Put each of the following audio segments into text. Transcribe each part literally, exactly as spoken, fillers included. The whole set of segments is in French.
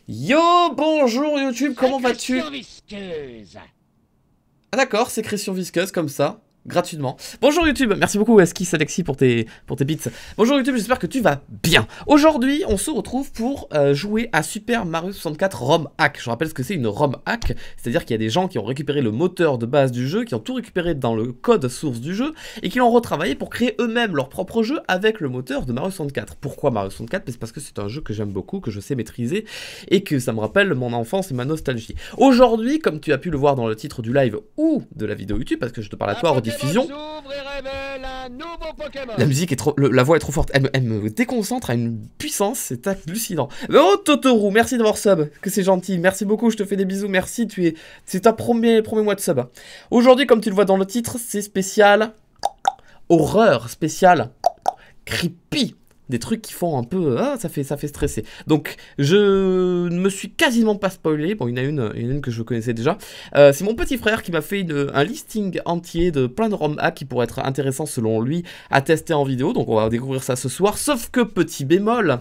Yo, bonjour YouTube, comment vas-tu? Ah d'accord, sécrétion visqueuse comme ça, gratuitement. Bonjour YouTube, merci beaucoup Eskis Alexis pour tes, pour tes bits. Bonjour YouTube, j'espère que tu vas bien. Aujourd'hui, on se retrouve pour euh, jouer à Super Mario soixante-quatre ROM hack. Je rappelle ce que c'est une ROM hack, c'est-à-dire qu'il y a des gens qui ont récupéré le moteur de base du jeu, qui ont tout récupéré dans le code source du jeu, et qui l'ont retravaillé pour créer eux-mêmes leur propre jeu avec le moteur de Mario soixante-quatre. Pourquoi Mario soixante-quatre? C'est parce que c'est un jeu que j'aime beaucoup, que je sais maîtriser, et que ça me rappelle mon enfance et ma nostalgie. Aujourd'hui, comme tu as pu le voir dans le titre du live ou de la vidéo YouTube, parce que je te parle à toi en rediffusion, la musique est trop, le, la voix est trop forte, elle, elle me déconcentre à une puissance, c'est hallucinant. Oh Totoro, merci d'avoir sub, que c'est gentil, merci beaucoup, je te fais des bisous, merci, tu es, c'est ta premier, premier mois de sub. Aujourd'hui, comme tu le vois dans le titre, c'est spécial horreur, spécial creepy. Des trucs qui font un peu... Ah, ça fait, ça fait stresser. Donc, je ne me suis quasiment pas spoilé. Bon, il y en a une, il y en a une que je connaissais déjà. Euh, c'est mon petit frère qui m'a fait une, un listing entier de plein de ROM hacks qui pourraient être intéressants selon lui à tester en vidéo. Donc, on va découvrir ça ce soir. Sauf que, petit bémol...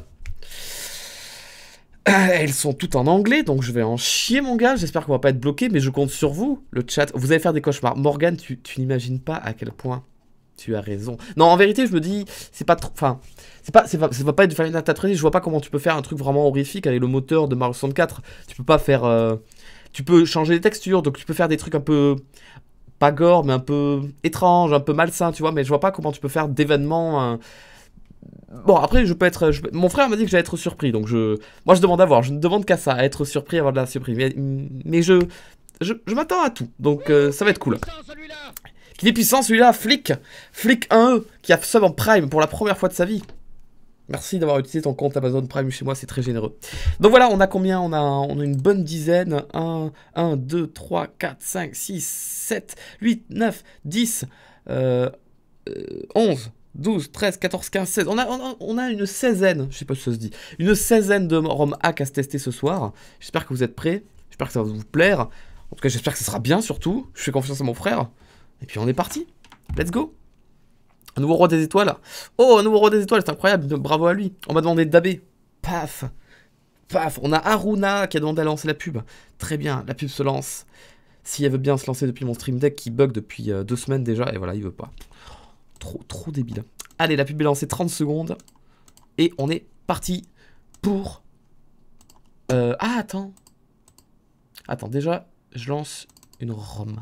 Elles sont toutes en anglais, donc je vais en chier, mon gars. J'espère qu'on va pas être bloqué, mais je compte sur vous, le chat. Vous allez faire des cauchemars. Morgane, tu, tu n'imagines pas à quel point... Tu as raison. Non, en vérité, je me dis, c'est pas trop... Enfin, c'est pas, c'est pas, ça va pas être Final Fantasy. Je vois pas comment tu peux faire un truc vraiment horrifique avec le moteur de Mario soixante-quatre. Tu peux pas faire... Euh, tu peux changer les textures, donc tu peux faire des trucs un peu... Pas gore, mais un peu étrange, un peu malsain, tu vois. Mais je vois pas comment tu peux faire d'événements... Euh... Bon, après, je peux être... Je... Mon frère m'a dit que j'allais être surpris, donc je... Moi, je demande à voir. Je ne demande qu'à ça, à être surpris, avoir de la surprise. Mais, mais je... Je, je m'attends à tout, donc euh, ça va être cool. Qu'il est puissant celui-là, Flick Flick un E, qui a sub en Prime pour la première fois de sa vie. Merci d'avoir utilisé ton compte Amazon Prime chez moi, c'est très généreux. Donc voilà, on a combien? On a, on a une bonne dizaine. un, un, deux, trois, quatre, cinq, six, sept, huit, neuf, dix, euh, onze, douze, treize, quatorze, quinze, seize. On a, on, a, on a une seizaine, je sais pas si ça se dit, une seizaine de ROM hack à se tester ce soir. J'espère que vous êtes prêts. J'espère que ça va vous plaire. En tout cas, j'espère que ça sera bien surtout. Je fais confiance à mon frère. Et puis on est parti. Let's go. Un nouveau roi des étoiles. Oh, un nouveau roi des étoiles, c'est incroyable. Bravo à lui. On m'a demandé de dabber. Paf. Paf. On a Aruna qui a demandé à lancer la pub. Très bien, la pub se lance. Si elle veut bien se lancer depuis mon stream deck qui bug depuis euh, deux semaines déjà. Et voilà, il veut pas. Trop, trop débile. Allez, la pub est lancée, trente secondes. Et on est parti pour... Euh, ah, attends. Attends, déjà, je lance une ROM.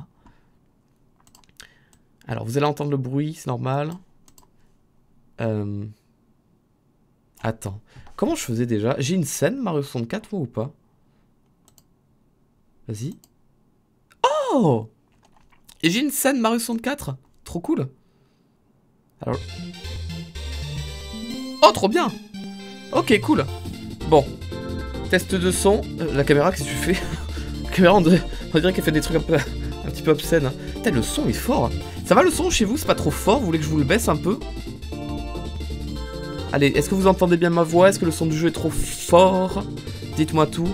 Alors, vous allez entendre le bruit, c'est normal. Euh... Attends. Comment je faisais déjà? J'ai une scène Mario soixante-quatre, moi, ou pas? Vas-y. Oh! Et j'ai une scène Mario soixante-quatre. Trop cool. Alors... Oh, trop bien! Ok, cool. Bon. Test de son. Euh, la caméra, qu'est-ce que tu fais? La caméra, on dirait, on dirait qu'elle fait des trucs un peu... un petit peu obscènes. Putain, le son est fort. Ça va le son chez vous? C'est pas trop fort? Vous voulez que je vous le baisse un peu? Allez, est-ce que vous entendez bien ma voix? Est-ce que le son du jeu est trop fort? Dites-moi tout.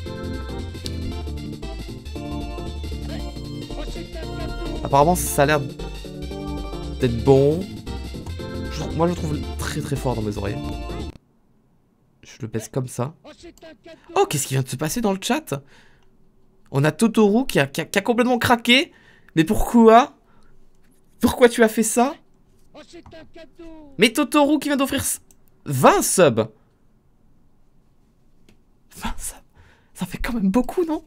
Apparemment, ça a l'air d'être bon. Je, moi, je le trouve très très fort dans mes oreilles. Je le baisse comme ça. Oh, qu'est-ce qui vient de se passer dans le chat? On a Totoro qui a, qui a, qui a complètement craqué. Mais pourquoi? Pourquoi tu as fait ça? Mais Totoro qui vient d'offrir vingt subs. vingt subs. Ça fait quand même beaucoup, non?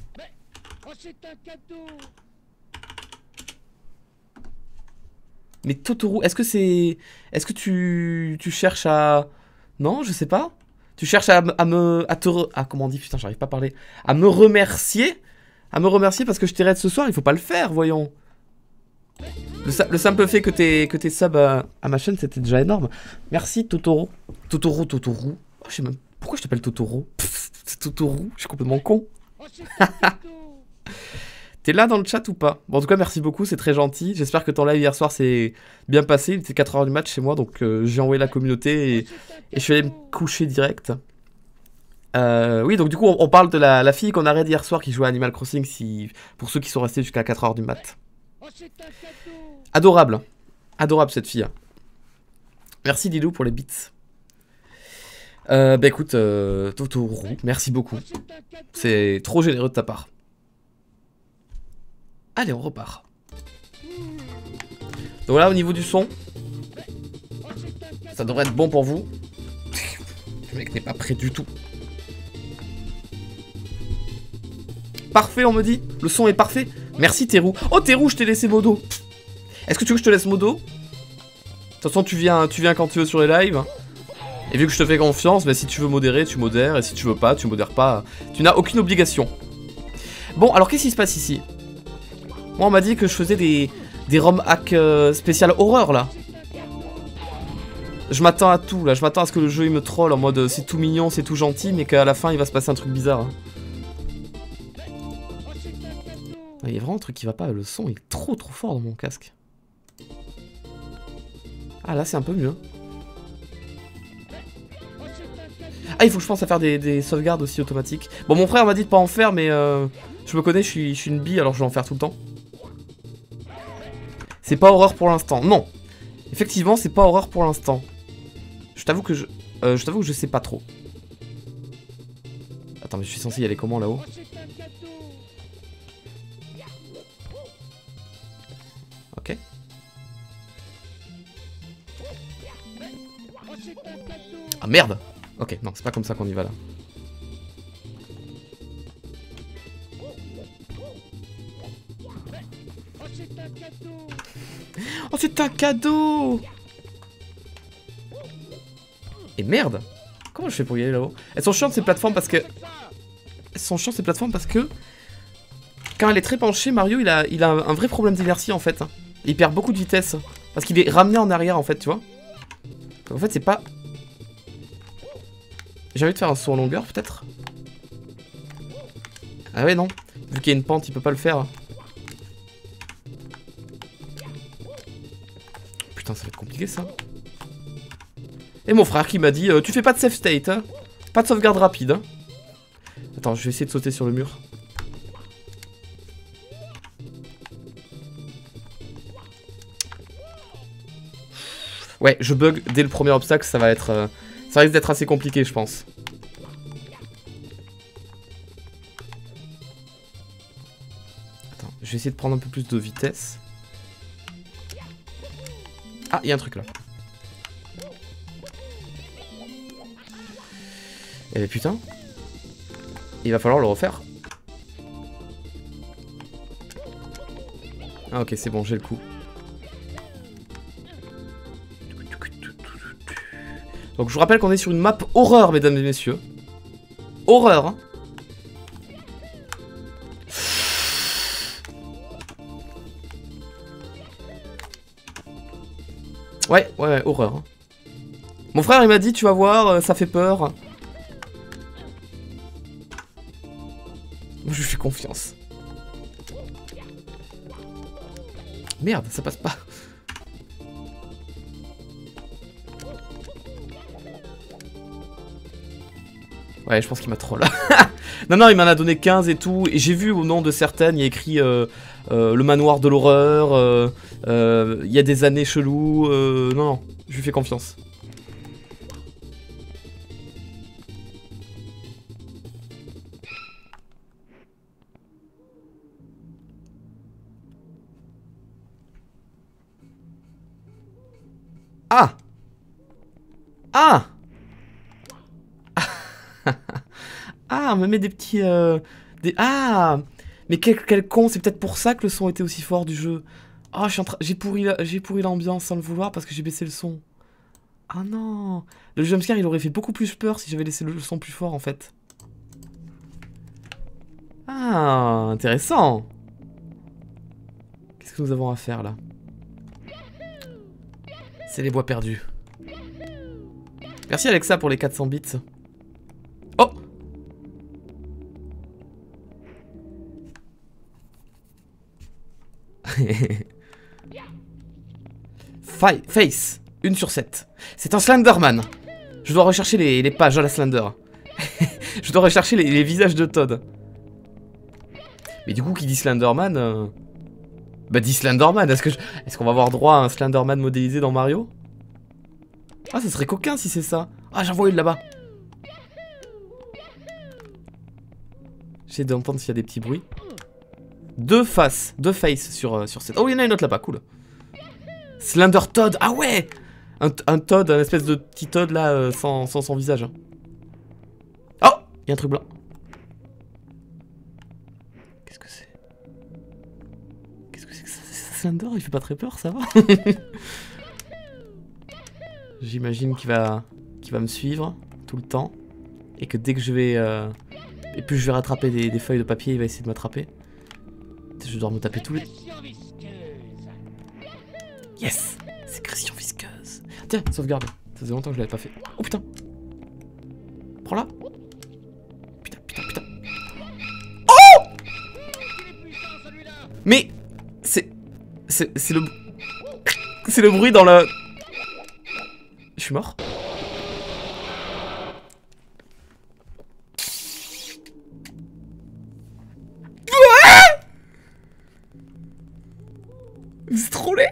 Mais Totoro, est-ce que c'est... Est-ce que tu... Tu cherches à... Non, je sais pas. Tu cherches à, à me... À te... Re... Ah, comment on dit? Putain, j'arrive pas à parler. À me remercier. À me remercier parce que je t'ai raid ce soir. Il faut pas le faire, voyons. Le, le simple fait que t'es que t'es sub à, à ma chaîne, c'était déjà énorme. Merci Totoro. Totoro, Totoro. Oh, je sais même... Pourquoi je t'appelle Totoro? C'est Totoro, je suis complètement con. T'es là dans le chat ou pas? Bon, en tout cas, merci beaucoup, c'est très gentil. J'espère que ton live hier soir s'est bien passé. Il était quatre heures du match chez moi, donc euh, j'ai envoyé la communauté et, et je suis allé me coucher direct. Euh, oui, donc du coup, on, on parle de la, la fille qu'on a raid hier soir qui jouait à Animal Crossing, si, pour ceux qui sont restés jusqu'à quatre heures du mat. Adorable. Adorable cette fille. Merci Lilou pour les bits. Euh, bah écoute, euh, Totoro, merci beaucoup. C'est trop généreux de ta part. Allez, on repart. Donc là, au niveau du son, ça devrait être bon pour vous. Le mec n'est pas prêt du tout. Parfait, on me dit. Le son est parfait. Merci, Terou. Oh, Terou, je t'ai laissé modo. Est-ce que tu veux que je te laisse modo? De toute façon, tu viens, tu viens quand tu veux sur les lives. Et vu que je te fais confiance, bah, si tu veux modérer, tu modères. Et si tu veux pas, tu modères pas. Tu n'as aucune obligation. Bon, alors qu'est-ce qui se passe ici? Moi, on m'a dit que je faisais des, des ROM hacks euh, spécial horreur, là. Je m'attends à tout, là. Je m'attends à ce que le jeu, il me troll en mode c'est tout mignon, c'est tout gentil, mais qu'à la fin, il va se passer un truc bizarre. Hein. Il y a vraiment un truc qui va pas, le son est trop trop fort dans mon casque. Ah là c'est un peu mieux. Ah il faut que je pense à faire des, des sauvegardes aussi automatiques. Bon mon frère m'a dit de pas en faire mais euh, je me connais, je suis, je suis une bille alors je vais en faire tout le temps. C'est pas horreur pour l'instant, non. Effectivement c'est pas horreur pour l'instant. Je t'avoue que je, euh, je t'avoue que je sais pas trop. Attends mais je suis censé y aller comment là-haut? Ok. Ah merde. Ok, non, c'est pas comme ça qu'on y va là. Oh, c'est un cadeau. Et merde. Comment je fais pour y aller là-haut? Elles sont chiantes ces plateformes parce que... Elles sont chiantes ces plateformes parce que... Quand elle est très penchée, Mario, il a, il a un vrai problème d'inertie en fait. Il perd beaucoup de vitesse. Parce qu'il est ramené en arrière en fait, tu vois. En fait, c'est pas... J'ai envie de faire un saut en longueur, peut-être. Ah ouais, non. Vu qu'il y a une pente, il peut pas le faire. Putain, ça va être compliqué, ça. Et mon frère qui m'a dit, euh, tu fais pas de save state, hein. Pas de sauvegarde rapide, hein. Attends, je vais essayer de sauter sur le mur. Ouais, je bug dès le premier obstacle, ça va être... Euh, ça risque d'être assez compliqué, je pense. Attends, je vais essayer de prendre un peu plus de vitesse. Ah, il y a un truc là. Eh mais putain. Il va falloir le refaire. Ah ok, c'est bon, j'ai le coup. Donc je vous rappelle qu'on est sur une map horreur, mesdames et messieurs. Horreur, hein. Ouais, ouais, ouais, horreur. Hein. Mon frère, il m'a dit, tu vas voir, euh, ça fait peur. Je lui fais confiance. Merde, ça passe pas. Ouais, je pense qu'il m'a troll. Non, non, il m'en a donné quinze et tout. Et j'ai vu au nom de certaines, il y a écrit euh, euh, le manoir de l'horreur. Euh, euh, il y a des années cheloues. Euh, non, non, je lui fais confiance. Ah! Ah! Ah, on me met des petits... Euh, des... Ah! Mais quel, quel con, c'est peut-être pour ça que le son était aussi fort du jeu. Ah, oh, j'ai pourri, j'ai pourri l'ambiance sans le vouloir parce que j'ai baissé le son. Ah non! Le jumpscare, il aurait fait beaucoup plus peur si j'avais laissé le son plus fort, en fait. Ah, intéressant! Qu'est-ce que nous avons à faire, là? C'est les bois perdus. Merci Alexa pour les quatre cents bits. Oh! Face, une sur sept. C'est un Slenderman. Je dois rechercher les, les pages à la Slender. Je dois rechercher les, les visages de Todd. Mais du coup, qui dit Slenderman euh... Bah, dit Slenderman. Est-ce que je... est-ce qu'on va avoir droit à un Slenderman modélisé dans Mario? Ah, ça serait coquin si c'est ça. Ah, j'en vois une là-bas. J'essaie d'entendre s'il y a des petits bruits. Deux faces, deux faces sur, euh, sur cette... Oh, il y en a une autre là-bas, cool. Slender Toad, ah ouais, un, un Toad, un espèce de petit Toad là, euh, sans, sans son visage. Hein. Oh, il y a un truc blanc. Qu'est-ce que c'est? Qu'est-ce que c'est que ça? Slender, il fait pas très peur, ça va? J'imagine qu'il va, qu'il va me suivre tout le temps. Et que dès que je vais... Euh... Et puis je vais rattraper des, des feuilles de papier, il va essayer de m'attraper. Je dois me taper tous les... Yes! Sécrétion visqueuse. Tiens, sauvegarde. Ça faisait longtemps que je l'avais pas fait. Oh putain! Prends-la! Putain, putain, putain. Oh! Mais... C'est... C'est c'est le... C'est le bruit dans le... Je suis mort? C'est trop laid.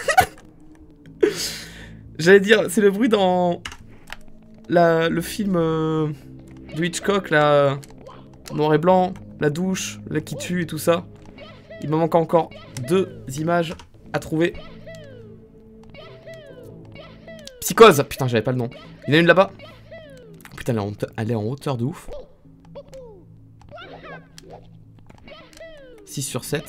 J'allais dire, c'est le bruit dans la, le film euh, de Hitchcock, là, noir et blanc, la douche, là qui tue et tout ça. Il me manque encore deux images à trouver. Psychose. Putain, j'avais pas le nom. Il y en a une là-bas. Putain, elle est, en elle est en hauteur de ouf. six sur sept.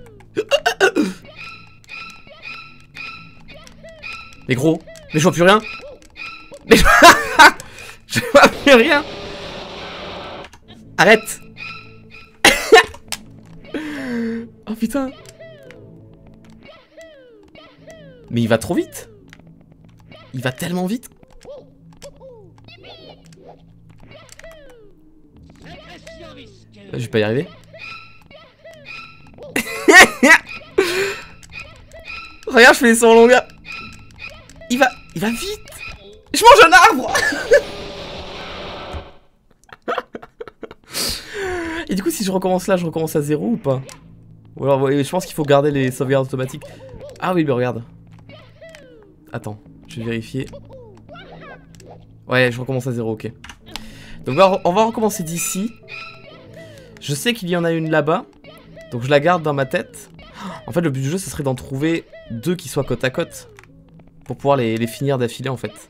Mais gros, mais je vois plus rien. Mais je... je vois plus rien. Arrête. Oh putain. Mais il va trop vite. Il va tellement vite. Là, je vais pas y arriver. Regarde, je fais les sons longs. Il va, il va vite. Je mange un arbre. Et du coup, si je recommence là, je recommence à zéro ou pas? Ou alors, ouais, je pense qu'il faut garder les sauvegardes automatiques. Ah oui, mais regarde. Attends, je vais vérifier. Ouais, je recommence à zéro, ok. Donc on va recommencer d'ici. Je sais qu'il y en a une là-bas. Donc je la garde dans ma tête. En fait, le but du jeu, ce serait d'en trouver deux qui soient côte à côte. Pour pouvoir les, les finir d'affilée, en fait.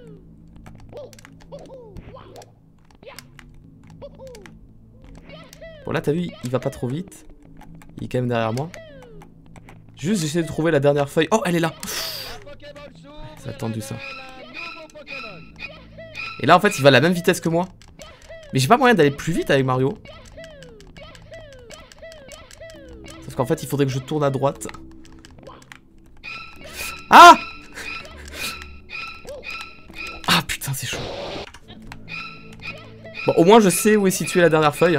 Bon, là, t'as vu, il va pas trop vite. Il est quand même derrière moi. Juste, j'essaie de trouver la dernière feuille. Oh, elle est là. Ça a tendu, ça. Et là, en fait, il va à la même vitesse que moi. Mais j'ai pas moyen d'aller plus vite avec Mario. Sauf qu'en fait, il faudrait que je tourne à droite. Ah! Ah, putain, c'est chaud. Bon, au moins, je sais où est située la dernière feuille.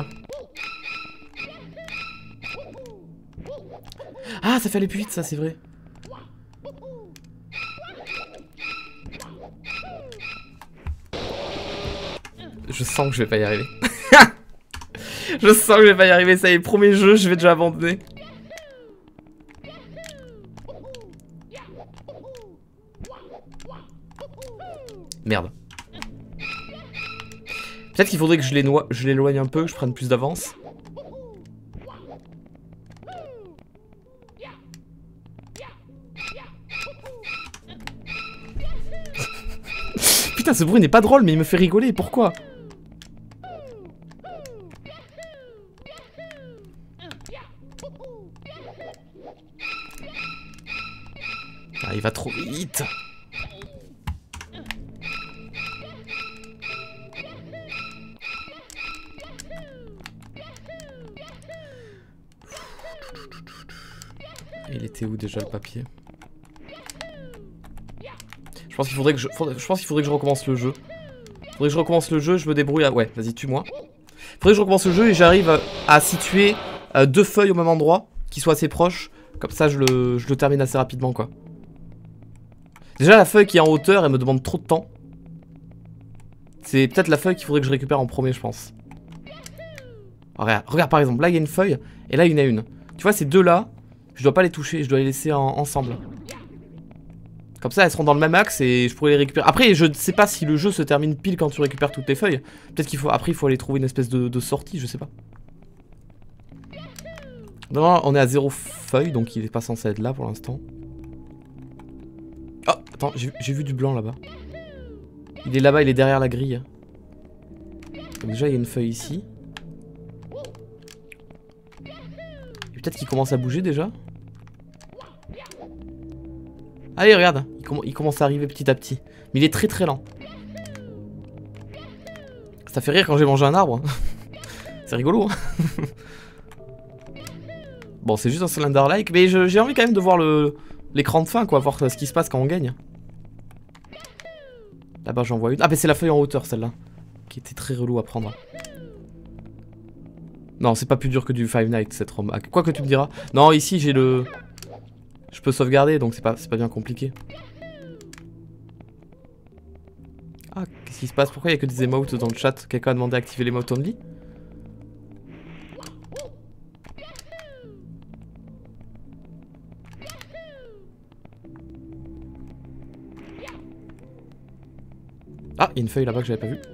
Ah, ça fait aller plus vite, ça, c'est vrai. Je sens que je vais pas y arriver. Je sens que je vais pas y arriver, ça y est, premier jeu, je vais déjà abandonner. Merde. Peut-être qu'il faudrait que je l'éloigne un peu, que je prenne plus d'avance. Putain, ce bruit n'est pas drôle, mais il me fait rigoler, pourquoi? Ah, il va trop vite. Il était où déjà le papier? Je pense qu'il faudrait que je, faudrait, je pense qu'il faudrait que je recommence le jeu. Faudrait que je recommence le jeu, je me débrouille à... Ouais, vas-y, tue-moi. Faudrait que je recommence le jeu et j'arrive à, à situer euh, deux feuilles au même endroit, qui soient assez proches. Comme ça, je le, je le termine assez rapidement, quoi. Déjà, la feuille qui est en hauteur, elle me demande trop de temps. C'est peut-être la feuille qu'il faudrait que je récupère en premier, je pense. Regarde, regarde, par exemple, là, il y a une feuille, et là, il y en a une. Tu vois, ces deux-là, je dois pas les toucher, je dois les laisser en, ensemble. Comme ça, elles seront dans le même axe et je pourrais les récupérer. Après, je ne sais pas si le jeu se termine pile quand tu récupères toutes les feuilles. Peut-être qu'il faut... Après, il faut aller trouver une espèce de, de sortie, je sais pas. Non, on est à zéro feuille, donc il est pas censé être là pour l'instant. Oh, attends, j'ai vu du blanc là-bas. Il est là-bas, il est derrière la grille. Donc déjà, il y a une feuille ici. Peut-être qu'il commence à bouger déjà. Allez, regarde, il, com il commence à arriver petit à petit. Mais il est très très lent. Ça fait rire quand j'ai mangé un arbre. C'est rigolo. Bon, c'est juste un Slender-like, mais j'ai envie quand même de voir l'écran de fin, quoi, voir ce qui se passe quand on gagne. Là-bas, j'en vois une. Ah, mais c'est la feuille en hauteur, celle-là. Qui était très relou à prendre. Non, c'est pas plus dur que du Five Nights, cette ROM hack. Quoi que tu me diras. Non, ici, j'ai le... Je peux sauvegarder, donc c'est pas, c'est pas bien compliqué. Ah, qu'est-ce qui se passe? Pourquoi il y a que des emotes dans le chat? Quelqu'un a demandé d'activer l'emote only? Ah, il y a une feuille là-bas que j'avais pas vue.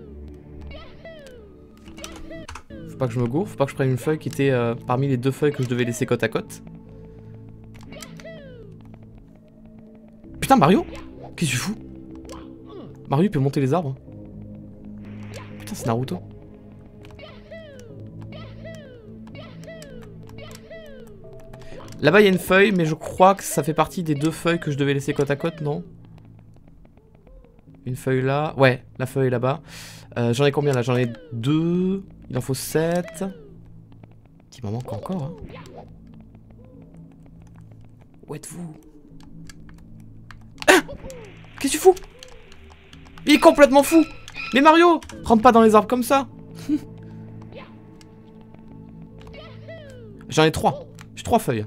Faut pas que je me gourre, faut pas que je prenne une feuille qui était euh, parmi les deux feuilles que je devais laisser côte à côte. Putain, Mario? Qu'est-ce que tu fous? Mario il peut monter les arbres. Putain, c'est Naruto. Là-bas, il y a une feuille, mais je crois que ça fait partie des deux feuilles que je devais laisser côte à côte, non? Une feuille là. Ouais, la feuille là-bas. Euh, J'en ai combien là? J'en ai deux. Il en faut sept. Il m'en manque encore. Hein. Où êtes-vous? Ah, qu'est-ce que tu fous? Il est complètement fou. Mais Mario, rentre pas dans les arbres comme ça. J'en ai trois. J'ai trois feuilles.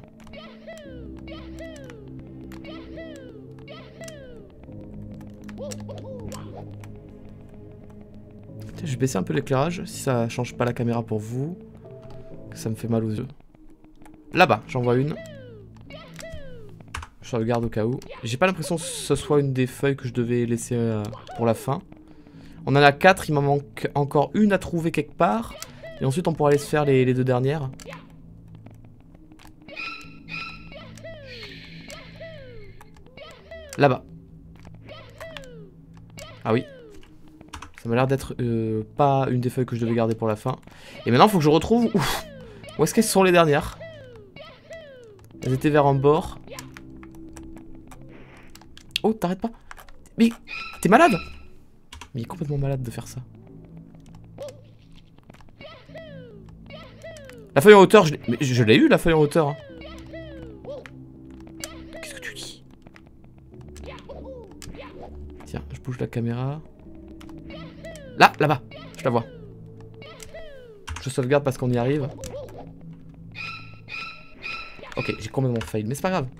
Je vais baisser un peu l'éclairage si ça change pas la caméra pour vous. Ça me fait mal aux yeux. Là-bas, j'en vois une. Je regarde au cas où. J'ai pas l'impression que ce soit une des feuilles que je devais laisser euh, pour la fin. On en a quatre, il m'en manque encore une à trouver quelque part. Et ensuite on pourra aller se faire les, les deux dernières. Là-bas. Ah oui. Ça m'a l'air d'être euh, pas une des feuilles que je devais garder pour la fin. Et maintenant il faut que je retrouve... Ouf, où est-ce qu'elles sont les dernières? Elles étaient vers un bord. Oh, t'arrêtes pas. Mais t'es malade? Mais il est complètement malade de faire ça. La feuille en hauteur, je l'ai... Mais je l'ai eu la feuille en hauteur. Hein. Qu'est-ce que tu dis? Tiens, je bouge la caméra. Là, là-bas, je la vois. Je sauvegarde parce qu'on y arrive. Ok, j'ai complètement fail, mais c'est pas grave.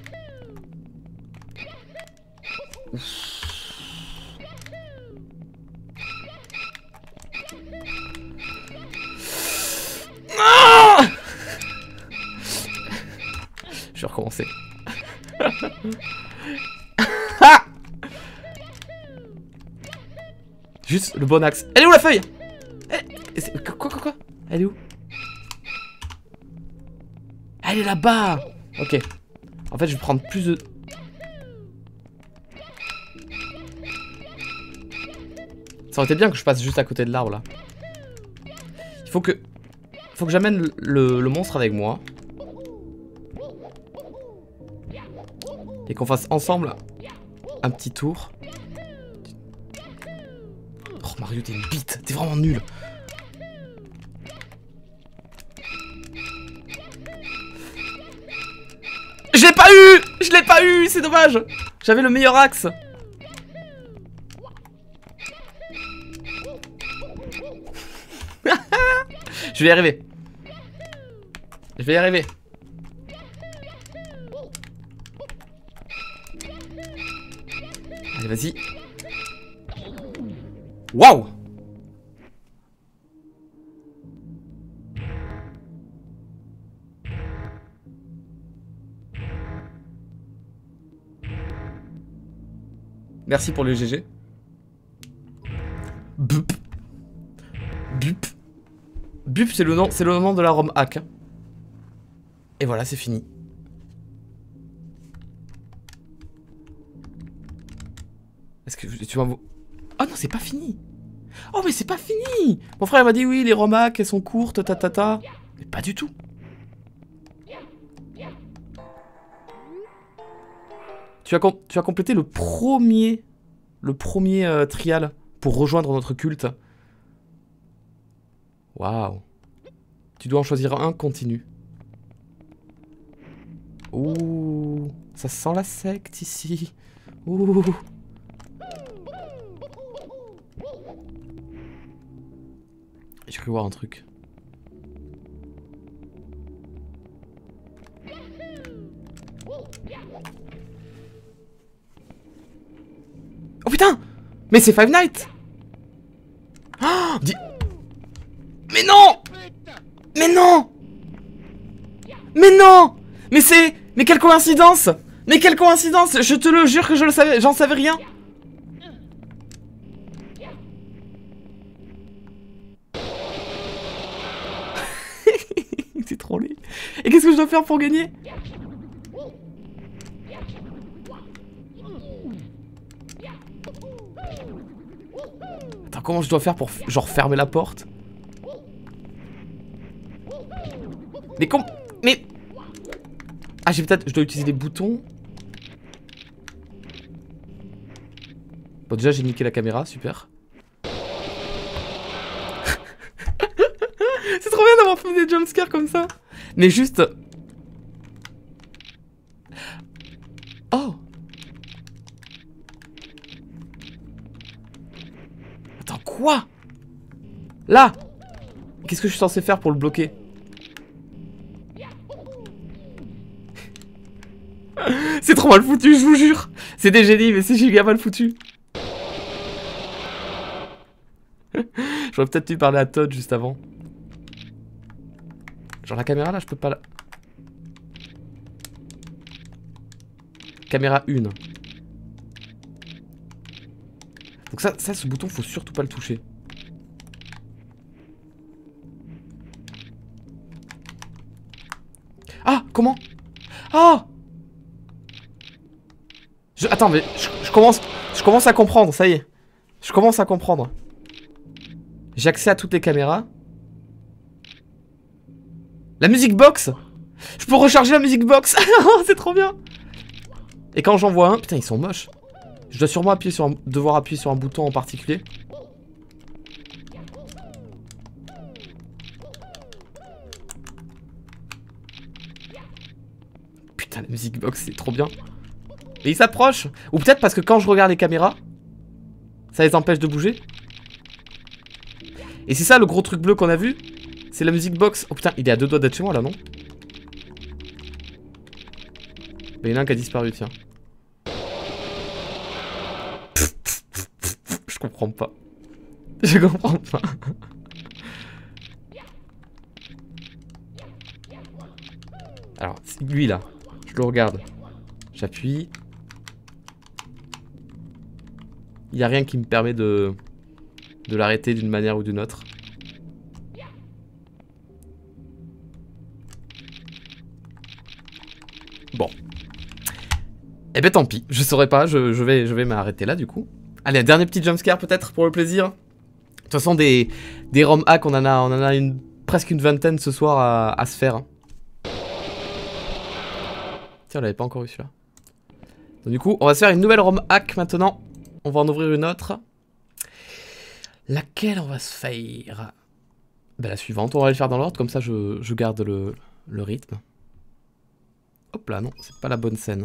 Ah, je vais recommencer. Juste le bon axe. Elle est où la feuille? Elle... Quoi, quoi, quoi? Elle est où? Elle est là-bas. Ok. En fait, je vais prendre plus de... Ça aurait été bien que je passe juste à côté de l'arbre, là. Il faut que... Il faut que j'amène le, le, le monstre avec moi. Et qu'on fasse ensemble un petit tour. Oh, Mario, t'es une bite. T'es vraiment nul. Je l'ai pas eu! Je l'ai pas eu! C'est dommage! J'avais le meilleur axe! Je vais y arriver. Je vais y arriver. Allez, vas-y. Waouh! Merci pour le G G. Bup. Bup. Bup, c'est le nom, c'est le nom de la ROM hack. Et voilà, c'est fini. Est-ce que tu vas... Oh non, c'est pas fini. Oh, mais c'est pas fini. Mon frère m'a dit, oui, les romacs, elles sont courtes, ta ta ta. Mais pas du tout. Tu as, tu as complété le premier... Le premier euh, trial pour rejoindre notre culte. Waouh. Tu dois en choisir un, continue. Ouh. Ça sent la secte ici. Ouh. J'ai cru voir un truc. Oh putain! Mais c'est Five Nights! Oh, dis... Mais non! Mais non! Mais non! Mais c'est... Mais quelle coïncidence! Mais quelle coïncidence! Je te le jure que je le savais, j'en savais rien! C'est trop laid. Et qu'est-ce que je dois faire pour gagner? Attends, comment je dois faire pour genre fermer la porte? Mais com... Mais... Ah, j'ai peut-être... Je dois utiliser des boutons. Bon, déjà, j'ai niqué la caméra, super. C'est trop bien d'avoir fait des jumpscares comme ça. Mais juste... Oh! Attends, quoi? Là! Qu'est-ce que je suis censé faire pour le bloquer? C'est trop mal foutu, je vous jure. C'est des génies, mais c'est giga mal foutu. J'aurais peut-être dû parler à Todd juste avant. Genre la caméra là, je peux pas la... Caméra un. Donc ça, ça, ce bouton, faut surtout pas le toucher. Ah, comment? Ah, je... Attends, mais je, je commence... Je commence à comprendre, ça y est. Je commence à comprendre. J'ai accès à toutes les caméras. La music box! Je peux recharger la music box! C'est trop bien! Et quand j'en vois un... Putain, ils sont moches. Je dois sûrement appuyer sur un... devoir appuyer sur un bouton en particulier. Putain, la music box, c'est trop bien. Et ils s'approchent! Ou peut-être parce que quand je regarde les caméras, ça les empêche de bouger. Et c'est ça le gros truc bleu qu'on a vu. C'est la music box. Oh putain, il est à deux doigts d'être chez moi là, non? Mais il y en a un qui a disparu, tiens. Je comprends pas. Je comprends pas. Alors, lui là, je le regarde. J'appuie. Il n'y a rien qui me permet de, de l'arrêter d'une manière ou d'une autre. Bon. Eh ben tant pis, je saurais pas, je, je vais, je vais m'arrêter là du coup. Allez, un dernier petit jumpscare peut-être pour le plaisir. De toute façon, des, des ROM hacks, on en a, on en a une, presque une vingtaine ce soir à, à se faire. Tiens, on l'avait pas encore eu celui-là. Donc du coup, on va se faire une nouvelle ROM hack maintenant. On va en ouvrir une autre. Laquelle on va se faire? Ben, la suivante, on va le faire dans l'ordre, comme ça je, je garde le, le rythme. Hop là, non, c'est pas la bonne scène.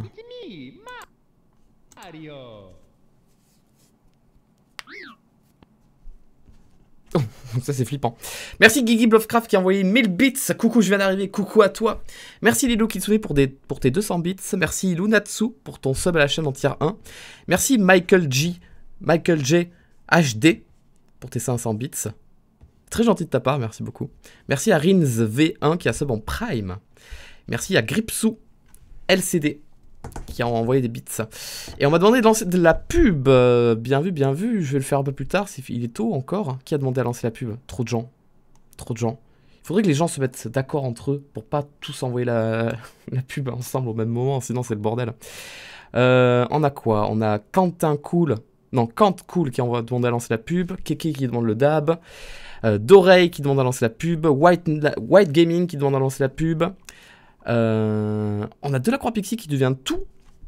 Oh, ça c'est flippant. Merci Gigi Bluffcraft qui a envoyé mille bits. Coucou, je viens d'arriver. Coucou à toi. Merci Lilo Kitsune pour, des, pour tes deux cents bits. Merci Lunatsu pour ton sub à la chaîne en tier un. Merci Michael G. Michael J. H D pour tes cinq cents bits. Très gentil de ta part, merci beaucoup. Merci à Rins V un qui a sub en prime. Merci à Gripsou L C D qui a envoyé des bits. Et on m'a demandé de lancer de la pub. Euh, bien vu, bien vu. Je vais le faire un peu plus tard. Il est tôt encore. Qui a demandé à lancer la pub? Trop de gens. Trop de gens. Faudrait que les gens se mettent d'accord entre eux pour pas tous envoyer la, la pub ensemble au même moment, sinon c'est le bordel. Euh, on a quoi? On a Quentin Cool, non, Kant Cool qui envoie demander à lancer la pub, Keke qui demande le dab, euh, Dorey qui demande à lancer la pub, White, White Gaming qui demande à lancer la pub. Euh, on a Delacroix Pixie qui devient tout.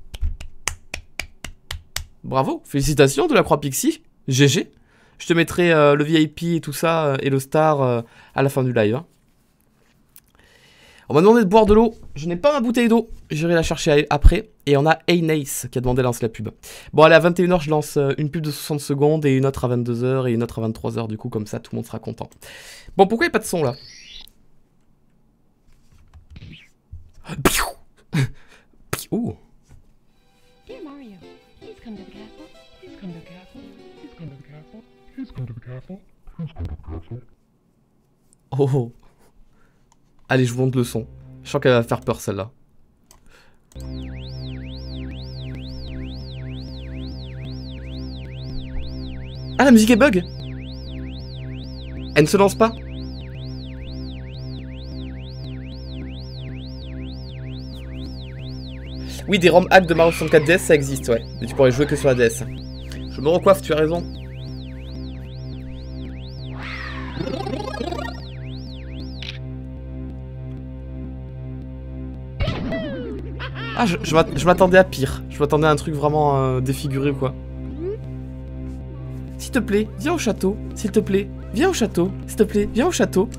Bravo, félicitations Delacroix Pixie, G G. Je te mettrai euh, le V I P et tout ça, euh, et le star euh, à la fin du live. Hein. On m'a demandé de boire de l'eau. Je n'ai pas ma bouteille d'eau. J'irai la chercher après. Et on a Ainace qui a demandé de lancer la pub. Bon, allez, à vingt et une heures, je lance une pub de soixante secondes et une autre à vingt-deux heures et une autre à vingt-trois heures. Du coup, comme ça, tout le monde sera content. Bon, pourquoi il n'y a pas de son là? Oh. Dear Mario, please come to the castle. Please come to the castle. Please come to the castle. Please come to the castle. Please come to the castle. Oh, oh. Allez, je vous montre le son. Je sens qu'elle va faire peur celle-là. Ah, la musique est bug. Elle ne se lance pas. Oui, des ROM hacks de Mario soixante-quatre D S, ça existe, ouais. Mais tu pourrais jouer que sur la D S. Je me recoiffe, tu as raison. Ah, je, je m'attendais à pire. Je m'attendais à un truc vraiment euh, défiguré ou quoi. S'il te plaît, viens au château. S'il te plaît, viens au château. S'il te plaît, viens au château.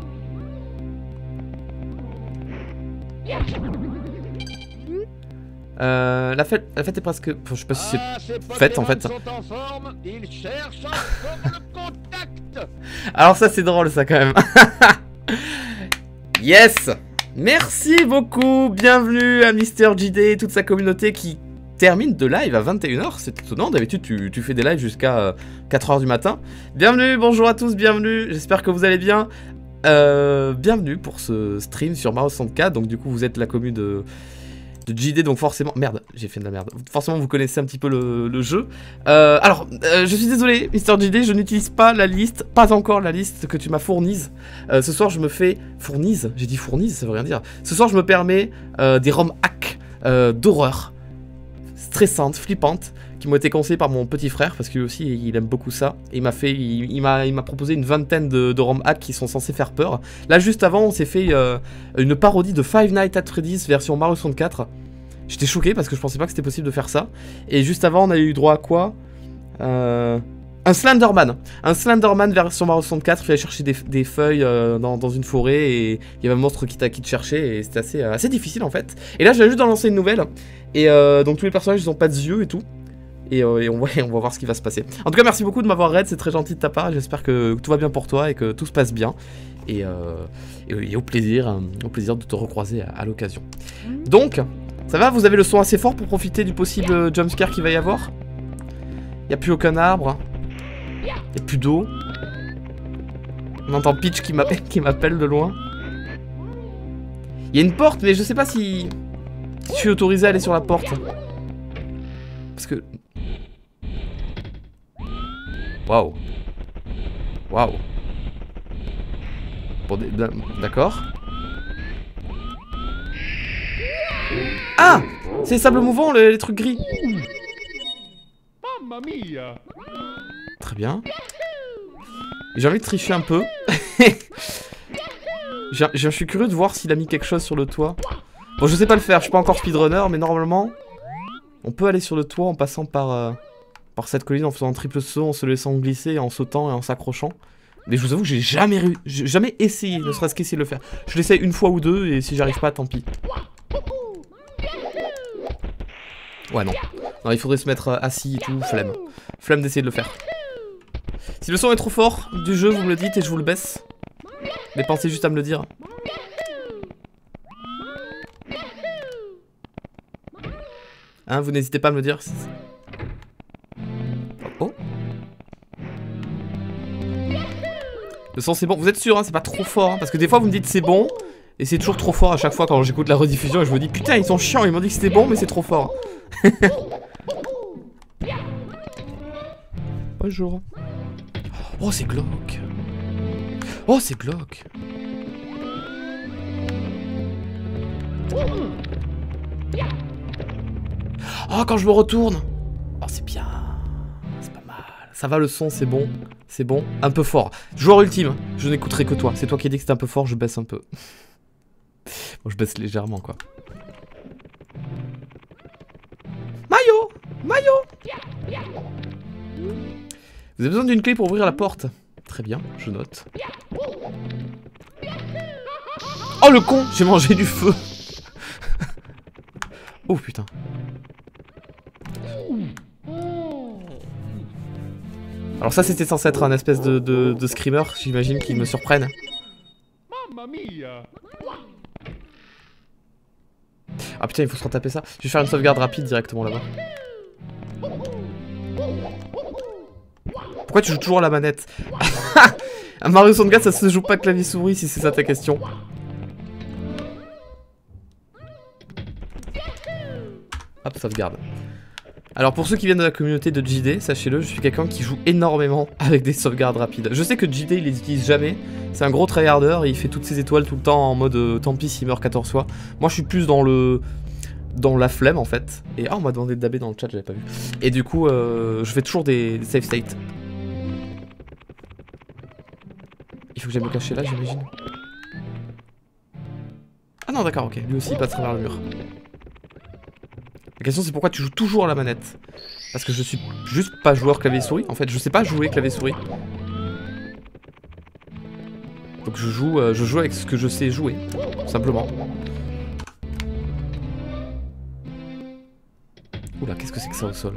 Euh, la fête, la fête est presque... Je sais pas si c'est fête en fait. Alors ça c'est drôle ça quand même. Yes. Merci beaucoup. Bienvenue à Mister J D et toute sa communauté qui termine de live à vingt et une heures. C'est étonnant, d'habitude tu, tu fais des lives jusqu'à euh, quatre heures du matin. Bienvenue, bonjour à tous, bienvenue. J'espère que vous allez bien. Euh, bienvenue pour ce stream sur Mario soixante-quatre. Donc du coup vous êtes la commu de... de J D, donc forcément... Merde, j'ai fait de la merde. Forcément, vous connaissez un petit peu le, le jeu. Euh, alors, euh, je suis désolé, Mister J D, je n'utilise pas la liste, pas encore la liste que tu m'as fournie. Euh, ce soir, je me fais... Fournise? J'ai dit fournise, ça veut rien dire. Ce soir, je me permets euh, des ROM hacks euh, d'horreur, stressantes, flippantes, qui m'ont été conseillés par mon petit frère, parce que lui aussi, il aime beaucoup ça. Et il m'a fait... Il, il m'a proposé une vingtaine de, de ROM hacks qui sont censés faire peur. Là, juste avant, on s'est fait euh, une parodie de Five Nights at Freddy's version Mario soixante-quatre. J'étais choqué parce que je pensais pas que c'était possible de faire ça. Et juste avant, on a eu droit à quoi? euh, Un Slenderman. Un Slenderman version Mario soixante-quatre. Il fallait chercher des, des feuilles euh, dans, dans une forêt et il y avait un monstre qui, qui te cherchait. Et c'était assez, euh, assez difficile en fait. Et là, je viens juste d'en lancer une nouvelle. Et euh, donc tous les personnages, ils ont pas de yeux et tout. Et, euh, et on, ouais, on va voir ce qui va se passer. En tout cas, merci beaucoup de m'avoir raid. C'est très gentil de ta part. J'espère que tout va bien pour toi et que tout se passe bien. Et, euh, et, et au plaisir, euh, au plaisir de te recroiser à, à l'occasion. Donc... Ça va, vous avez le son assez fort pour profiter du possible jumpscare qu'il va y avoir? Il n'y a plus aucun arbre. Il n'y a plus d'eau. On entend Peach qui m'appelle de loin. Il y a une porte, mais je sais pas si... si je suis autorisé à aller sur la porte. Parce que... Waouh. Waouh. Bon, d'accord. Ah! C'est les sables mouvants, les, les trucs gris. Très bien. J'ai envie de tricher un peu. je, je suis curieux de voir s'il a mis quelque chose sur le toit. Bon, je sais pas le faire, je suis pas encore speedrunner, mais normalement, on peut aller sur le toit en passant par, euh, par cette colline, en faisant un triple saut, en se laissant glisser, en sautant et en s'accrochant. Mais je vous avoue que j'ai jamais, jamais essayé, ne serait-ce qu'essayer de le faire. Je l'essaye une fois ou deux, et si j'arrive pas, tant pis. Ouais, non. Non, il faudrait se mettre assis et tout, flemme. Flemme d'essayer de le faire. Si le son est trop fort du jeu, vous me le dites et je vous le baisse. Mais pensez juste à me le dire. Hein, vous n'hésitez pas à me le dire. Oh. Le son c'est bon, vous êtes sûr, hein, c'est pas trop fort, hein, parce que des fois vous me dites c'est bon, et c'est toujours trop fort à chaque fois quand j'écoute la rediffusion et je me dis putain ils sont chiants, ils m'ont dit que c'était bon mais c'est trop fort. Bonjour. Oh c'est glauque. Oh c'est glauque. Oh, quand je me retourne. Oh, c'est bien. C'est pas mal. Ça va, le son, c'est bon. C'est bon. Un peu fort. Joueur ultime, je n'écouterai que toi. C'est toi qui as dit que c'était un peu fort, je baisse un peu. Bon, je baisse légèrement, quoi. Maillot, Maillot. Vous avez besoin d'une clé pour ouvrir la porte. Très bien, je note. Oh, le con, j'ai mangé du feu. Oh, putain. Alors ça, c'était censé être un espèce de, de, de screamer, j'imagine, qu'il me surprenne. Ah putain, il faut se retaper ça. Je vais faire une sauvegarde rapide directement là-bas. Pourquoi tu joues toujours à la manette? Un Mario soixante-quatre, ça se joue pas clavier souris si c'est ça ta question. Hop, sauvegarde. Alors pour ceux qui viennent de la communauté de J D, sachez-le, je suis quelqu'un qui joue énormément avec des sauvegardes rapides. Je sais que J D il les utilise jamais, c'est un gros tryharder et il fait toutes ses étoiles tout le temps en mode euh, tant pis s'il meurt quatorze fois. Moi je suis plus dans le... dans la flemme en fait. Et ah, on m'a demandé de dabber dans le chat, j'avais pas vu. Et du coup euh, je fais toujours des, des save states. Il faut que j'aille me cacher là, j'imagine. Ah non, d'accord, ok, lui aussi il passe à travers le mur. La question c'est pourquoi tu joues toujours à la manette? Parce que je suis juste pas joueur clavier-souris. En fait, je sais pas jouer clavier-souris. Donc je joue, euh, je joue avec ce que je sais jouer, tout simplement. Oula, qu'est-ce que c'est que ça au sol?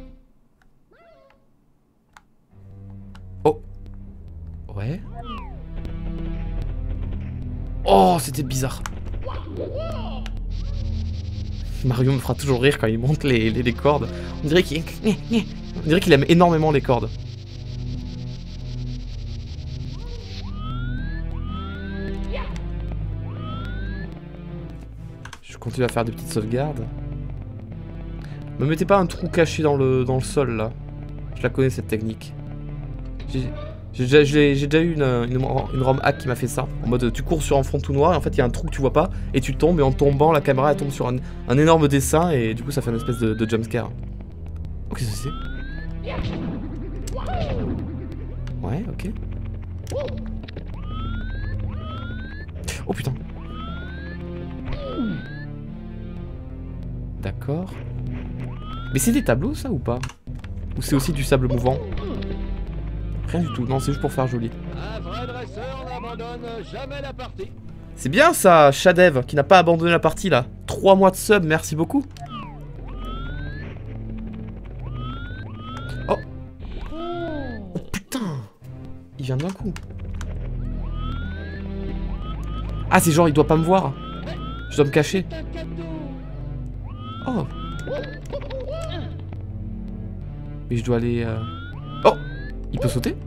Oh. Ouais. Oh, c'était bizarre. Mario me fera toujours rire quand il monte les, les, les cordes. On dirait qu'il on dirait qu'il aime énormément les cordes. Je continue à faire des petites sauvegardes. Me mettez pas un trou caché dans le, dans le sol là. Je la connais cette technique. J'ai déjà, déjà eu une, une, une ROM hack qui m'a fait ça. En mode tu cours sur un fond tout noir et en fait il y a un trou que tu vois pas et tu tombes et en tombant la caméra elle tombe sur un, un énorme dessin et du coup ça fait une espèce de, de jumpscare. Oh, qu'est-ce que c'est? Ouais, ok. Oh putain. D'accord. Mais c'est des tableaux ça ou pas? Ou c'est aussi du sable mouvant? Rien du tout, non c'est juste pour faire joli. C'est bien ça, Shadev, qui n'a pas abandonné la partie là. trois mois de sub, merci beaucoup. Oh. Oh putain. Il vient d'un coup. Ah c'est genre il doit pas me voir. Je dois me cacher. Oh. Mais je dois aller... Euh... Oh. Il peut sauter?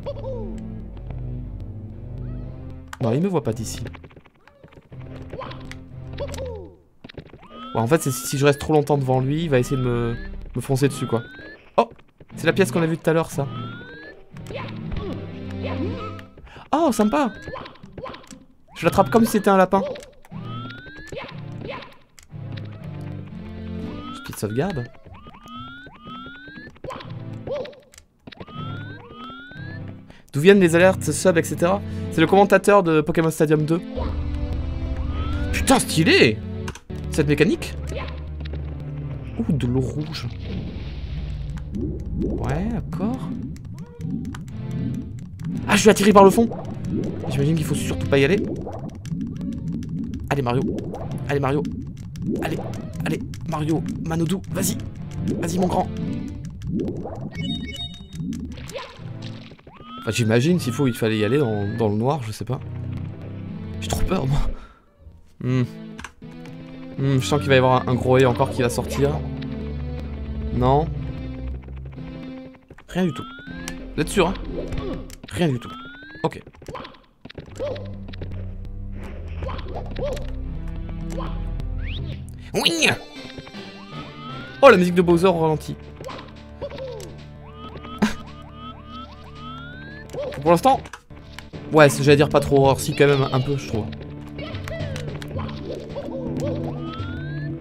Non, il me voit pas d'ici. Ouais, en fait, c'est si je reste trop longtemps devant lui, il va essayer de me, me foncer dessus, quoi. Oh! C'est la pièce qu'on a vue tout à l'heure, ça. Oh, sympa! Je l'attrape comme si c'était un lapin. Petite sauvegarde. D'où viennent les alertes, sub, et cetera. C'est le commentateur de Pokémon Stadium deux. Putain, stylé! Cette mécanique. Ouh, de l'eau rouge. Ouais, d'accord. Ah, je suis attiré par le fond. J'imagine qu'il faut surtout pas y aller. Allez, Mario. Allez, Mario. Allez, allez, Mario. Manodou, vas-y. Vas-y, mon grand. Enfin, j'imagine s'il faut, il fallait y aller dans, dans le noir, je sais pas. J'ai trop peur, moi. Hmm. Hmm, je sens qu'il va y avoir un, un gros œil encore qui va sortir. Non. Rien du tout. Vous êtes sûr, hein? Rien du tout. Ok. Oui. Oh, la musique de Bowser au ralenti. Pour l'instant, ouais, j'allais dire pas trop horreur, si quand même un peu, je trouve.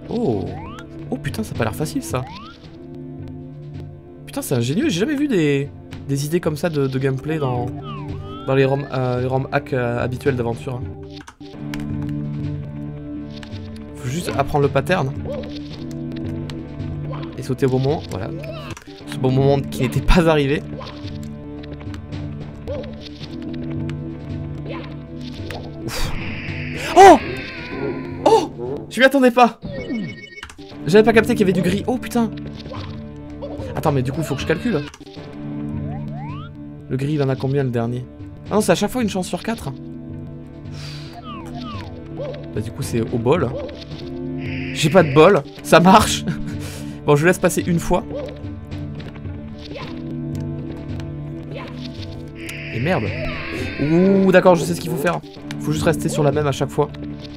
Oh. Oh putain, ça a pas l'air facile ça. Putain, c'est ingénieux. J'ai jamais vu des, des idées comme ça de, de gameplay dans, dans les ROM, euh, les ROM hacks euh, habituels d'aventure. Hein. Faut juste apprendre le pattern. Et sauter au bon moment. Voilà. Ce bon moment qui n'était pas arrivé. Ouf. Oh! Oh! Je m'y attendais pas! J'avais pas capté qu'il y avait du gris. Oh putain! Attends, mais du coup, il faut que je calcule. Le gris, il en a combien le dernier? Ah non, c'est à chaque fois une chance sur quatre. Bah, du coup, c'est au bol. J'ai pas de bol. Ça marche. Bon, je laisse passer une fois. Et merde. Ouh, d'accord, je sais ce qu'il faut faire. Faut juste rester sur la même à chaque fois.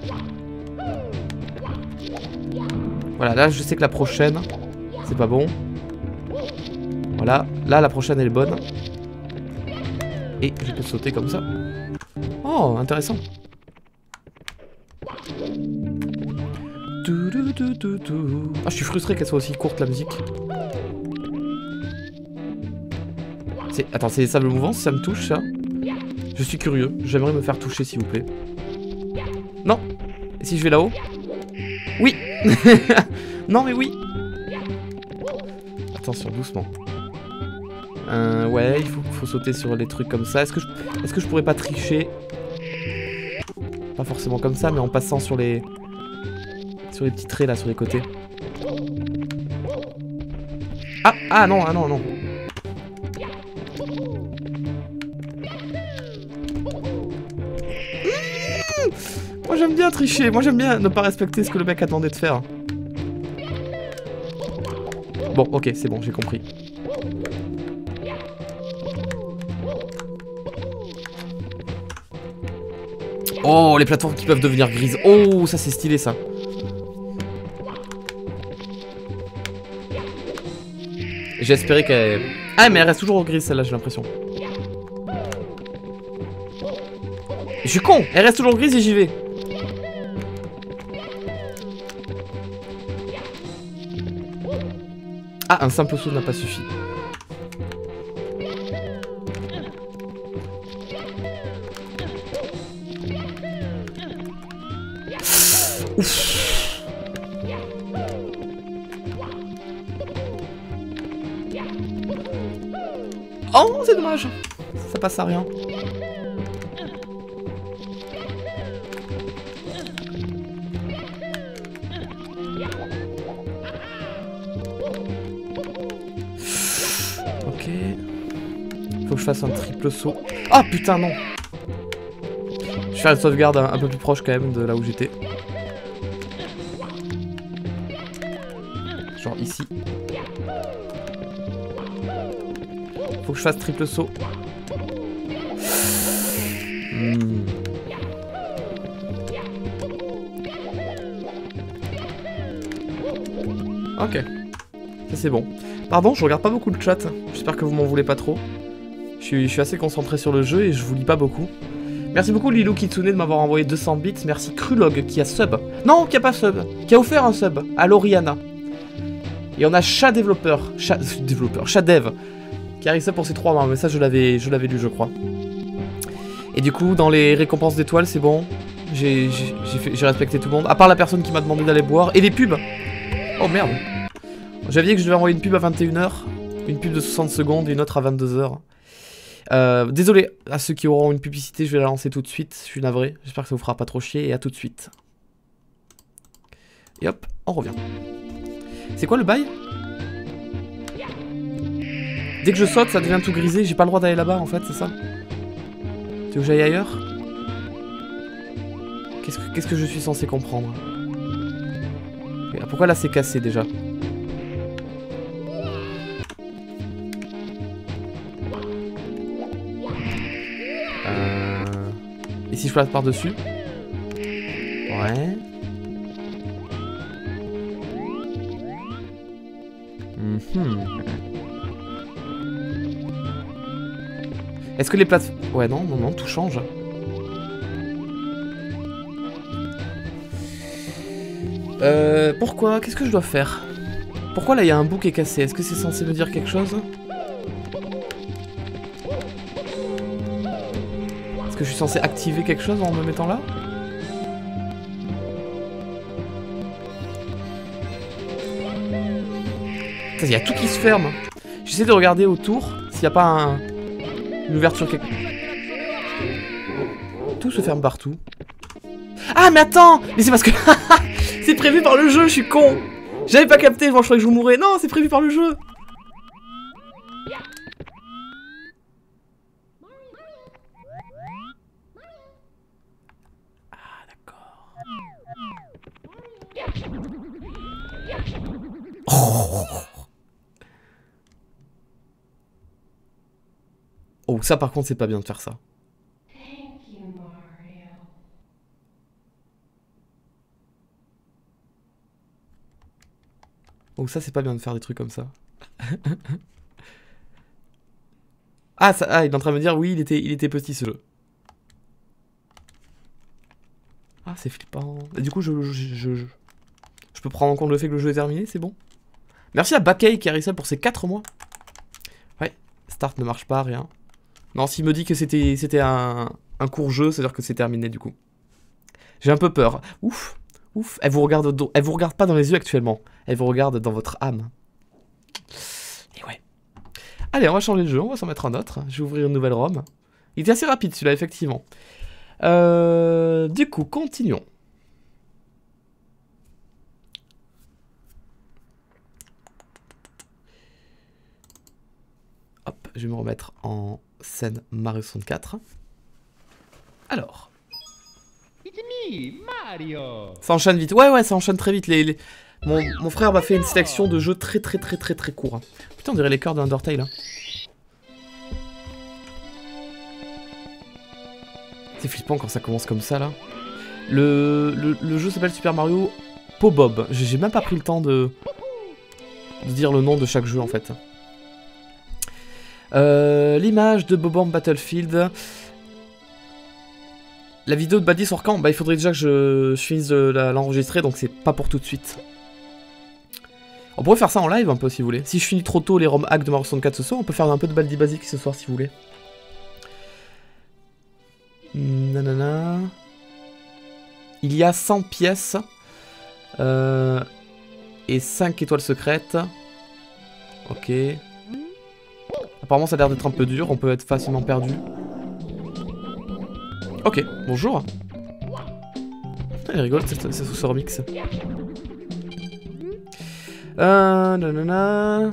Voilà, là, je sais que la prochaine, c'est pas bon. Voilà, là, la prochaine, elle est bonne. Et je peux sauter comme ça. Oh, intéressant. Ah, je suis frustré qu'elle soit aussi courte, la musique. Attends, c'est les sables mouvants, si ça me touche, ça? Je suis curieux. J'aimerais me faire toucher, s'il vous plaît. Non. Et si je vais là-haut? Oui. Non, mais oui. Attention, doucement. Euh, ouais, il faut, faut sauter sur les trucs comme ça. Est-ce que, je, est-ce que je pourrais pas tricher? Pas forcément comme ça, mais en passant sur les... Sur les petits traits, là, sur les côtés. Ah, ah non, ah non, non. Moi j'aime bien tricher, moi j'aime bien ne pas respecter ce que le mec a demandé de faire. Bon, ok, c'est bon, j'ai compris. Oh, les plateformes qui peuvent devenir grises. Oh, ça c'est stylé ça. J'ai espéré qu'elle... Ah, mais elle reste toujours grise celle-là, j'ai l'impression. Je suis con, elle reste toujours grise et j'y vais. Ah, un simple saut n'a pas suffi. Ouf. Oh, c'est dommage. Ça passe à rien. Ok. Faut que je fasse un triple saut. Ah putain, non. Je vais faire une sauvegarde un, un peu plus proche quand même de là où j'étais. Genre ici. Faut que je fasse triple saut. Hmm. Ok. Ça c'est bon. Pardon, je regarde pas beaucoup le chat. J'espère que vous m'en voulez pas trop. Je suis, je suis assez concentré sur le jeu et je vous lis pas beaucoup. Merci beaucoup Lilou Kitsune de m'avoir envoyé deux cents bits. Merci Krulog qui a sub. Non, qui a pas sub. Qui a offert un sub à Loriana. Et on a Chat Développeur. Chat Développeur. Chat Dev. Qui arrive ça pour ces trois mois. Mais ça, je l'avais je l'avais lu, je crois. Et du coup, dans les récompenses d'étoiles, c'est bon. J'ai respecté tout le monde. À part la personne qui m'a demandé d'aller boire. Et les pubs. Oh merde. J'avais dit que je devais envoyer une pub à vingt et une heures. Une pub de soixante secondes et une autre à vingt-deux heures. Euh, désolé à ceux qui auront une publicité, je vais la lancer tout de suite. Je suis navré. J'espère que ça vous fera pas trop chier. Et à tout de suite. Et hop, on revient. C'est quoi le bail? Dès que je saute, ça devient tout grisé. J'ai pas le droit d'aller là-bas en fait, c'est ça? Tu veux que j'aille ailleurs? Qu'est-ce que, qu'est-ce que je suis censé comprendre? Pourquoi là c'est cassé déjà? Euh... Et si je passe par-dessus? Ouais. Mm-hmm. Est-ce que les places... Ouais, non, non, non, tout change. Euh, pourquoi? Qu'est-ce que je dois faire? Pourquoi là il y a un bout qui est cassé? Est-ce que c'est censé me dire quelque chose? Est-ce que je suis censé activer quelque chose en me mettant là? Il y a tout qui se ferme. J'essaie de regarder autour s'il n'y a pas un... une ouverture quelque... Tout se ferme partout. Ah mais attends! Mais c'est parce que... c'est prévu par le jeu, je suis con! J'avais pas capté, moi je croyais que je mourrais. Non, c'est prévu par le jeu! Ah d'accord. Oh. Oh, ça par contre c'est pas bien de faire ça. Oh, ça c'est pas bien de faire des trucs comme ça. ah, ça, ah, il est en train de me dire oui, il était, il était petit ce jeu. Ah, c'est flippant. Et du coup, je, je, je, je, je peux prendre en compte le fait que le jeu est terminé, c'est bon. Merci à Bakay qui a réussi pour ses quatre mois. Ouais, start ne marche pas, rien. Non, s'il me dit que c'était c'était un, un court jeu, c'est-à-dire que c'est terminé du coup. J'ai un peu peur. Ouf, ouf. Elle vous regarde, elle vous regarde pas dans les yeux actuellement. Elle vous regarde dans votre âme. Et ouais. Allez, on va changer de jeu, on va s'en mettre un autre. Je vais ouvrir une nouvelle ROM. Il était assez rapide celui-là, effectivement. Euh, du coup, continuons. Hop, je vais me remettre en scène Mario soixante-quatre. Alors. It's me, Mario. Ça enchaîne vite. Ouais, ouais, ça enchaîne très vite. Les, les... Mon, mon frère m'a fait une sélection de jeux très, très, très, très, très courts. Putain, on dirait les cœurs d'Undertale. Hein. C'est flippant quand ça commence comme ça, là. Le, le, le jeu s'appelle Super Mario Po-Bob. J'ai même pas pris le temps de, de dire le nom de chaque jeu, en fait. Euh, L'image de Bob-Omb Battlefield. La vidéo de Baddy sort quand? Bah il faudrait déjà que je, je finisse de l'enregistrer, donc c'est pas pour tout de suite. On pourrait faire ça en live un peu si vous voulez. Si je finis trop tôt les ROM hacks de Mario soixante-quatre ce soir, on peut faire un peu de Baldi basique ce soir si vous voulez. Nanana. Il y a cent pièces. Euh, et cinq étoiles secrètes. Ok. Apparemment ça a l'air d'être un peu dur, on peut être facilement perdu. Ok, bonjour. Elle rigole, c'est sous ce remix. Euh, nanana.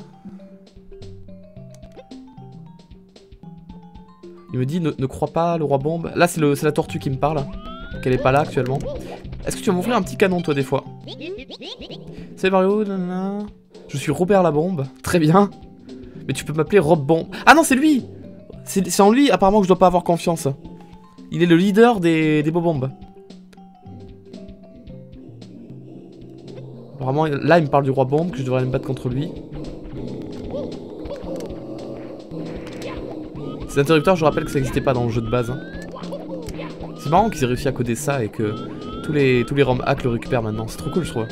Il me dit ne, ne crois pas le roi bombe. Là c'est la tortue qui me parle. Qu'elle est pas là actuellement. Est-ce que tu vas m'offrir un petit canon toi des fois? C'est Mario, nanana. Je suis Robert la bombe. Très bien. Mais tu peux m'appeler Rob Bombe. Ah non, c'est lui. C'est en lui apparemment que je dois pas avoir confiance. Il est le leader des, des Bob-Bombs. Vraiment, là il me parle du roi bombe, que je devrais aller me battre contre lui. Ces interrupteurs, je rappelle que ça n'existait pas dans le jeu de base. Hein. C'est marrant qu'ils aient réussi à coder ça et que tous les, tous les ROM hacks le récupèrent maintenant. C'est trop cool, je trouve.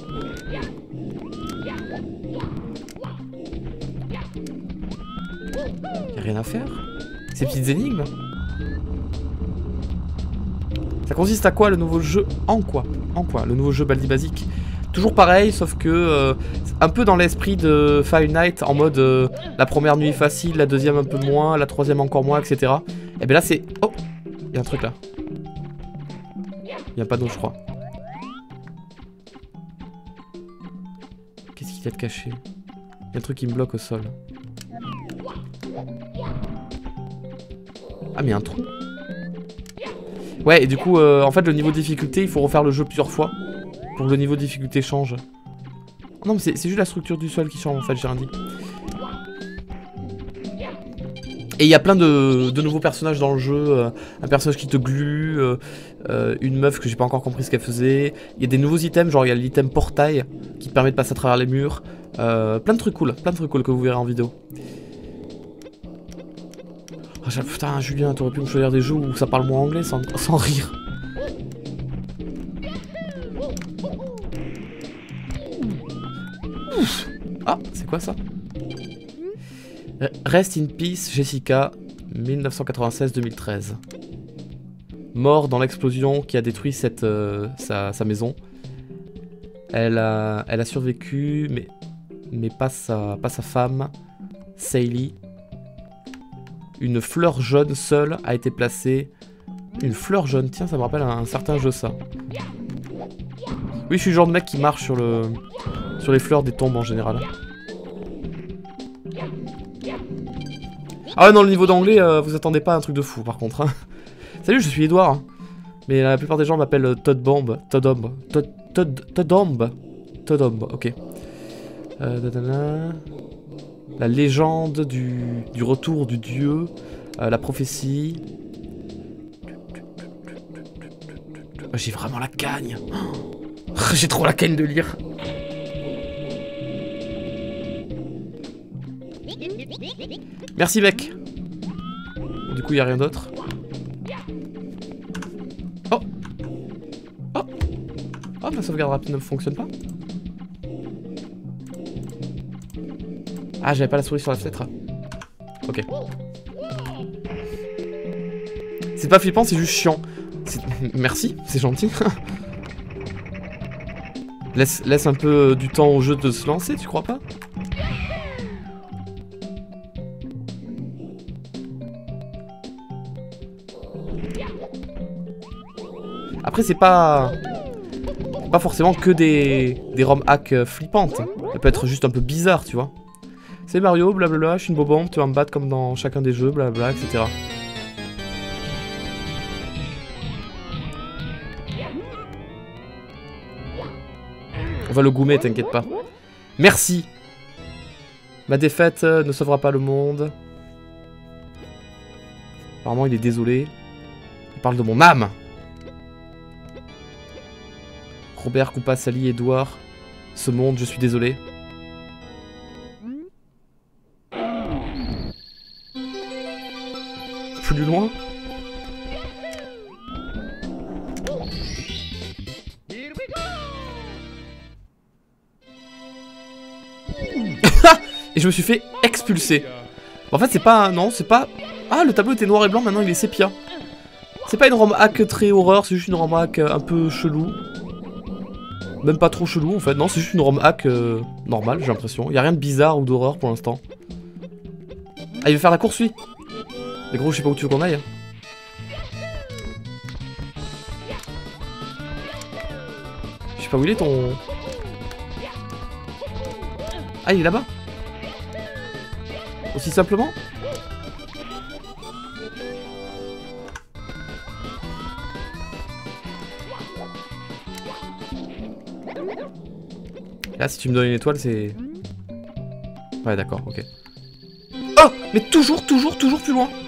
Y'a rien à faire. Ces petites énigmes. Ça consiste à quoi le nouveau jeu? En quoi? En quoi? Le nouveau jeu Baldi Basique. Toujours pareil, sauf que euh, un peu dans l'esprit de Five Nights, en mode euh, la première nuit facile, la deuxième un peu moins, la troisième encore moins, et cetera. Et bien là c'est... Oh, il y a un truc là. Il y a un panneau, je crois. Qu'est-ce qu'il y a de caché? Il y a un truc qui me bloque au sol. Ah mais il y a un trou. Ouais, et du coup, euh, en fait, le niveau de difficulté, il faut refaire le jeu plusieurs fois pour que le niveau de difficulté change. Non, mais c'est juste la structure du sol qui change, en fait, j'ai rien dit. Et il y a plein de, de nouveaux personnages dans le jeu. Euh, un personnage qui te glue, euh, euh, une meuf que j'ai pas encore compris ce qu'elle faisait. Il y a des nouveaux items, genre il y a l'item portail qui te permet de passer à travers les murs. Euh, plein de trucs cool, plein de trucs cool que vous verrez en vidéo. Oh, putain, Julien, t'aurais pu me choisir des jeux où ça parle moins anglais sans, sans rire. C'est quoi ça? Rest in peace, Jessica, mille neuf cent quatre-vingt-seize deux mille treize. Mort dans l'explosion qui a détruit cette, euh, sa, sa maison. Elle a, elle a survécu, mais, mais pas, sa, pas sa femme, Sally. Une fleur jaune seule a été placée. Une fleur jaune, tiens, ça me rappelle un, un certain jeu, ça. Oui, je suis le genre de mec qui marche sur, le, sur les fleurs des tombes en général. Ah ouais, non, le niveau d'anglais, euh, vous attendez pas à un truc de fou, par contre. Hein. Salut, je suis Edouard. Hein. Mais la plupart des gens m'appellent Todd Bomb. Todd Bomb. Todd, Todd, Todd Bomb. Todd Bomb, ok. Euh, dadana. La légende du, du retour du dieu. Euh, la prophétie. Oh, j'ai vraiment la cagne. Oh, j'ai trop la cagne de lire. Merci mec. Du coup, il n'y a rien d'autre. Oh. Oh. Oh, ma sauvegarde rapide ne fonctionne pas. Ah, j'avais pas la souris sur la fenêtre. Ok. C'est pas flippant, c'est juste chiant. Merci, c'est gentil. laisse, laisse un peu du temps au jeu de se lancer, tu crois pas? Après, c'est pas... pas forcément que des, des ROM hacks flippantes. Ça peut être juste un peu bizarre, tu vois. C'est Mario, blablabla, je suis une bobombe, tu vas me battre comme dans chacun des jeux, blablabla, et cetera. On va le goumer, t'inquiète pas. Merci. Ma défaite ne sauvera pas le monde. Apparemment, il est désolé. Il parle de mon âme. Robert, Koopa, Sally, Edouard. Ce monde, je suis désolé. Plus loin. Et je me suis fait expulser. En fait, c'est pas... Non, c'est pas... Ah, le tableau était noir et blanc, maintenant il est sépia. C'est pas une ROM hack très horreur, c'est juste une ROM hack un peu chelou. Même pas trop chelou en fait, non, c'est juste une ROM hack euh, normale, j'ai l'impression. Y'a rien de bizarre ou d'horreur pour l'instant. Ah, il veut faire la course lui. Mais gros, je sais pas où tu veux qu'on aille. Je sais pas où il est ton... Ah, il est là-bas. Aussi simplement. Là, si tu me donnes une étoile, c'est... Ouais, d'accord, ok. Oh! Mais toujours, toujours, toujours plus loin.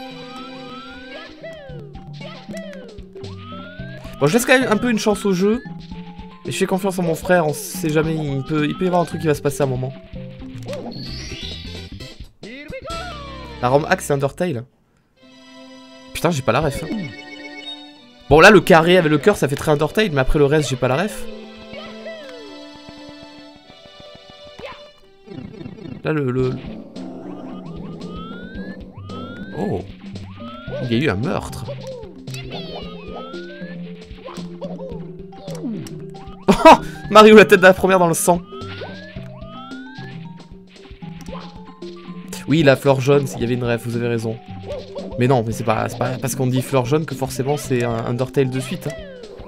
Bon, je laisse quand même un peu une chance au jeu. Et je fais confiance à mon frère, on sait jamais, il peut, il peut y avoir un truc qui va se passer à un moment. La ROM hack, c'est Undertale. Putain, j'ai pas la ref. Bon, là, le carré avec le cœur, ça fait très Undertale, mais après le reste, j'ai pas la ref. Là, le, le... Oh. Il y a eu un meurtre. Oh, Mario, la tête de la première dans le sang. Oui, la fleur jaune, s'il y avait une ref, vous avez raison. Mais non, mais c'est pas, pas parce qu'on dit fleur jaune que forcément c'est un Undertale de suite. Hein.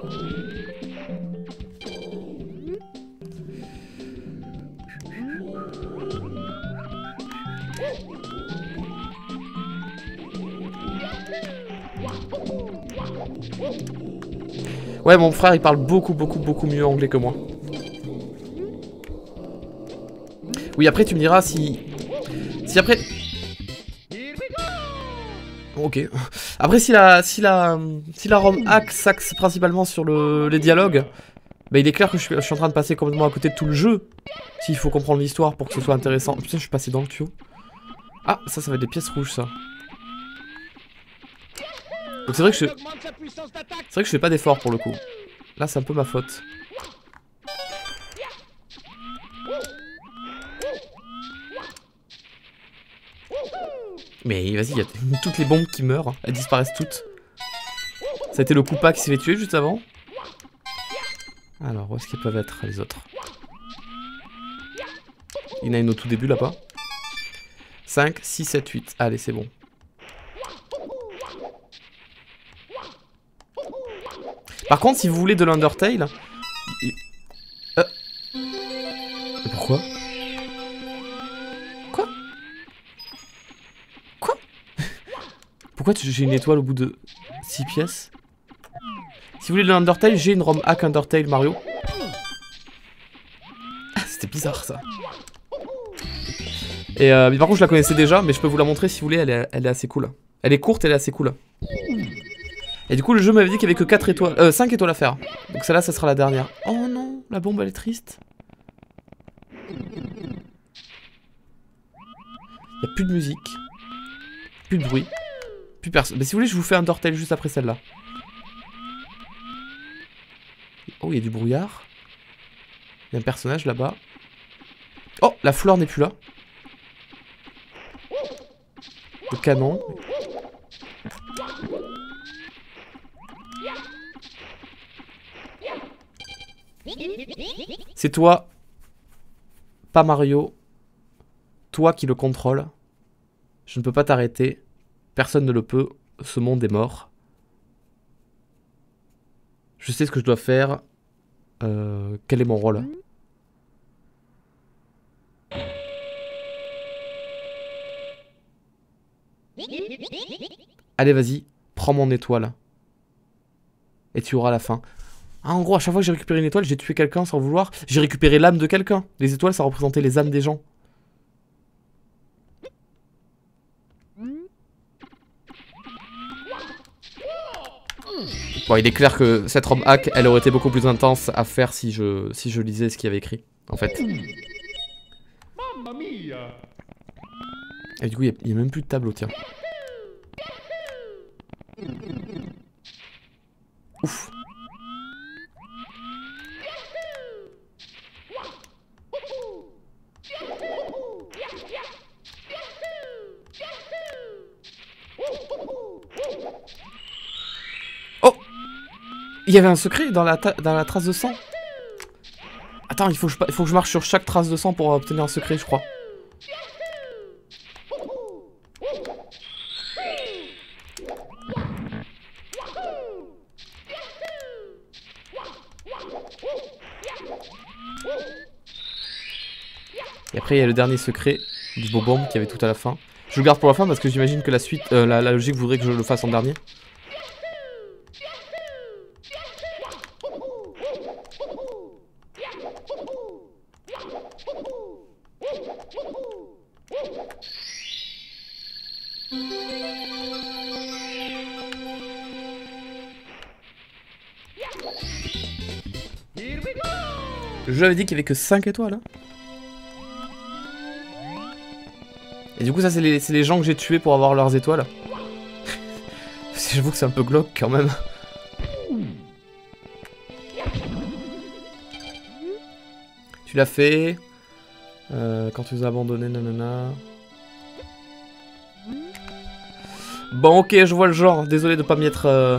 Ouais, mon frère, il parle beaucoup, beaucoup, beaucoup mieux anglais que moi. Oui, après, tu me diras si... Si après... Ok. Après, si la, si la, si la ROM hack s'axe principalement sur le, les dialogues, bah, il est clair que je suis, je suis en train de passer complètement à côté de tout le jeu. S'il faut comprendre l'histoire pour que ce soit intéressant. Putain, je suis passé dans le tuyau. Ah, ça, ça va être des pièces rouges, ça. Donc c'est vrai que je... C'est vrai que je fais pas d'effort pour le coup. Là, c'est un peu ma faute. Mais vas-y, il y a toutes les bombes qui meurent. Elles disparaissent toutes. Ça a été le Koopa qui s'est fait tuer juste avant. Alors, où est-ce qu'ils peuvent être les autres? Il y en a une au tout début là-bas. cinq, six, sept, huit. Allez, c'est bon. Par contre, si vous voulez de l'Undertale... Euh... Mais pourquoi? Quoi? Quoi? Pourquoi j'ai une étoile au bout de six pièces? Si vous voulez de l'Undertale, j'ai une ROM hack Undertale Mario. Ah, c'était bizarre ça. Et euh, mais par contre je la connaissais déjà, mais je peux vous la montrer si vous voulez, elle est, elle est assez cool. Elle est courte, elle est assez cool. Et du coup le jeu m'avait dit qu'il y avait que quatre étoiles, euh, cinq étoiles à faire. Donc celle-là ça sera la dernière. Oh non, la bombe elle est triste. Il n'y a plus de musique, plus de bruit, plus personne. Mais si vous voulez je vous fais Undertale juste après celle-là. Oh il y a du brouillard. Il y a un personnage là-bas. Oh la fleur n'est plus là. Le canon. C'est toi, pas Mario. Toi qui le contrôle. Je ne peux pas t'arrêter. Personne ne le peut. Ce monde est mort. Je sais ce que je dois faire. Euh, quel est mon rôle? Allez, vas-y, prends mon étoile. Et tu auras la fin. Ah, en gros, à chaque fois que j'ai récupéré une étoile, j'ai tué quelqu'un sans vouloir. J'ai récupéré l'âme de quelqu'un. Les étoiles, ça représentait les âmes des gens. Bon, il est clair que cette ROM hack, elle aurait été beaucoup plus intense à faire si je, si je lisais ce qu'il y avait écrit, en fait. Et du coup, il n'y a, a même plus de tableau, tiens. Ouf. Oh! Il y avait un secret dans la, dans la trace de sang. Attends, il faut, que je, il faut que je marche sur chaque trace de sang pour obtenir un secret, je crois. Et après il y a le dernier secret du Bob-omb qui avait tout à la fin. Je le garde pour la fin parce que j'imagine que la suite, euh, la, la logique voudrait que je le fasse en dernier. Le jeu avait dit qu'il y avait que cinq étoiles. Hein. Et du coup ça c'est les, les gens que j'ai tués pour avoir leurs étoiles. J'avoue que c'est un peu glauque quand même. Tu l'as fait. Euh, quand tu nous as abandonné, nanana. Bon ok, je vois le genre. Désolé de pas m'y être... Euh...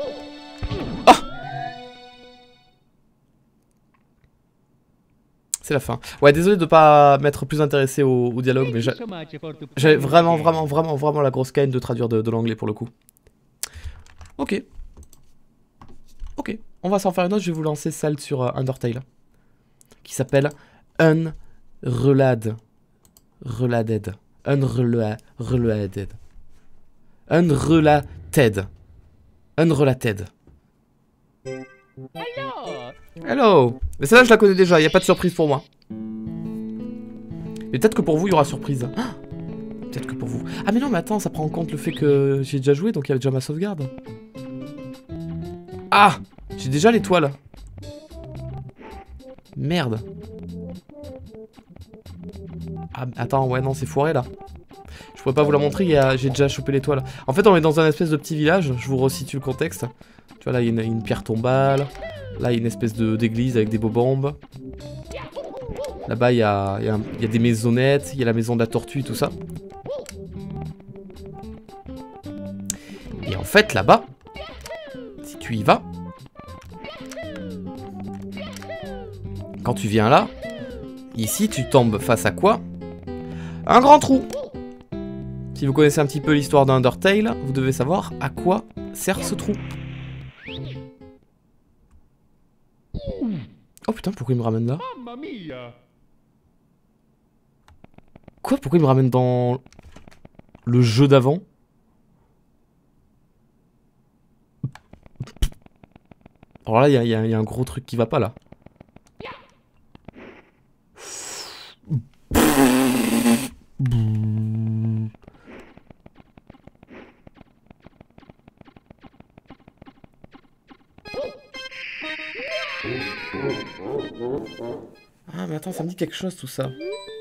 C'est la fin. Ouais, désolé de pas m'être plus intéressé au, au dialogue, mais j'avais vraiment, vraiment, vraiment, vraiment la grosse canne de traduire de, de l'anglais pour le coup. Ok. Ok. On va s'en faire une autre, je vais vous lancer celle sur uh, Undertale. Qui s'appelle Unrelated. Related. Unrelated. Unrelated. Unrelated. Hello. Mais celle-là je la connais déjà, il n'y a pas de surprise pour moi. Mais peut-être que pour vous il y aura surprise. Ah, peut-être que pour vous. Ah mais non mais attends, ça prend en compte le fait que j'ai déjà joué, donc il y a déjà ma sauvegarde. Ah, j'ai déjà l'étoile. Merde. Ah attends, ouais non c'est foiré là. Je pourrais pas vous la montrer, j'ai déjà chopé l'étoile. En fait on est dans un espèce de petit village, je vous resitue le contexte. Tu vois là il y a une, une pierre tombale. Là, il y a une espèce d'église avec des bobombes. Là-bas, il y a, y, a y a des maisonnettes. Il y a la maison de la tortue et tout ça. fait, là-bas, si tu y vas, quand tu viens là, ici, tu tombes face à quoi? Un grand trou. Si vous connaissez un petit peu l'histoire d'Undertale, vous devez savoir à quoi sert ce trou. Oh putain, pourquoi il me ramène là? Mamma mia! Quoi? Pourquoi il me ramène dans le jeu d'avant? Alors là, il y, y a un gros truc qui va pas là. Ah mais attends, ça me dit quelque chose tout ça.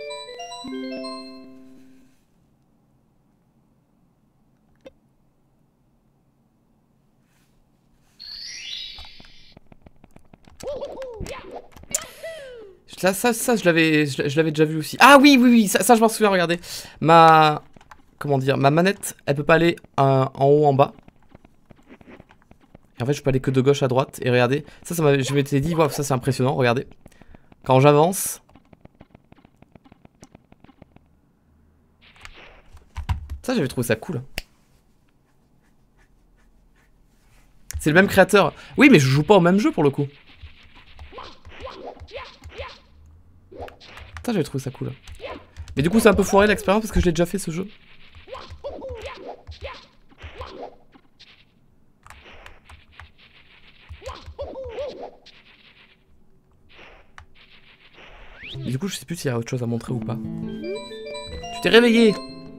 Ça, ça, ça, je l'avais, je, je l'avais déjà vu aussi. Ah oui, oui, oui, ça, ça je m'en souviens. Regardez, ma, comment dire, ma manette, elle peut pas aller euh, en haut, en bas. Et en fait, je peux aller que de gauche à droite. Et regardez, ça, ça m'a, je m'étais dit, waouh, ça c'est impressionnant. Regardez, quand j'avance, ça, j'avais trouvé ça cool. C'est le même créateur. Oui, mais je joue pas au même jeu pour le coup. Ça, j'avais trouvé ça cool. Mais du coup, c'est un peu foiré l'expérience parce que je l'ai déjà fait ce jeu. Et du coup, je sais plus s'il y a autre chose à montrer ou pas. Tu t'es réveillé!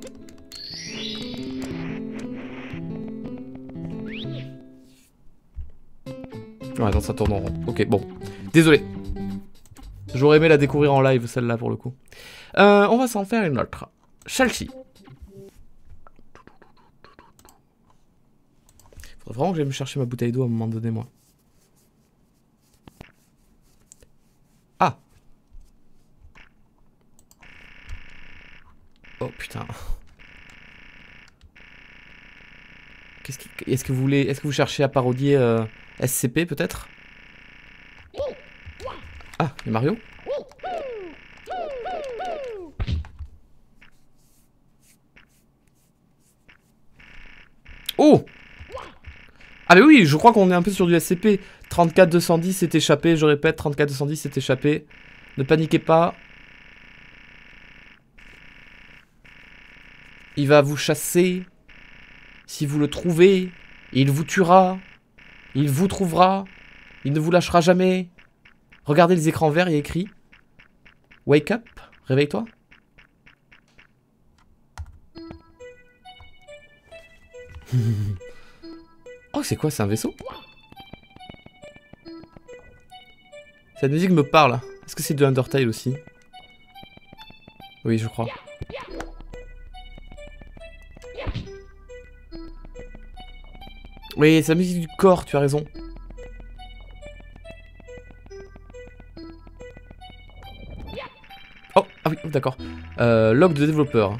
Ouais, non, ça tourne en rond. Ok, bon. Désolé. J'aurais aimé la découvrir en live, celle-là, pour le coup. Euh, on va s'en faire une autre. Celle-ci. Faudrait vraiment que j'aille me chercher ma bouteille d'eau à un moment donné, moi. Ah. Oh, putain. Qu'est-ce qui... Est-ce que vous voulez... Est-ce que vous cherchez à parodier euh, S C P, peut-être? Ah, il y a Mario. Oh! Ah mais oui, je crois qu'on est un peu sur du S C P. trente-quatre deux cent dix s'est échappé, je répète, trente-quatre deux cent dix s'est échappé. Ne paniquez pas. Il va vous chasser. Si vous le trouvez, il vous tuera. Il vous trouvera. Il ne vous lâchera jamais. Regardez les écrans verts, il y a écrit Wake up, réveille-toi. Oh, c'est quoi, c'est un vaisseau? Cette musique me parle. Est-ce que c'est de Undertale aussi? Oui, je crois. Oui, c'est la musique du corps, tu as raison. Oh, ah oui, d'accord. Euh, log de développeur.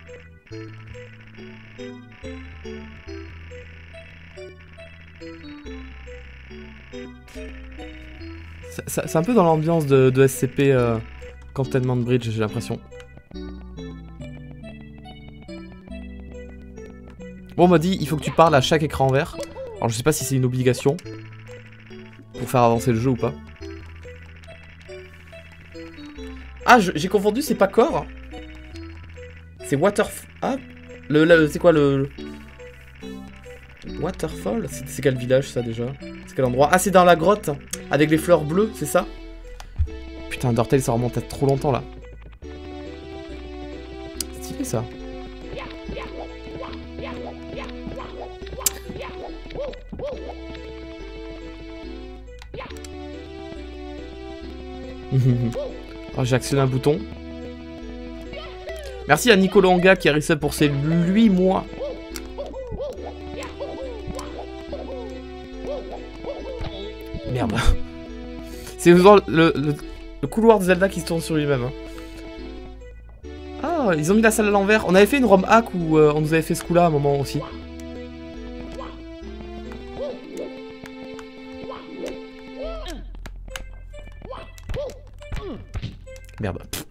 C'est un peu dans l'ambiance de, de S C P euh, Containment Bridge, j'ai l'impression. Bon, on m'a dit, il faut que tu parles à chaque écran vert. Alors, je sais pas si c'est une obligation pour faire avancer le jeu ou pas. Ah, j'ai confondu, c'est pas Core. C'est Waterfall. Ah, le, le c'est quoi le... Waterfall? C'est quel village ça déjà? C'est quel endroit? Ah, c'est dans la grotte avec les fleurs bleues, c'est ça? Putain, Undertale, ça remonte à trop longtemps là. C'est stylé ça. Oh, j'ai actionné un bouton. Merci à Nicolas Anga qui a resté pour ses huit mois. Merde. C'est le, le, le couloir de Zelda qui se tourne sur lui-même. Hein. Ah, ils ont mis la salle à l'envers. On avait fait une ROM hack où euh, on nous avait fait ce coup-là à un moment aussi. Merde. Pff.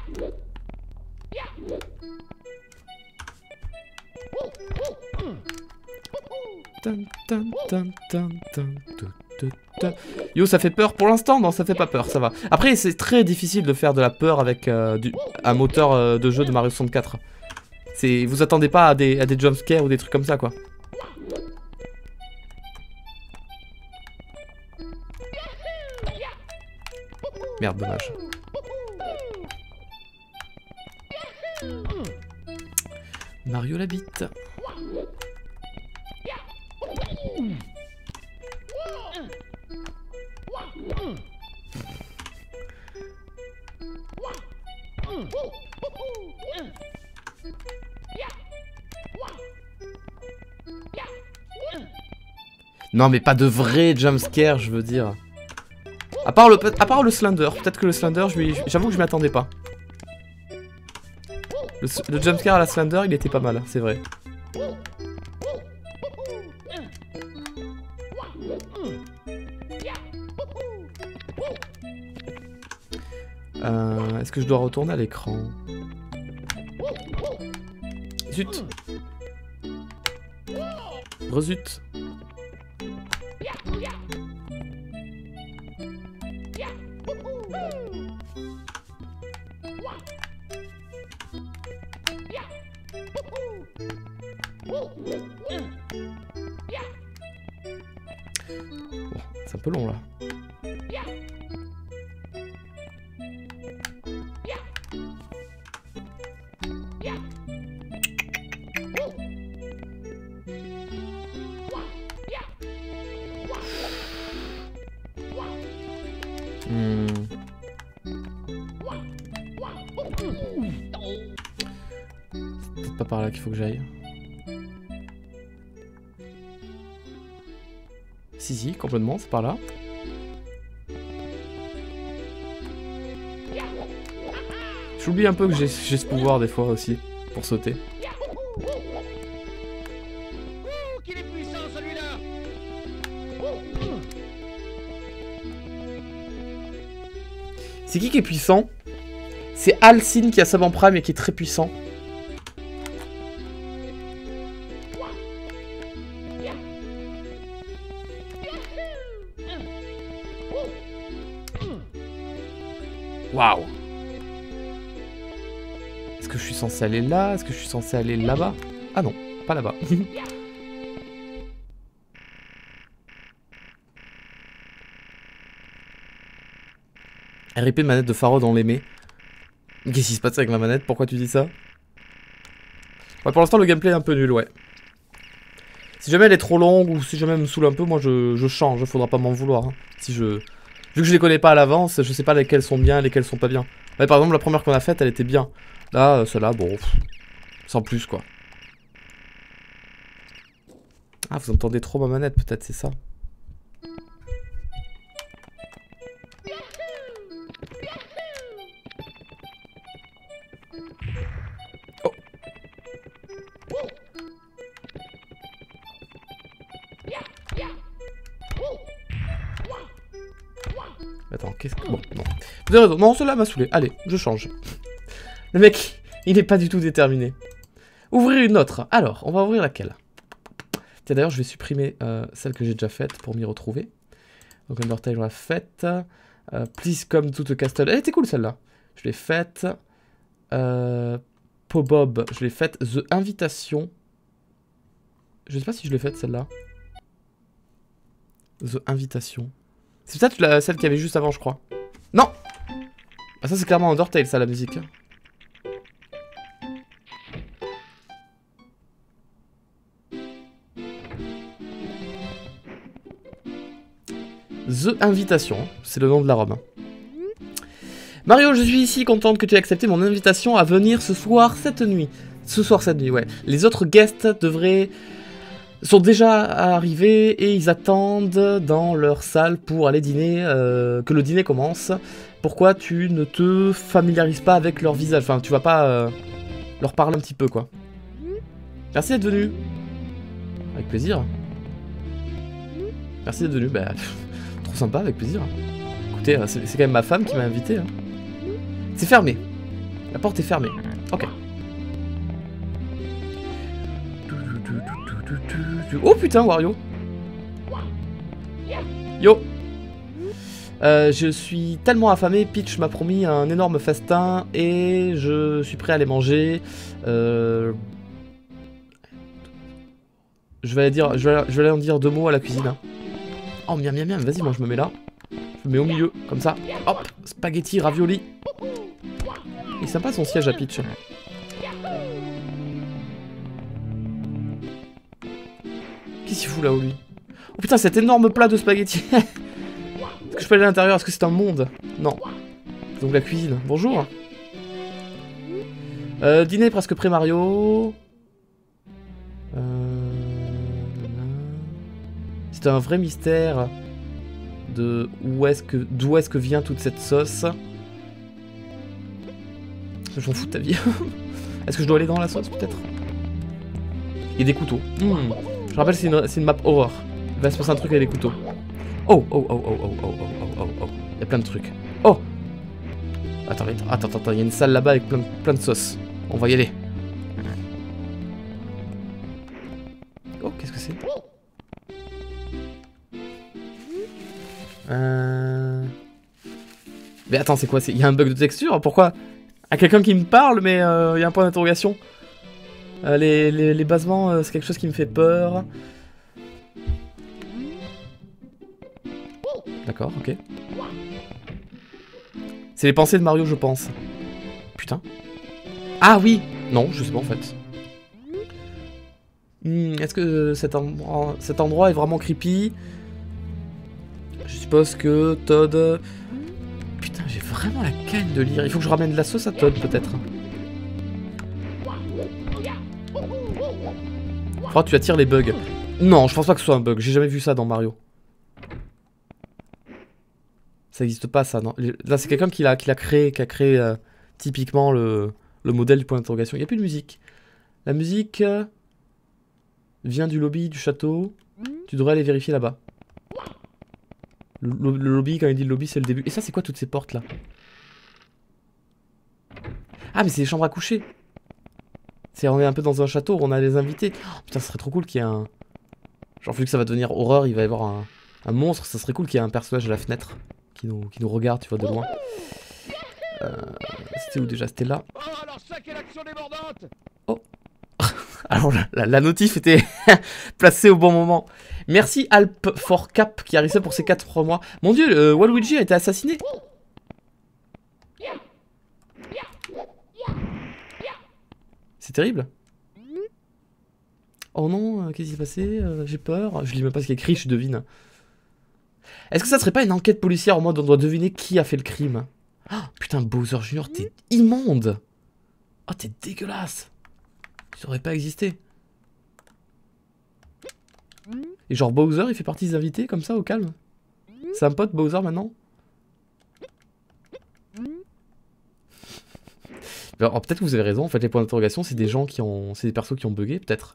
Dun, dun, dun, dun, dun, dun, dun, dun. Yo, ça fait peur pour l'instant? Non, ça fait pas peur, ça va. Après, c'est très difficile de faire de la peur avec euh, du, un moteur euh, de jeu de Mario soixante-quatre. C'est, vous attendez pas à des, à des jumpscares ou des trucs comme ça, quoi. Merde, dommage. Mario la bite. Non mais pas de vrai jumpscare, je veux dire. À part le, à part le Slender, peut-être que le Slender, j'avoue que je m'y attendais pas. Le, le jumpscare à la Slender, il était pas mal, c'est vrai. Euh, Est-ce que je dois retourner à l'écran? Zut. Rezut. Bon, c'est un peu long là. Hmm. C'est peut-être pas par là qu'il faut que j'aille. Si, si, complètement, c'est par là. J'oublie un peu que j'ai ce pouvoir des fois aussi, pour sauter. C'est qui qui est puissant? C'est Alcine qui a Saban Prime et qui est très puissant. Waouh! Est-ce que je suis censé aller là? Est-ce que je suis censé aller là-bas? Ah non, pas là-bas. R I P de manette de Pharaon dans l'aimé. Qu'est-ce qui se passe avec ma manette? Pourquoi tu dis ça? Ouais, pour l'instant, le gameplay est un peu nul, ouais. Si jamais elle est trop longue ou si jamais elle me saoule un peu, moi je, je change, faudra pas m'en vouloir. Hein. Si je... Vu que je les connais pas à l'avance, je sais pas lesquelles sont bien et lesquelles sont pas bien. Ouais, par exemple, la première qu'on a faite, elle était bien. Là, celle-là, bon, pff, sans plus, quoi. Ah, vous entendez trop ma manette, peut-être, c'est ça. Oh. Attends, qu'est-ce que... Bon, non. Vous avez raison. Non, cela m'a saoulé. Allez, je change. Le mec, il n'est pas du tout déterminé. Ouvrir une autre. Alors, on va ouvrir laquelle? Tiens, d'ailleurs, je vais supprimer euh, celle que j'ai déjà faite pour m'y retrouver. Donc, Undertale, on l'a faite. Euh, Please Come to the Castle. Elle était cool, celle-là. Je l'ai faite. Euh, Pobob, je l'ai faite. The Invitation. Je sais pas si je l'ai faite, celle-là. The Invitation. C'est peut-être celle qu'il y avait juste avant, je crois. Non! Ah, ça, c'est clairement Undertale, ça, la musique. The Invitation, c'est le nom de la robe. Mario, je suis ici, contente que tu aies accepté mon invitation à venir ce soir, cette nuit. Ce soir, cette nuit, ouais. Les autres guests devraient... sont déjà arrivés et ils attendent dans leur salle pour aller dîner, euh, que le dîner commence. Pourquoi tu ne te familiarises pas avec leur visage? Enfin, tu vas pas euh, leur parler un petit peu, quoi. Merci d'être venu. Avec plaisir. Merci d'être venu. Bah, pff, trop sympa, avec plaisir. Écoutez, c'est quand même ma femme qui m'a invité. Hein. C'est fermé. La porte est fermée. Ok. Oh putain, Wario. Yo. Euh, je suis tellement affamé, Peach m'a promis un énorme festin et je suis prêt à les manger. Euh... Je vais aller dire, je vais, je vais aller en dire deux mots à la cuisine. Hein. Oh miam miam miam, vas-y, moi je me mets là. Je me mets au milieu, comme ça. Hop, spaghetti, ravioli. Il est sympa son siège à Peach. Qu'est-ce qu'il fout là-haut lui? Oh putain, cet énorme plat de spaghetti. Est-ce que je peux aller à l'intérieur? Est-ce que c'est un monde? Non. Donc la cuisine. Bonjour. Euh, dîner presque prêt Mario. Euh... C'est un vrai mystère de où est-ce que d'où est-ce que vient toute cette sauce. Je m'en fous de ta vie. Est-ce que je dois aller dans la sauce peut-être? Il y a des couteaux. Mmh. Je rappelle c'est une, une map horreur. Il va se passer un truc avec les couteaux. Oh oh oh oh oh oh oh oh oh. Il y a plein de trucs. Oh. Attends attends attends attends. Il y a une salle là-bas avec plein, plein de sauces. On va y aller. Oh qu'est-ce que c'est? Euh... Mais attends, c'est quoi? Il y a un bug de texture? Pourquoi? À quelqu'un qui me parle, mais il euh, y a un point d'interrogation. Euh, les, les, les basements, euh, c'est quelque chose qui me fait peur. D'accord, ok. C'est les pensées de Mario, je pense. Putain. Ah oui! Non, je sais pas en fait. Hmm, est-ce que cet endroit, cet endroit est vraiment creepy? Je suppose que Todd... Putain, j'ai vraiment la canne de lire. Il faut que je ramène de la sauce à Todd, peut-être. Oh, tu attires les bugs. Non, je pense pas que ce soit un bug. J'ai jamais vu ça dans Mario. Ça existe pas, ça, non. Là, c'est quelqu'un qui l'a qui l'a créé, qui a créé euh, typiquement le, le modèle du point d'interrogation. Il n'y a plus de musique. La musique euh, vient du lobby du château. Tu devrais aller vérifier là-bas. Le, le, le lobby, quand il dit le lobby, c'est le début. Et ça, c'est quoi toutes ces portes là? Ah, mais c'est les chambres à coucher. C'est on est un peu dans un château, on a des invités. Oh, putain, ça serait trop cool qu'il y ait un... Genre, vu que ça va devenir horreur, il va y avoir un, un monstre. Ça serait cool qu'il y ait un personnage à la fenêtre qui nous, qui nous regarde, tu vois, de loin. Euh, C'était où déjà? C'était là. Oh. Alors, la, la, la notif était placée au bon moment. Merci Alp for Cap qui a réussi pour ces quatre mois. Mon dieu, euh, Waluigi a été assassiné. C'est terrible. Oh non, euh, qu'est-ce qui s'est passé? euh, J'ai peur. Je lis même pas ce qu'il y a écrit, je devine. Est-ce que ça serait pas une enquête policière en mode on doit deviner qui a fait le crime? Oh, putain, Bowser Junior, t'es immonde. Oh, t'es dégueulasse. Tu devrais pas exister. Et genre Bowser, il fait partie des invités comme ça, au calme? C'est un pote Bowser maintenant? Alors peut-être que vous avez raison, en fait les points d'interrogation c'est des gens qui ont... C'est des persos qui ont bugué, peut-être.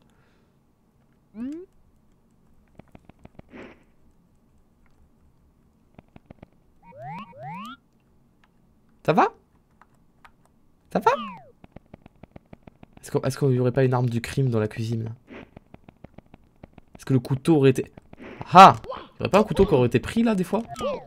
Ça va? Ça va? Est-ce qu'on est-ce qu'il y aurait pas une arme du crime dans la cuisine là? Est-ce que le couteau aurait été... Ah! Il y aurait pas un couteau qui aurait été pris là des fois?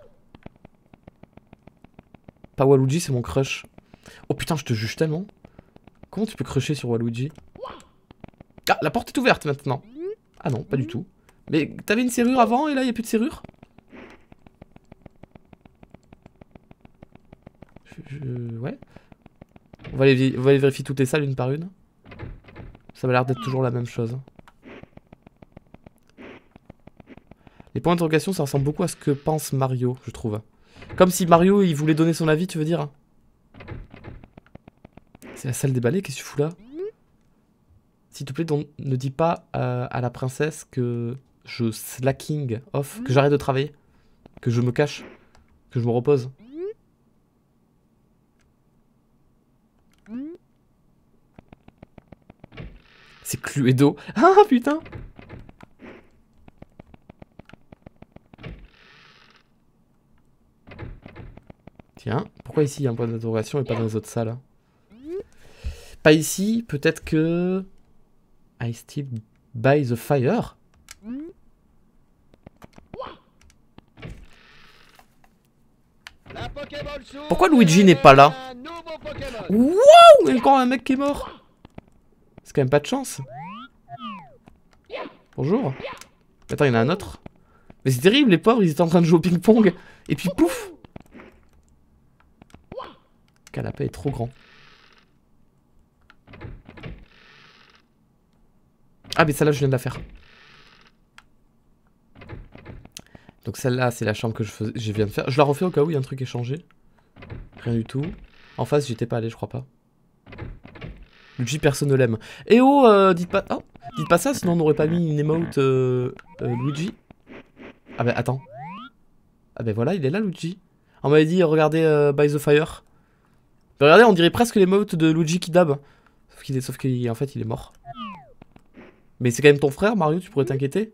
Pas Waluigi, c'est mon crush. Oh putain, je te juge tellement. Comment tu peux crusher sur Waluigi? Ah, la porte est ouverte maintenant. Ah non, pas du tout. Mais t'avais une serrure avant et là il n'y a plus de serrure? je, je... Ouais. On va, aller, on va aller vérifier toutes les salles une par une. Ça m'a l'air d'être toujours la même chose. Les points d'interrogation, ça ressemble beaucoup à ce que pense Mario, je trouve. Comme si Mario, il voulait donner son avis, tu veux dire? C'est la salle des balais, qu'est-ce que tu fous là? S'il te plaît, donc, ne dis pas euh, à la princesse que je slacking off, que j'arrête de travailler, que je me cache, que je me repose. C'est Cluedo. Ah putain! Tiens, pourquoi ici il y a un point d'interrogation et pas dans les autres salles? Pas ici, peut-être que... I still by the fire. Pourquoi Luigi n'est pas là? Wow, il y a encore un mec qui est mort. C'est quand même pas de chance. Bonjour. Attends, il y en a un autre. Mais c'est terrible, les pauvres, ils étaient en train de jouer au ping-pong. Et puis pouf. Le canapé est trop grand. Ah mais celle-là je viens de la faire. Donc celle-là c'est la chambre que je, fais, je viens de faire. Je la refais au cas où il y a un truc qui est changé. Rien du tout. En face j'étais pas allé je crois pas. Luigi personne ne l'aime. Eh oh euh, dites pas... Oh, dites pas ça sinon on n'aurait pas mis une emote euh, euh, Luigi. Ah bah attends. Ah bah voilà il est là Luigi. On m'avait dit regardez euh, By the Fire. Mais regardez on dirait presque l'emote de Luigi qui dab. Sauf qu'il est... Sauf qu'en fait il est mort. Mais c'est quand même ton frère, Mario, tu pourrais t'inquiéter.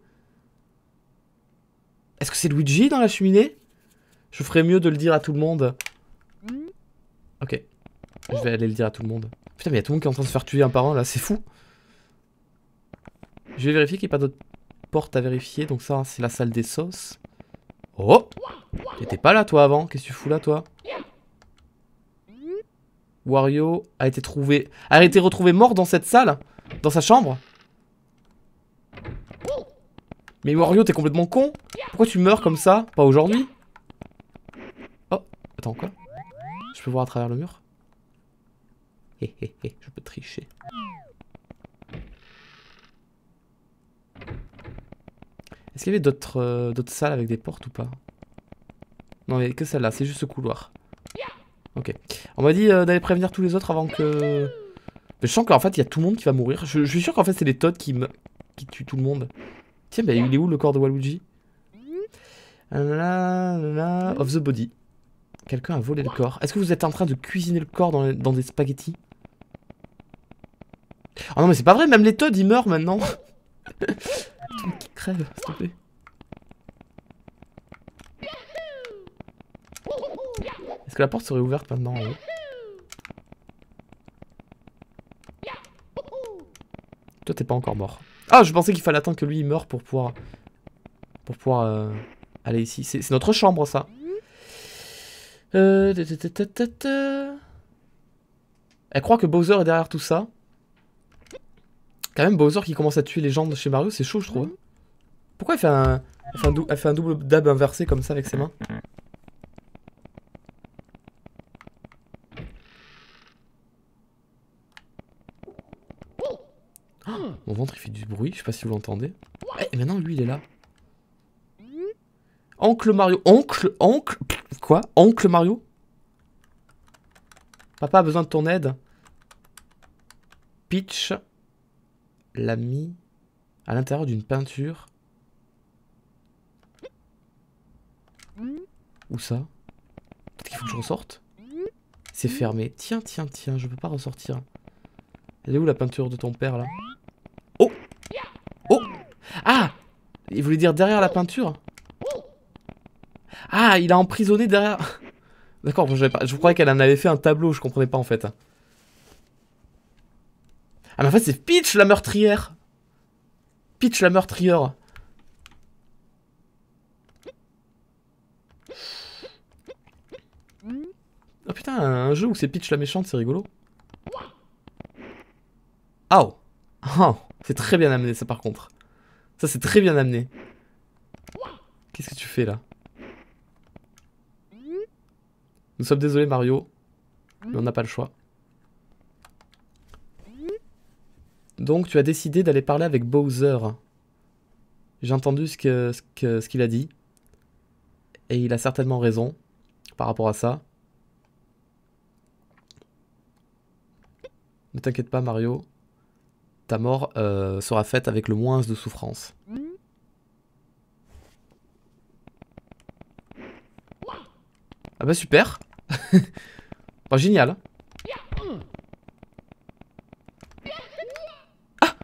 Est-ce que c'est Luigi dans la cheminée? Je ferais mieux de le dire à tout le monde. Ok. Je vais aller le dire à tout le monde. Putain, mais il y a tout le monde qui est en train de se faire tuer un par un, là, c'est fou. Je vais vérifier qu'il n'y ait pas d'autres portes à vérifier. Donc ça, c'est la salle des sauces. Oh! T'étais pas là, toi, avant. Qu'est-ce que tu fous là, toi? Wario a été trouvé... a été retrouvé mort dans cette salle? Dans sa chambre? Mais Wario, t'es complètement con. Pourquoi tu meurs comme ça? Pas aujourd'hui. Oh, attends, quoi? Je peux voir à travers le mur? Hé hé hé, je peux tricher. Est-ce qu'il y avait d'autres euh, d'autres salles avec des portes ou pas? Non, il n'y a que celle-là, c'est juste ce couloir. Ok. On m'a dit euh, d'aller prévenir tous les autres avant que... Mais je sens qu'en fait, il y a tout le monde qui va mourir. Je, je suis sûr qu'en fait, c'est les Toads qui, me... qui tuent tout le monde. Tiens, bah il est où le corps de Waluigi? Of the body. Quelqu'un a volé le corps. Est-ce que vous êtes en train de cuisiner le corps dans, dans des spaghettis? Oh non mais c'est pas vrai, même les Toads ils meurent maintenant. Tout le monde qui crève, s'il te plaît. Est-ce que la porte serait ouverte maintenant en haut? Toi t'es pas encore mort. Ah, je pensais qu'il fallait attendre que lui il meure pour pouvoir... Pour pouvoir euh, aller ici. C'est notre chambre, ça. Euh... Elle croit que Bowser est derrière tout ça. Quand même, Bowser qui commence à tuer les gens de chez Mario, c'est chaud, je trouve. Pourquoi elle fait un... Elle fait un, dou... elle fait un double dab inversé comme ça avec ses mains? Oh, mon ventre il fait du bruit, je sais pas si vous l'entendez. Et maintenant lui il est là. Oncle Mario. Oncle Oncle Quoi? Oncle Mario? Papa a besoin de ton aide. Peach l'a mis à l'intérieur d'une peinture. Où ça? Peut-être qu'il faut que je ressorte? C'est fermé. Tiens, tiens, tiens, je peux pas ressortir. Elle est où la peinture de ton père là? Oh! Oh! Ah! Il voulait dire derrière la peinture? Ah, il a emprisonné derrière... D'accord, bon, pas... je croyais qu'elle en avait fait un tableau, je comprenais pas en fait. Ah mais en fait c'est Peach la meurtrière! Peach la meurtrière! Oh putain, un jeu où c'est Peach la méchante, c'est rigolo. Oh! Oh! C'est très bien amené ça par contre. Ça c'est très bien amené. Qu'est-ce que tu fais là? Nous sommes désolés Mario, mais on n'a pas le choix. Donc tu as décidé d'aller parler avec Bowser. J'ai entendu ce que, ce que, ce qu'il a dit. Et il a certainement raison par rapport à ça. Ne t'inquiète pas Mario. Ta mort euh, sera faite avec le moins de souffrance. Ah bah super. Bon, génial. Ah.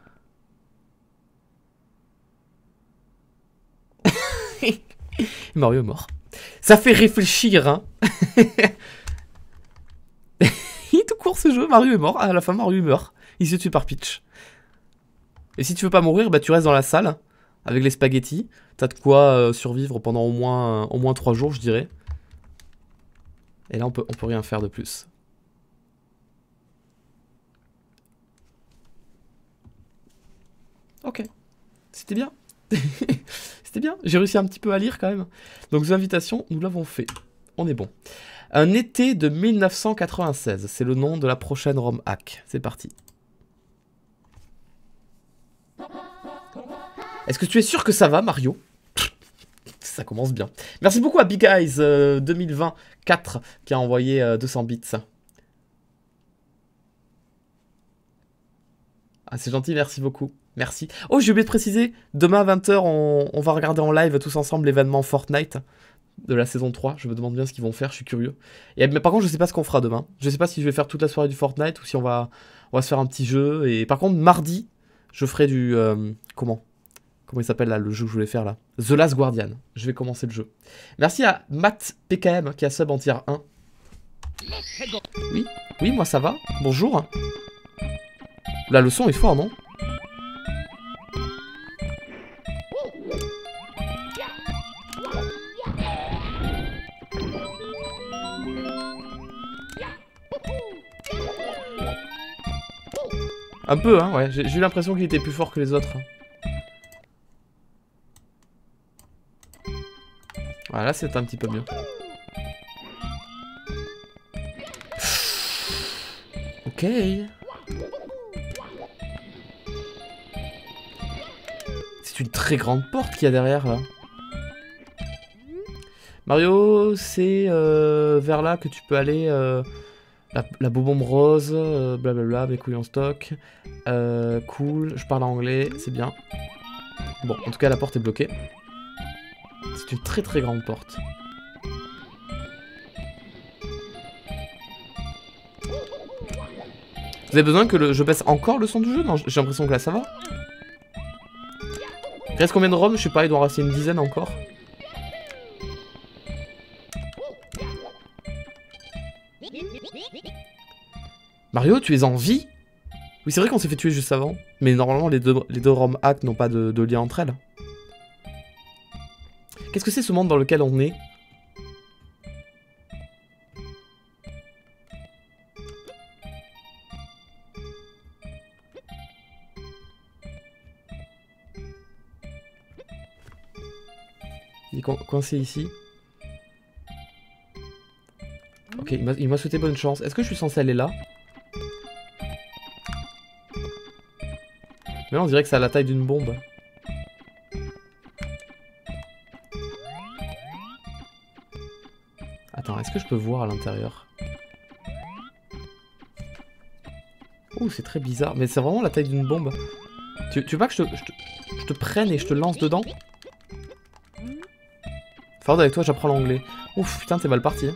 Mario est mort. Ça fait réfléchir, hein. Il est tout court ce jeu, Mario est mort. À la fin, Mario meurt. Il se tue par Peach. Et si tu veux pas mourir, bah tu restes dans la salle avec les spaghettis. T'as de quoi euh, survivre pendant au moins, euh, au moins trois jours, je dirais. Et là, on peut, on peut rien faire de plus. Ok. C'était bien. C'était bien. J'ai réussi un petit peu à lire quand même. Donc, l'invitation, nous l'avons fait. On est bon. Un été de mille neuf cent quatre-vingt-seize. C'est le nom de la prochaine ROM hack. C'est parti. Est-ce que tu es sûr que ça va, Mario? Ça commence bien. Merci beaucoup à Big Eyes euh, deux mille vingt-quatre qui a envoyé euh, deux cents bits. Ah, c'est gentil, merci beaucoup. Merci. Oh, j'ai oublié de préciser, demain à vingt heures, on, on va regarder en live tous ensemble l'événement Fortnite de la saison trois. Je me demande bien ce qu'ils vont faire, je suis curieux. Et, mais par contre, je sais pas ce qu'on fera demain. Je sais pas si je vais faire toute la soirée du Fortnite ou si on va, on va se faire un petit jeu. Et par contre, mardi, je ferai du... Euh, comment Comment il s'appelle là, le jeu que je voulais faire là? The Last Guardian. Je vais commencer le jeu. Merci à Matt P K M qui a sub en tier un. Oui, oui, moi ça va. Bonjour. La leçon est fort, non? Un peu, hein, ouais. J'ai eu l'impression qu'il était plus fort que les autres. Voilà, c'est un petit peu mieux. Ok. C'est une très grande porte qu'il y a derrière, là. Mario, c'est euh, vers là que tu peux aller... Euh, la, la bobombe rose, euh, blablabla, mes couilles en stock. Euh, cool, je parle anglais, c'est bien. Bon, en tout cas, la porte est bloquée. C'est une très très grande porte. Vous avez besoin que le, je baisse encore le son du jeu? Non, j'ai l'impression que là ça va. Il reste combien de roms? Je sais pas, il doit en rester une dizaine encore. Mario, tu es en vie? Oui, c'est vrai qu'on s'est fait tuer juste avant. Mais normalement, les deux, les deux ROM hacks n'ont pas de, de lien entre elles. Qu'est-ce que c'est ce monde dans lequel on est? Il est co coincé ici. Ok, il m'a souhaité bonne chance. Est-ce que je suis censé aller là? Mais là, on dirait que c'est à la taille d'une bombe. Attends, est-ce que je peux voir à l'intérieur? Oh, c'est très bizarre. Mais c'est vraiment la taille d'une bombe. Tu, tu veux pas que je te, je, te, je te prenne et je te lance dedans? Ford, avec toi, j'apprends l'anglais. Ouf, putain, t'es mal parti. Hein.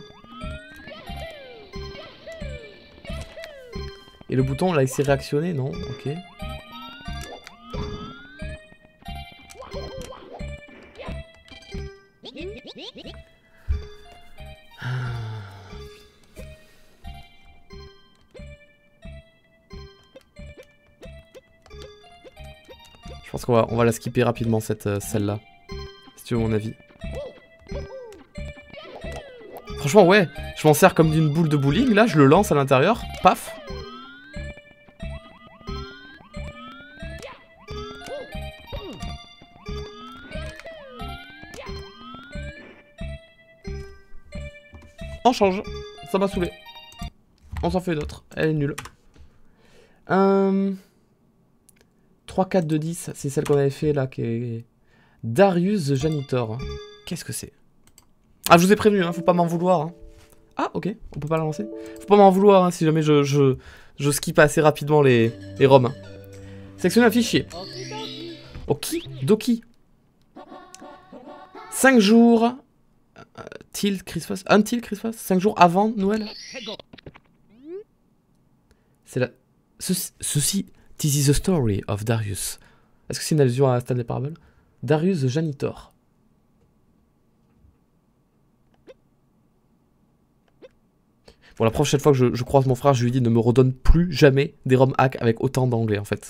Et le bouton, là, il s'est réactionné, non? Ok. Je pense qu'on va, on va la skipper rapidement, cette euh, celle-là. Si tu veux mon avis. Franchement, ouais. Je m'en sers comme d'une boule de bowling. Là, je le lance à l'intérieur. Paf. On change. Ça m'a saoulé. On s'en fait une autre. Elle est nulle. Euh... trois, quatre, deux, dix. C'est celle qu'on avait fait là. Qui est... Darius the Janitor. Qu'est-ce que c'est? Ah, je vous ai prévenu, hein, faut pas m'en vouloir. Hein. Ah, ok, on peut pas la lancer. Faut pas m'en vouloir hein, si jamais je, je, je skip assez rapidement les, les ROM. Sélectionner un fichier. Ok, Doki. cinq jours. Euh, till Christmas. Until Christmas. cinq jours avant Noël. C'est la. Ceci, ceci. This is the story of Darius. Est-ce que c'est une allusion à Stanley Parable? Darius the Janitor. Bon, la prochaine fois que je, je croise mon frère, je lui dis ne me redonne plus jamais des ROM hack avec autant d'anglais en fait.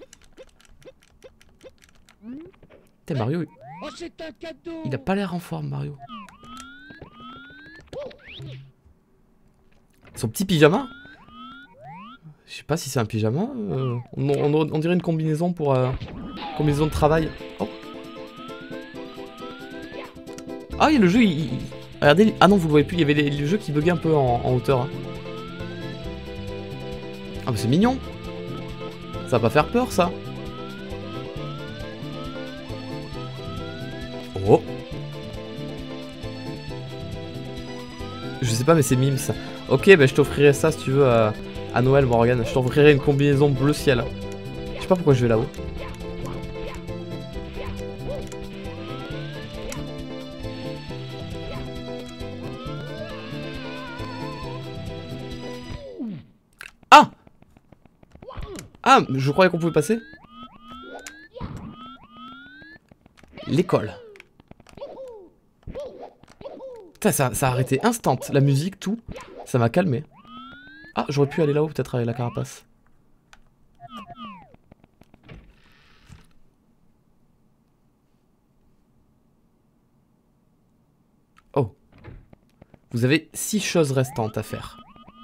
Putain, Mario, il... Oh, c'est un cadeau. il a pas l'air en forme, Mario. Son petit pyjama? Je sais pas si c'est un pyjama. Euh, on, on, on dirait une combinaison pour... Euh, combinaison de travail. Oh. Ah, il y a le jeu, il... il... Regardez, ah non, vous le voyez plus, il y avait les, le jeu qui buguait un peu en, en hauteur. Hein. Ah, mais c'est mignon. Ça va pas faire peur, ça. Oh. Je sais pas, mais c'est mime, ça. Ok, bah je t'offrirai ça si tu veux à, à Noël, Morgane. Je t'offrirai une combinaison bleu ciel. Je sais pas pourquoi je vais là-haut. Ah! Ah, je croyais qu'on pouvait passer. L'école. Putain, ça, ça a arrêté instant. La musique, tout. Ça m'a calmé. Ah, j'aurais pu aller là-haut, peut-être avec la carapace. Oh. Vous avez six choses restantes à faire.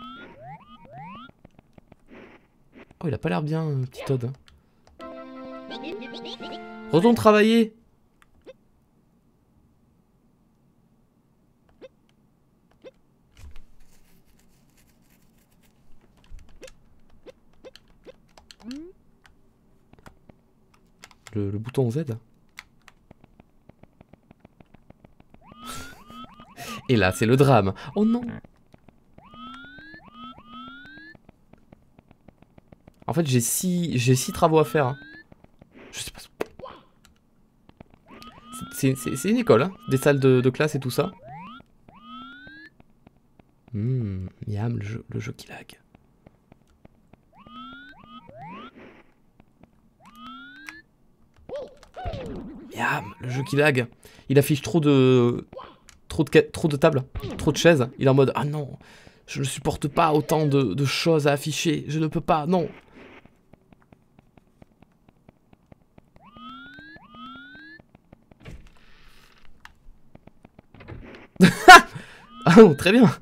Oh, il a pas l'air bien, euh, petit Todd. Retourne travailler. Le, le bouton Z. Et là, c'est le drame. Oh non. En fait, j'ai six, j'ai six travaux à faire. Hein. Je sais pas. C'est une école, hein. Des salles de, de classe et tout ça. Hum, miam, le jeu, le jeu qui lag. Miam, le jeu qui lag. Il affiche trop de... Trop de, trop de tables, trop de chaises. Il est en mode, ah non, je ne supporte pas autant de, de choses à afficher. Je ne peux pas, non. Ah non, très bien.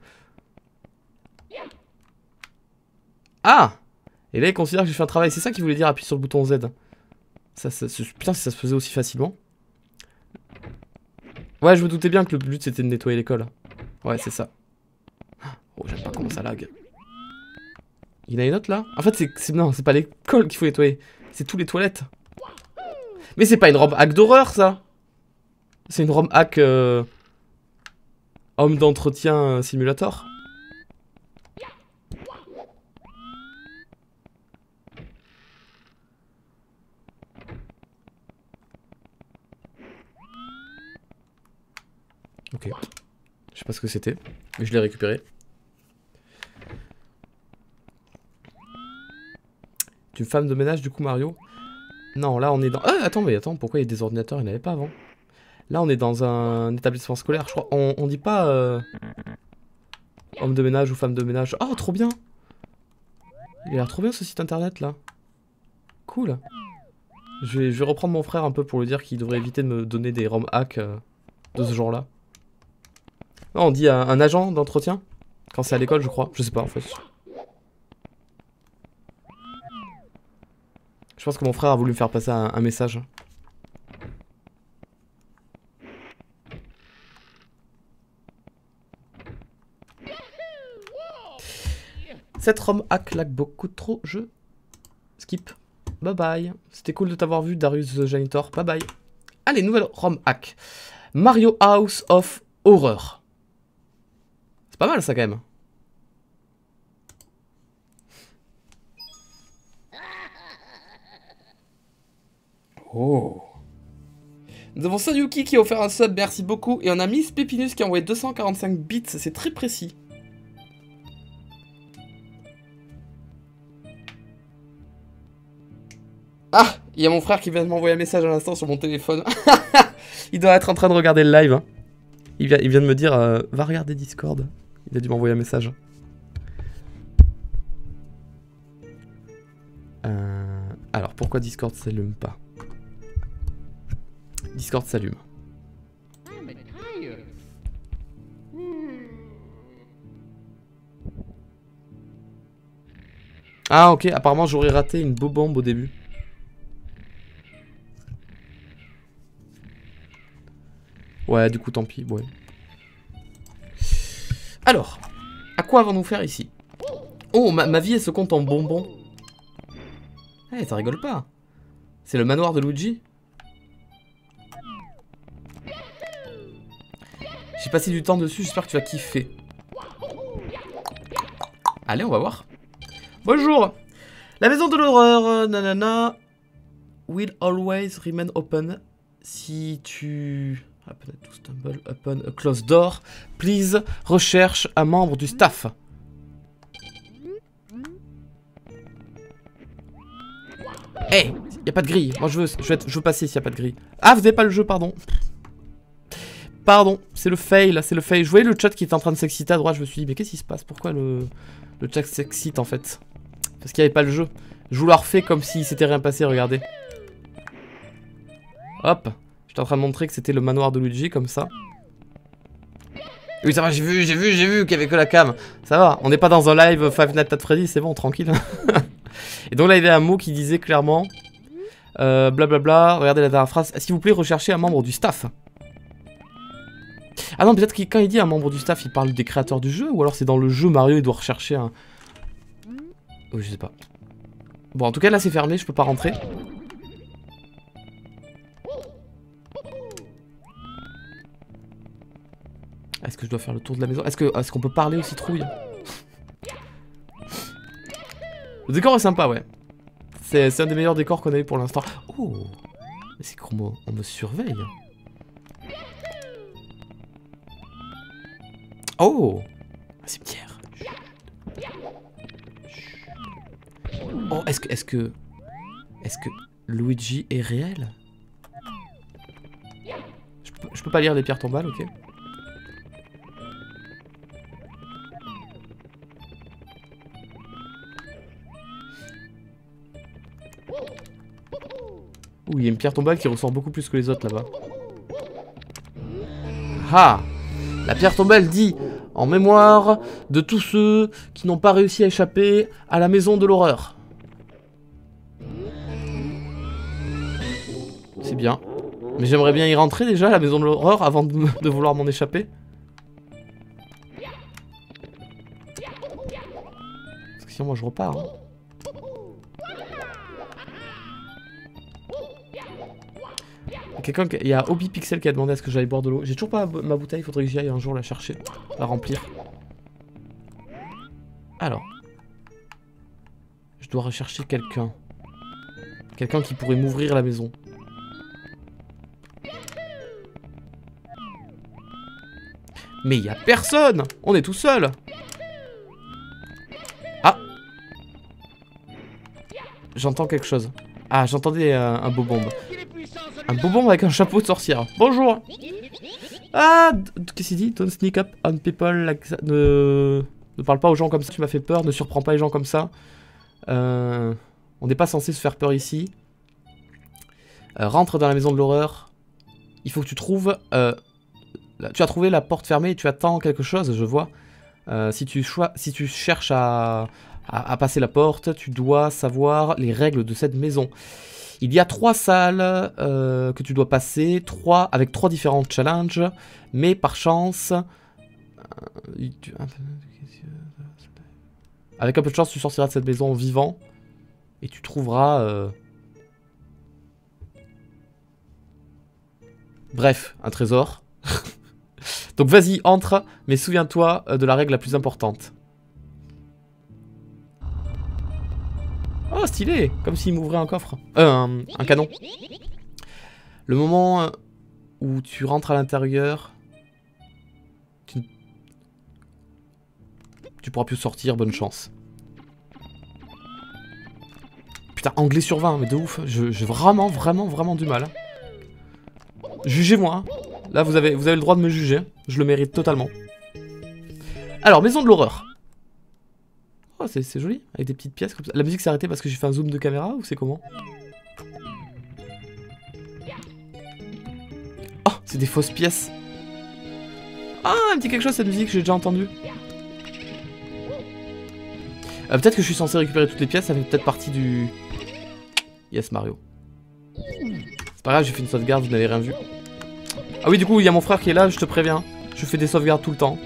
Ah. Et là, il considère que j'ai fait un travail. C'est ça qu'il voulait dire, appuie sur le bouton Z. Ça, ça, putain, si ça se faisait aussi facilement. Ouais, je me doutais bien que le but, c'était de nettoyer l'école. Ouais, c'est ça. Oh, j'aime pas comment ça lag. Il y en a une autre, là? En fait, c'est... Non, c'est pas l'école qu'il faut nettoyer. C'est tous les toilettes. Mais c'est pas une ROM hack d'horreur, ça. C'est une ROM hack... Euh... Homme d'entretien simulator. Ok. Je sais pas ce que c'était, mais je l'ai récupéré. Tu es femme de ménage du coup, Mario? Non, là on est dans... Ah, attends, mais attends, pourquoi il y a des ordinateurs? Il n'y en avait pas avant. Là on est dans un établissement scolaire, je crois. On, on dit pas... Euh... Homme de ménage ou femme de ménage. Oh, trop bien! Il a l'air trop bien ce site internet là. Cool. Je vais, je vais reprendre mon frère un peu pour lui dire qu'il devrait éviter de me donner des ROM hacks euh, de ce genre là. Non, on dit un, un agent d'entretien quand c'est à l'école, je crois. Je sais pas en fait. Je pense que mon frère a voulu me faire passer un, un message. Cette ROM hack lag beaucoup trop, je skip. Bye bye. C'était cool de t'avoir vu, Darius the Janitor. Bye bye. Allez, nouvelle ROM hack. Mario House of Horror. C'est pas mal ça quand même. Oh. Nous avons Sayuki qui a offert un sub, merci beaucoup. Et on a Miss Pépinus qui a envoyé deux cent quarante-cinq bits, c'est très précis. Ah, il y a mon frère qui vient de m'envoyer un message à l'instant sur mon téléphone. Il doit être en train de regarder le live. Hein. Il, vient, il vient de me dire, euh, va regarder Discord. Il a dû m'envoyer un message. Euh... Alors, pourquoi Discord s'allume pas? Discord s'allume. I'm tired. Ah, ok, apparemment j'aurais raté une beau bombe au début. Ouais, du coup, tant pis, ouais. Alors, à quoi avons-nous faire ici? Oh, ma, ma vie, elle se compte en bonbons. Eh, ça rigole pas. C'est le manoir de Luigi. J'ai passé du temps dessus, j'espère que tu vas kiffer. Allez, on va voir. Bonjour. La maison de l'horreur, nanana, will always remain open. Si tu... Open to stumble upon a closed door. Please, recherche un membre du staff. Eh, hey, y a pas de grille. Moi, je veux, je veux, être, je veux passer s'il y a pas de grille. Ah, vous avez pas le jeu, pardon. Pardon, c'est le fail, c'est le fail. Je voyais le chat qui était en train de s'exciter à droite. Je me suis dit, mais qu'est-ce qui se passe? Pourquoi le, le chat s'excite en fait? Parce qu'il n'y avait pas le jeu. Je vous la refais comme s'il s'était rien passé, regardez. Hop. J'étais en train de montrer que c'était le manoir de Luigi, comme ça. Oui, ça va, j'ai vu, j'ai vu, j'ai vu qu'il n'y avait que la cam. Ça va, on n'est pas dans un live Five Nights at Freddy, c'est bon, tranquille. Et donc là, il y avait un mot qui disait clairement... Euh, blablabla, regardez la dernière phrase. S'il vous plaît, recherchez un membre du staff. Ah non, peut-être que quand il dit un membre du staff, il parle des créateurs du jeu, ou alors c'est dans le jeu Mario, il doit rechercher un... Oh, je sais pas. Bon, en tout cas, là, c'est fermé, je peux pas rentrer. Est-ce que je dois faire le tour de la maison? Est-ce que, est-ce qu'on peut parler aux citrouilles? Le décor est sympa, ouais. C'est un des meilleurs décors qu'on a eu pour l'instant. Oh, mais c'est qu'on me, on me surveille. Oh, un cimetière. Oh, est-ce que, est-ce que, est-ce que Luigi est réel? je peux, je peux pas lire les pierres tombales, ok. Ouh, il y a une pierre tombale qui ressort beaucoup plus que les autres là-bas. Ah! La pierre tombale dit en mémoire de tous ceux qui n'ont pas réussi à échapper à la maison de l'horreur. C'est bien. Mais j'aimerais bien y rentrer déjà à la maison de l'horreur avant de, de vouloir m'en échapper. Parce que sinon moi je repars. Hein. Quelqu'un, il y a Obi Pixel qui a demandé à ce que j'aille boire de l'eau. J'ai toujours pas ma bouteille, il faudrait que j'y aille un jour la chercher, la remplir. Alors. Je dois rechercher quelqu'un. Quelqu'un qui pourrait m'ouvrir la maison. Mais il y a personne! On est tout seul! Ah! J'entends quelque chose. Ah, j'entendais euh, un beau bombe. Un beau bombe avec un chapeau de sorcière. Bonjour! Ah! Qu'est-ce qu'il dit? Don't sneak up on people like that. Ne... ne parle pas aux gens comme ça, tu m'as fait peur. Ne surprends pas les gens comme ça. Euh... On n'est pas censé se faire peur ici. Euh, rentre dans la maison de l'horreur. Il faut que tu trouves... Euh... Tu as trouvé la porte fermée et tu attends quelque chose, je vois. Euh, si, tu cho... si tu cherches à... à... à passer la porte, tu dois savoir les règles de cette maison. Il y a trois salles euh, que tu dois passer, trois, avec trois différents challenges, mais par chance... Euh, tu... Avec un peu de chance, tu sortiras de cette maison vivant, et tu trouveras... Euh... Bref, un trésor. Donc vas-y, entre, mais souviens-toi de la règle la plus importante. Oh, stylé! Comme s'il m'ouvrait un coffre. Euh, un, un canon. Le moment où tu rentres à l'intérieur... Tu... tu pourras plus sortir, bonne chance. Putain, anglais sur vingt, mais de ouf. J'ai vraiment, vraiment, vraiment du mal. Jugez-moi. Hein. Là, vous avez, vous avez le droit de me juger. Je le mérite totalement. Alors, maison de l'horreur. Oh, c'est joli, avec des petites pièces comme ça. La musique s'est arrêtée parce que j'ai fait un zoom de caméra ou c'est comment? Oh, c'est des fausses pièces. Ah, elle me dit quelque chose cette musique, j'ai déjà entendu. Euh, peut-être que je suis censé récupérer toutes les pièces, ça fait peut-être partie du... Yes, Mario. C'est pas grave, j'ai fait une sauvegarde, vous n'avez rien vu. Ah oui, du coup, il y a mon frère qui est là, je te préviens. Je fais des sauvegardes tout le temps.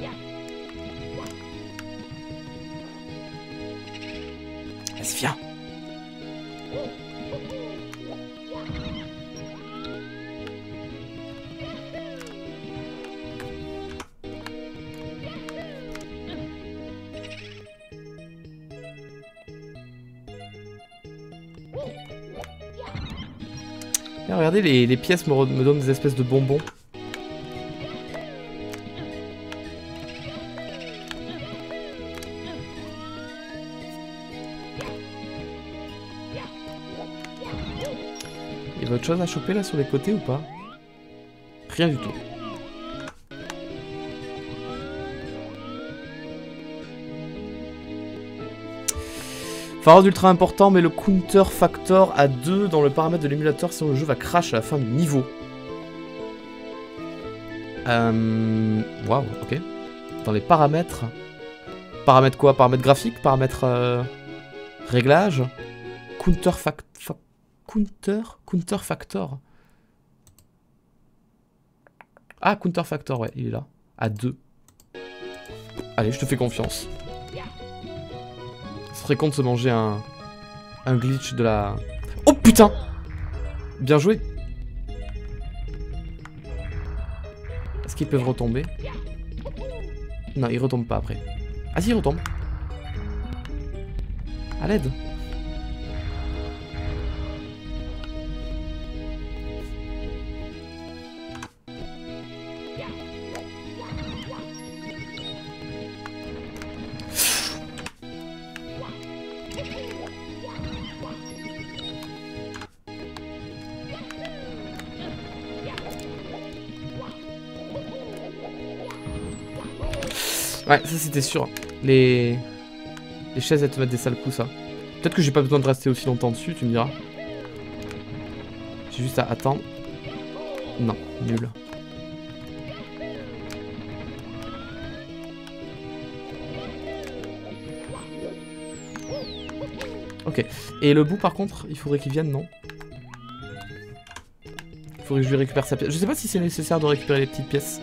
Vas-y, viens. Et regardez, les, les pièces me, me donnent des espèces de bonbons. Il y a autre chose à choper là sur les côtés ou pas? Rien du tout. Phare ultra important, mais le counter factor à deux dans le paramètre de l'émulateur sinon le jeu va crash à la fin du niveau. Euh... Waouh, ok. Dans les paramètres... Paramètres quoi? Paramètres graphiques? Paramètres... Euh... Réglages? Counter fact... Fa... Counter? Counter factor. Ah, counter factor, ouais, il est là. À deux. Allez, je te fais confiance. Ce serait con de se manger un... Un glitch de la... Oh putain! Bien joué. Est-ce qu'ils peuvent retomber? Non, ils retombent pas après. Ah si, ils retombent. À l'aide. Ouais, ça c'était sûr. Les... Les chaises elles te mettent des sales coups ça. Peut-être que j'ai pas besoin de rester aussi longtemps dessus, tu me diras. J'ai juste à attendre. Non, nul. Ok. Et le bout par contre, il faudrait qu'il vienne, non? Il faudrait que je lui récupère sa pièce. Je sais pas si c'est nécessaire de récupérer les petites pièces.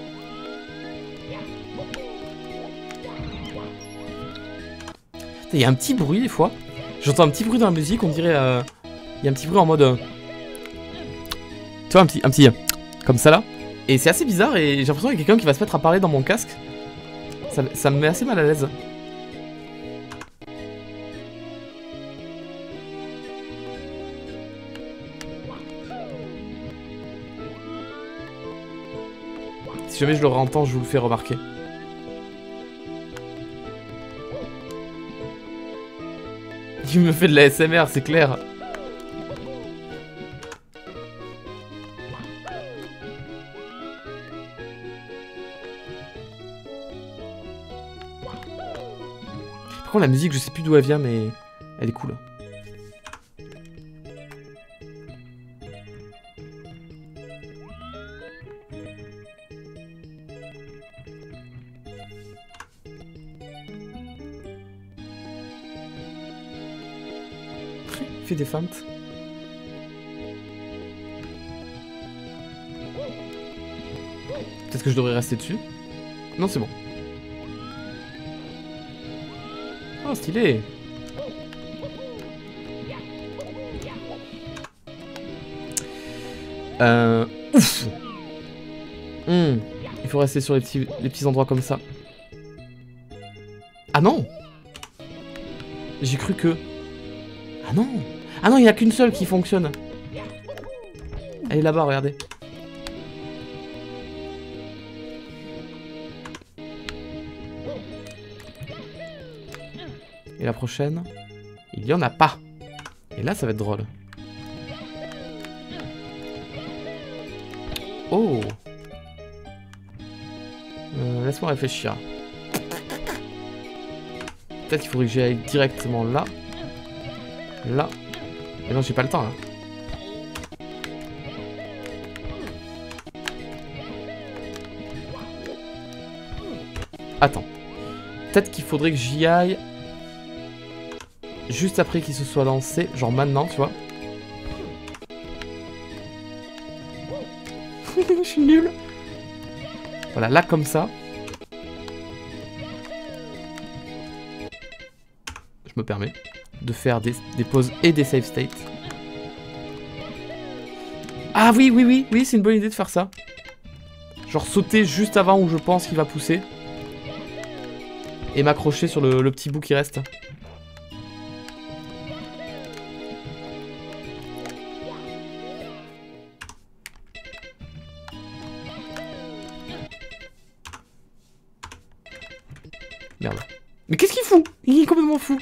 Il y a un petit bruit des fois. J'entends un petit bruit dans la musique, on dirait... Euh... Il y a un petit bruit en mode... Euh... Tu vois, un petit... Un petit... Euh... Comme ça là. Et c'est assez bizarre et j'ai l'impression qu'il y a quelqu'un qui va se mettre à parler dans mon casque. Ça, ça me met assez mal à l'aise. Si jamais je le réentends, je vous le fais remarquer. Il me fait de la S M R, c'est clair. Par contre, la musique, je sais plus d'où elle vient, mais elle est cool. Des feintes. Peut-être que je devrais rester dessus. Non, c'est bon. Oh, stylé. Euh... Ouf. Mmh. Il faut rester sur les petits, les petits endroits comme ça. Ah non. J'ai cru que... Ah non. Ah non, il n'y a qu'une seule qui fonctionne. Elle est là-bas, regardez. Et la prochaine, il n'y en a pas. Et là, ça va être drôle. Oh. Euh, Laisse-moi réfléchir. Peut-être qu'il faudrait que j'y aille directement là. Là. Mais non, j'ai pas le temps là. Attends. Peut-être qu'il faudrait que j'y aille juste après qu'il se soit lancé. Genre maintenant, tu vois. Je suis nul. Voilà, là comme ça. Je me permets de faire des, des pauses et des save states. Ah oui, oui, oui, oui, c'est une bonne idée de faire ça. Genre sauter juste avant où je pense qu'il va pousser. Et m'accrocher sur le, le petit bout qui reste. Merde. Mais qu'est-ce qu'il fout? Il est complètement fou.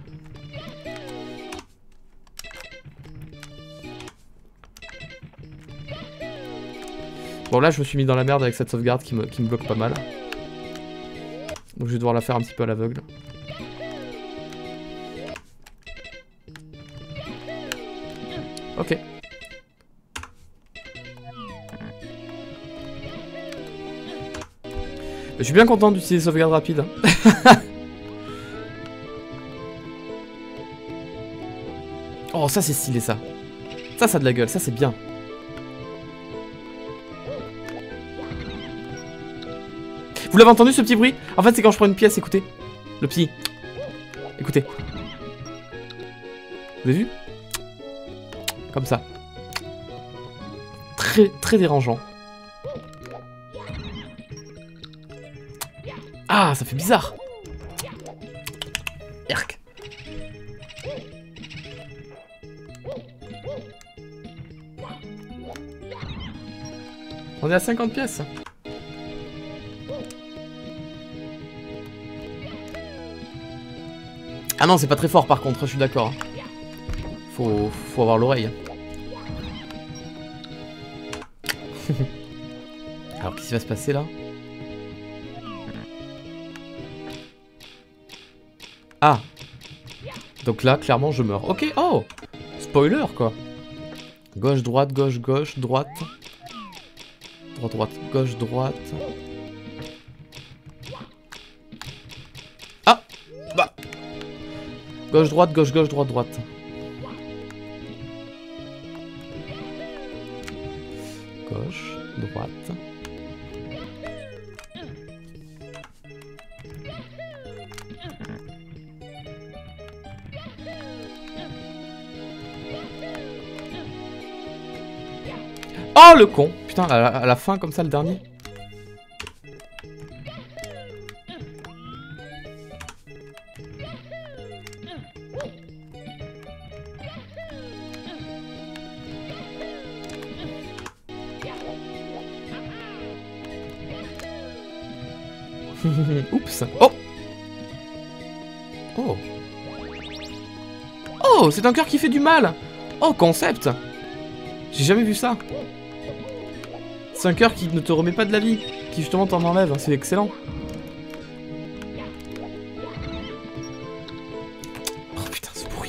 Bon là je me suis mis dans la merde avec cette sauvegarde qui me, qui me bloque pas mal. Donc je vais devoir la faire un petit peu à l'aveugle. Ok. Je suis bien content d'utiliser sauvegarde rapide. Oh ça c'est stylé ça. Ça ça a de la gueule, ça c'est bien. Vous l'avez entendu ce petit bruit? En fait c'est quand je prends une pièce, écoutez. Le petit. Écoutez. Vous avez vu? Comme ça. Très très dérangeant. Ah ça fait bizarre. Erk. On est à cinquante pièces. Ah non, c'est pas très fort par contre, je suis d'accord. Faut, faut avoir l'oreille. Alors, qu'est-ce qui va se passer là? Ah. Donc là, clairement, je meurs. Ok, oh. Spoiler, quoi. Gauche, droite, gauche, gauche, droite. Droite, droite, gauche, droite. Ah. Bah. Gauche, droite, gauche, gauche, droite, droite. Gauche, droite. Oh le con! Putain, à la, à la fin comme ça, le dernier. Oups. Oh. Oh. Oh, c'est un cœur qui fait du mal. Oh, concept. J'ai jamais vu ça. C'est un cœur qui ne te remet pas de la vie, qui justement t'en enlève. C'est excellent. Oh putain, ce bruit.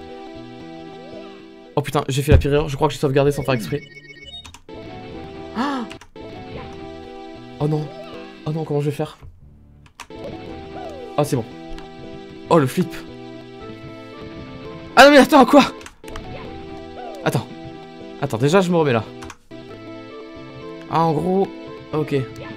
Oh putain, j'ai fait la pire erreur. Je crois que j'ai sauvegardé sans faire exprès. Ah. Oh non. Oh non, comment je vais faire? Ah, c'est bon. Oh, le flip. Ah non, mais attends, quoi? Attends. Attends, déjà, je me remets là. Ah, en gros... Ok.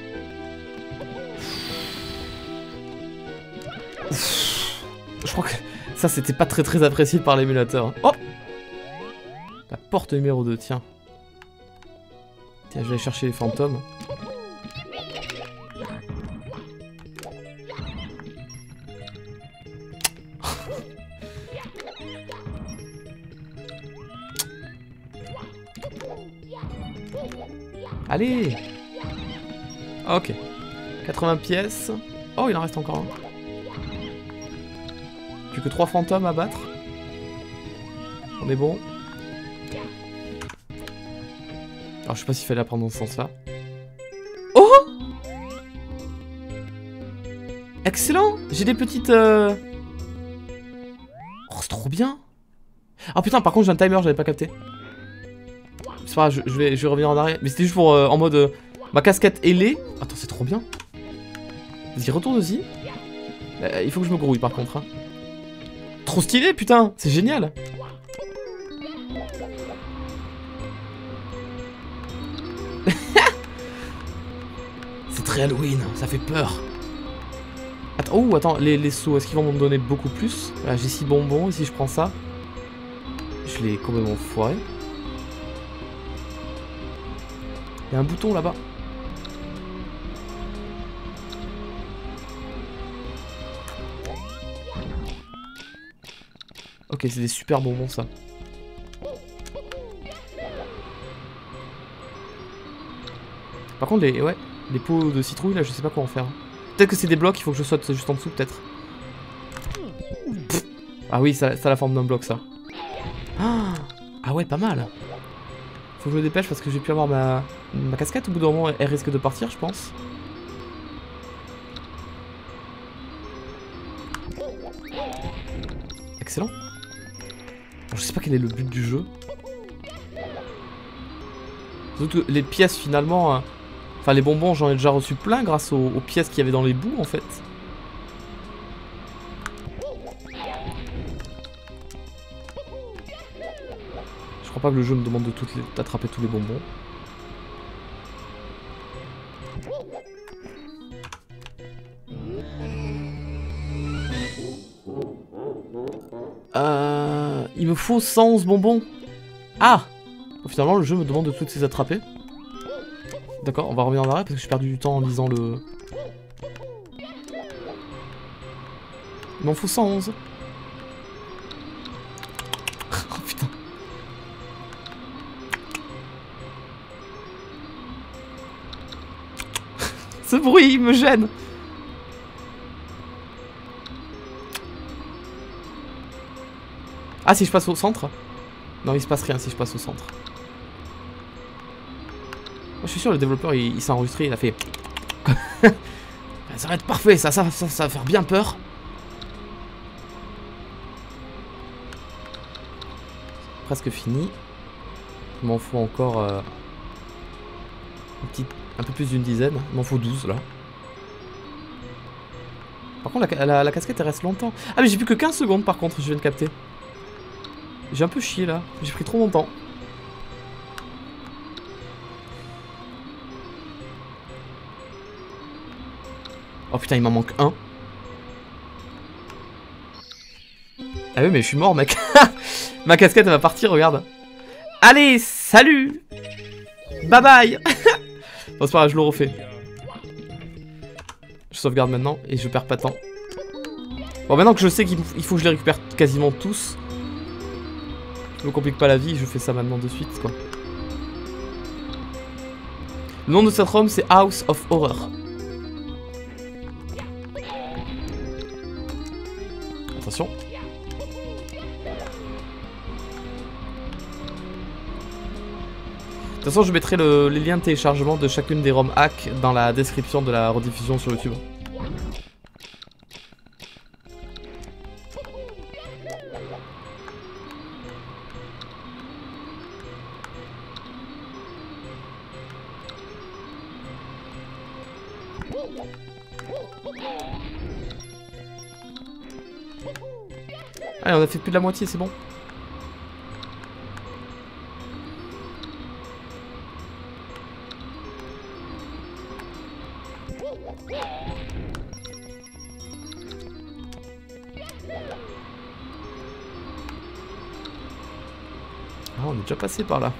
Je crois que ça, c'était pas très très apprécié par l'émulateur. Oh! La porte numéro deux, tiens. Tiens, je vais aller chercher les fantômes. Allez! Ok. quatre-vingts pièces. Oh, il en reste encore un. Plus que trois fantômes à battre. On est bon. Alors, je sais pas s'il fallait la prendre dans ce sens-là. Oh! Excellent! J'ai des petites... Euh... bien. Ah putain, par contre j'ai un timer, j'avais pas capté. C'est pas grave, je, je, vais, je vais revenir en arrière. Mais c'était juste pour euh, en mode euh, ma casquette ailée. Attends, c'est trop bien. Vas-y, retourne-y. Euh, il faut que je me grouille par contre. Hein. Trop stylé, putain, c'est génial. C'est très Halloween, ça fait peur. Attends, oh, attends, les, les sauts, est-ce qu'ils vont m'en donner beaucoup plus? Voilà, j'ai six bonbons, et si je prends ça, je l'ai complètement foiré. Il y a un bouton là-bas. Ok, c'est des super bonbons ça. Par contre, les, ouais, les pots de citrouille là, je sais pas quoi en faire. Peut-être que c'est des blocs, il faut que je saute juste en dessous, peut-être. Ah oui, ça, ça a la forme d'un bloc ça. Ah, ah ouais, pas mal. Faut que je me dépêche parce que j'ai pu avoir ma, ma casquette. Au bout d'un moment, elle risque de partir, je pense. Excellent. Alors, je sais pas quel est le but du jeu. Surtout que les pièces finalement... Euh, enfin les bonbons, j'en ai déjà reçu plein grâce aux, aux pièces qu'il y avait dans les bouts en fait. Je crois pas que le jeu me demande de toutes les, d'attraper tous les bonbons. Euh, il me faut cent onze bonbons. Ah! Finalement, le jeu me demande de toutes les attraper. D'accord, on va revenir en arrière parce que j'ai perdu du temps en lisant le... Il m'en faut cent onze. Oh putain. Ce bruit, il me gêne. Ah, si je passe au centre? Non, il se passe rien si je passe au centre. Moi, je suis sûr, le développeur, il, il s'est enregistré, il a fait... Ça va être parfait, ça, ça, ça, ça va faire bien peur. Presque fini. Il m'en faut encore... Euh, une petite, un peu plus d'une dizaine. Il m'en faut douze, là. Par contre, la, la, la casquette, elle reste longtemps. Ah, mais j'ai plus que quinze secondes, par contre, je viens de capter. J'ai un peu chié, là. J'ai pris trop longtemps. Oh putain, il m'en manque un. Ah oui, mais je suis mort, mec. Ma casquette, elle va partir, regarde. Allez, salut. Bye bye. Bon, c'est pas grave, je le refais. Je sauvegarde maintenant et je perds pas de temps. Bon, maintenant que je sais qu'il faut que je les récupère quasiment tous, je me complique pas la vie, je fais ça maintenant de suite, quoi. Le nom de cette ROM, c'est House of Horror. Attention. De toute façon, je mettrai le, les liens de téléchargement de chacune des ROM hack dans la description de la rediffusion sur YouTube. Allez, on a fait plus de la moitié, c'est bon. Ah, on est déjà passé par là.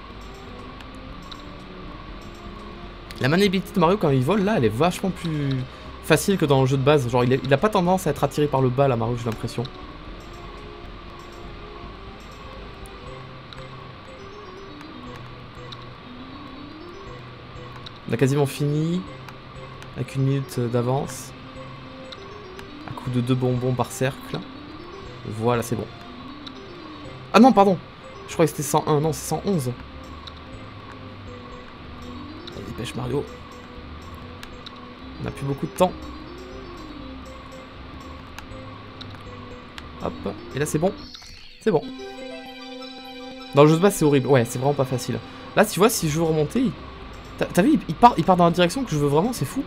La maniabilité de Mario quand il vole, là, elle est vachement plus facile que dans le jeu de base. Genre, il a, il a pas tendance à être attiré par le bas, là, Mario, j'ai l'impression. On a quasiment fini. Avec une minute d'avance. À coup de deux bonbons par cercle. Voilà, c'est bon. Ah non, pardon. Je croyais que c'était cent un. Non, c'est cent onze. Allez, dépêche Mario. On n'a plus beaucoup de temps. Hop. Et là, c'est bon. C'est bon. Dans le jeu de base, c'est horrible. Ouais, c'est vraiment pas facile. Là, tu vois, si je veux remonter... Il... T'as vu, il, il, part, il part dans la direction que je veux vraiment, c'est fou.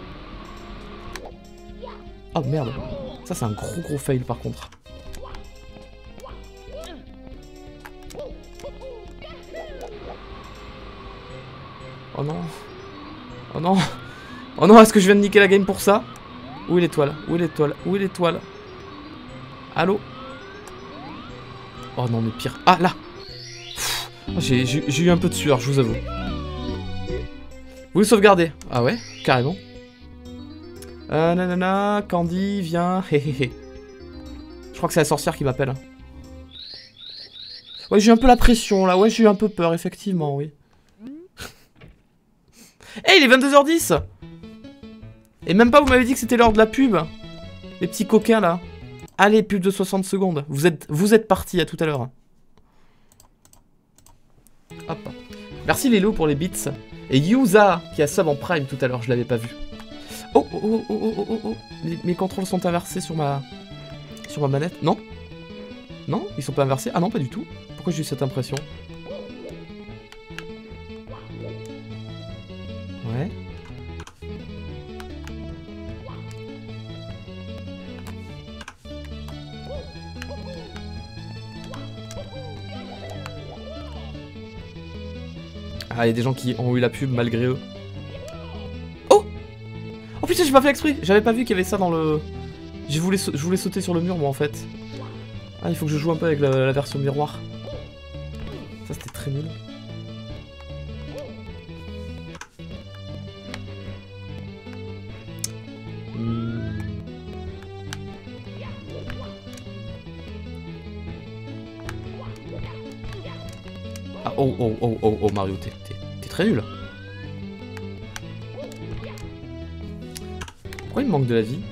Oh merde. Ça, c'est un gros gros fail par contre. Oh non. Oh non. Oh non, est-ce que je viens de niquer la game pour ça? Où est l'étoile? Où est l'étoile? Où est l'étoile? Allô? Oh non, mais pire. Ah, là. J'ai eu un peu de sueur, je vous avoue. Vous le sauvegardez? Ah ouais, carrément. Euh, nanana, Candy, viens. Hé hé hé. Je crois que c'est la sorcière qui m'appelle. Ouais, j'ai eu un peu la pression là. Ouais, j'ai eu un peu peur, effectivement, oui. Hey, il est vingt-deux heures dix. Et même pas, vous m'avez dit que c'était l'heure de la pub. Les petits coquins là. Allez, pub de soixante secondes. Vous êtes, vous êtes partis, à tout à l'heure. Hop. Merci Lélo pour les bits. Et Yuza qui a sub en prime tout à l'heure, je l'avais pas vu. Oh oh oh oh oh oh oh. Mes, mes contrôles sont inversés sur ma sur ma manette. Non? Non? Ils sont pas inversés? Ah non, pas du tout. Pourquoi j'ai eu cette impression? Ouais. Ah, il y a des gens qui ont eu la pub malgré eux. Oh! Oh putain, j'ai pas fait exprès. J'avais pas vu qu'il y avait ça dans le... Je voulais, je voulais sauter sur le mur, moi, en fait. Ah, il faut que je joue un peu avec la, la version miroir. Ça, c'était très nul. Hmm. Ah, oh, oh, oh, oh, oh, Mario, t'es très nul. Pourquoi il me manque de la vie?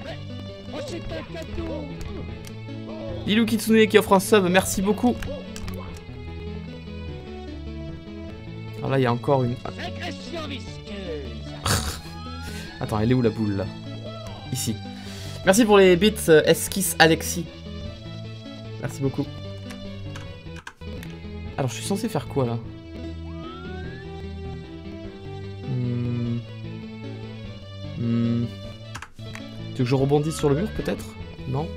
Lilou Kitsune qui offre un sub, merci beaucoup. Alors là, il y a encore une... Attends, elle est où la boule, là? Ici. Merci pour les bits, euh, Esquisse Alexis. Merci beaucoup. Alors, je suis censé faire quoi, là? Hmm. Hmm. Tu veux que je rebondisse sur le mur, peut-être? Non.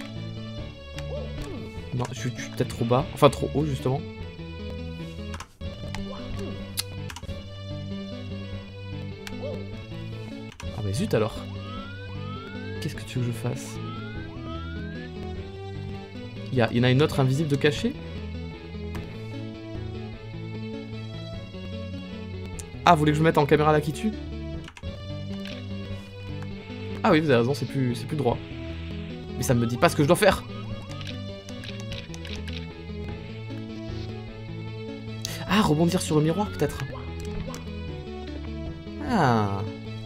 Non, je suis, suis peut-être trop bas. Enfin, trop haut, justement. Ah, mais zut, alors. Qu'est-ce que tu veux que je fasse? Il y, a, il y en a une autre invisible de cachet? Ah, vous voulez que je me mette en caméra là qui tue? Ah oui, vous avez raison, c'est plus, c'est plus droit. Mais ça me dit pas ce que je dois faire. Ah, rebondir sur le miroir peut-être. Ah.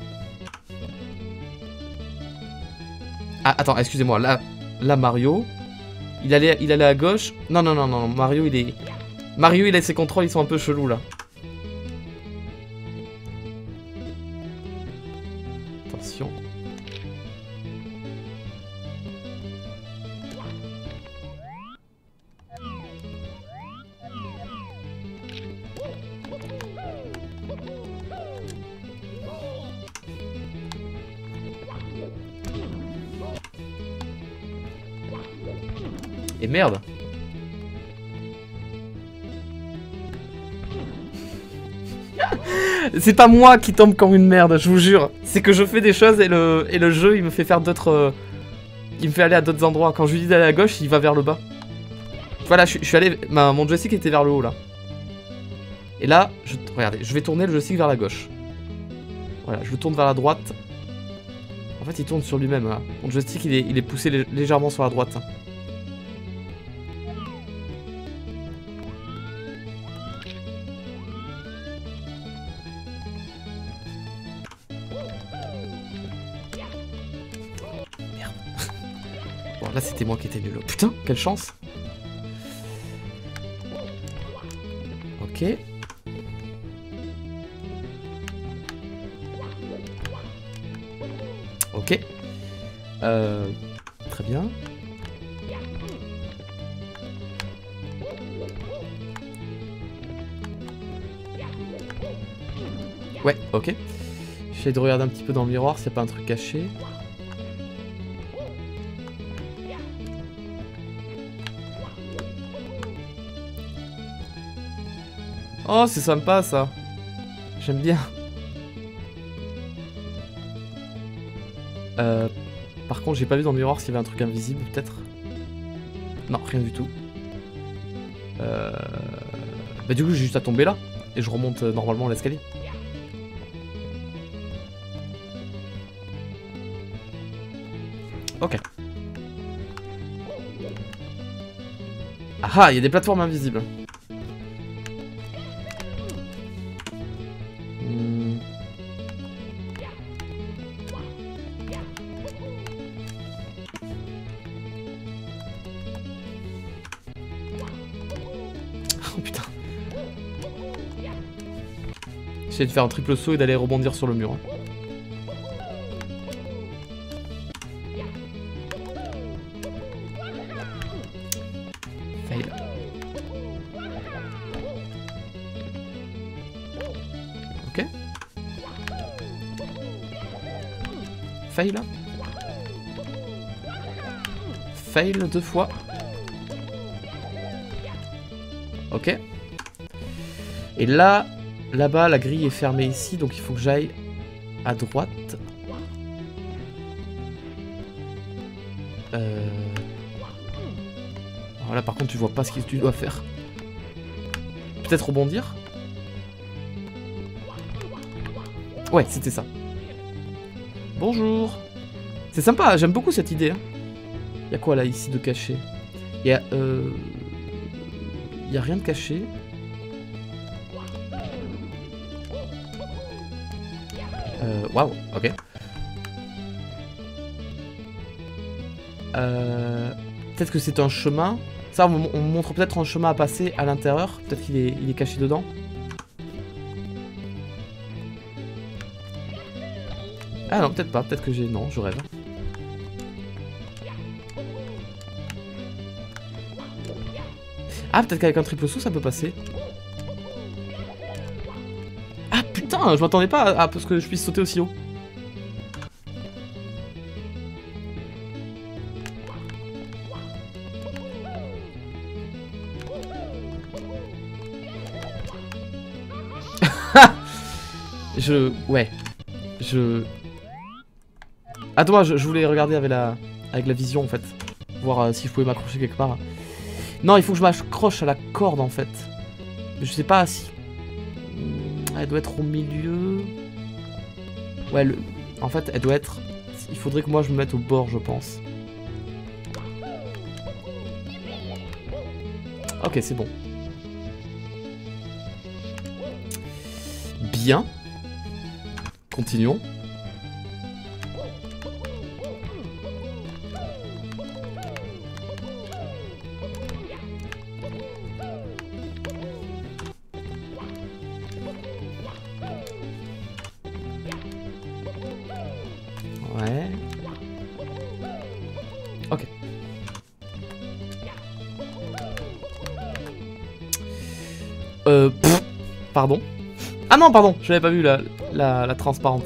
Ah, attends, excusez-moi. Là, là, Mario, il allait, il allait à gauche. Non, non, non, non, Mario, il est, Mario, il a ses contrôles, ils sont un peu chelous là. Attention. Et merde. C'est pas moi qui tombe comme une merde, je vous jure. C'est que je fais des choses et le, et le jeu il me fait faire d'autres... Euh, il me fait aller à d'autres endroits. Quand je lui dis d'aller à gauche, il va vers le bas. Voilà, je, je suis allé... Ma, mon joystick était vers le haut là. Et là, je, regardez, je vais tourner le joystick vers la gauche. Voilà, je le tourne vers la droite. En fait, il tourne sur lui-même. Hein. Mon joystick il est, il est poussé lé légèrement sur la droite. Là c'était moi qui étais nul. Putain, quelle chance. Ok. Ok. Euh, très bien. Ouais, ok. J'essaie de regarder un petit peu dans le miroir s'il n'y a pas un truc caché. Oh, c'est sympa ça. J'aime bien. Euh, par contre, j'ai pas vu dans le miroir s'il y avait un truc invisible, peut-être. Non, rien du tout. Euh... Bah du coup, j'ai juste à tomber là. Et je remonte euh, normalement l'escalier. Ok. Ah ah, il y a des plateformes invisibles. Hmm. Oh putain. J'essaie de faire un triple saut et d'aller rebondir sur le mur. Hein. Fail. Ok. Fail. Fail deux fois. Ok. Et là, là-bas, la grille est fermée ici, donc il faut que j'aille à droite. Euh... Alors là, par contre, tu vois pas ce que tu dois faire. Peut-être rebondir? Ouais, c'était ça. Bonjour. C'est sympa, j'aime beaucoup cette idée. Hein. Y a quoi là, ici, de caché? Y a... Euh... Y a rien de caché. Euh... Waouh, ok. Euh... Peut-être que c'est un chemin. Ça, on, on montre peut-être un chemin à passer à l'intérieur. Peut-être qu'il est, il est caché dedans. Ah non, peut-être pas. Peut-être que j'ai... Non, je rêve. Ah, peut-être qu'avec un triple saut, ça peut passer. Ah, putain, je m'attendais pas à, à ce que je puisse sauter aussi haut. Je... Ouais. Je... Attends, moi, je, je voulais regarder avec la, avec la vision, en fait. Voir euh, si je pouvais m'accrocher quelque part. Non, il faut que je m'accroche à la corde, en fait. Je sais pas si... Elle doit être au milieu... Ouais, le... en fait, elle doit être... Il faudrait que moi, je me mette au bord, je pense. Ok, c'est bon. Bien. Continuons. Ouais. Ok. Euh... Pff, pardon. Ah non, pardon, je l'avais pas vu la, la, la transparente.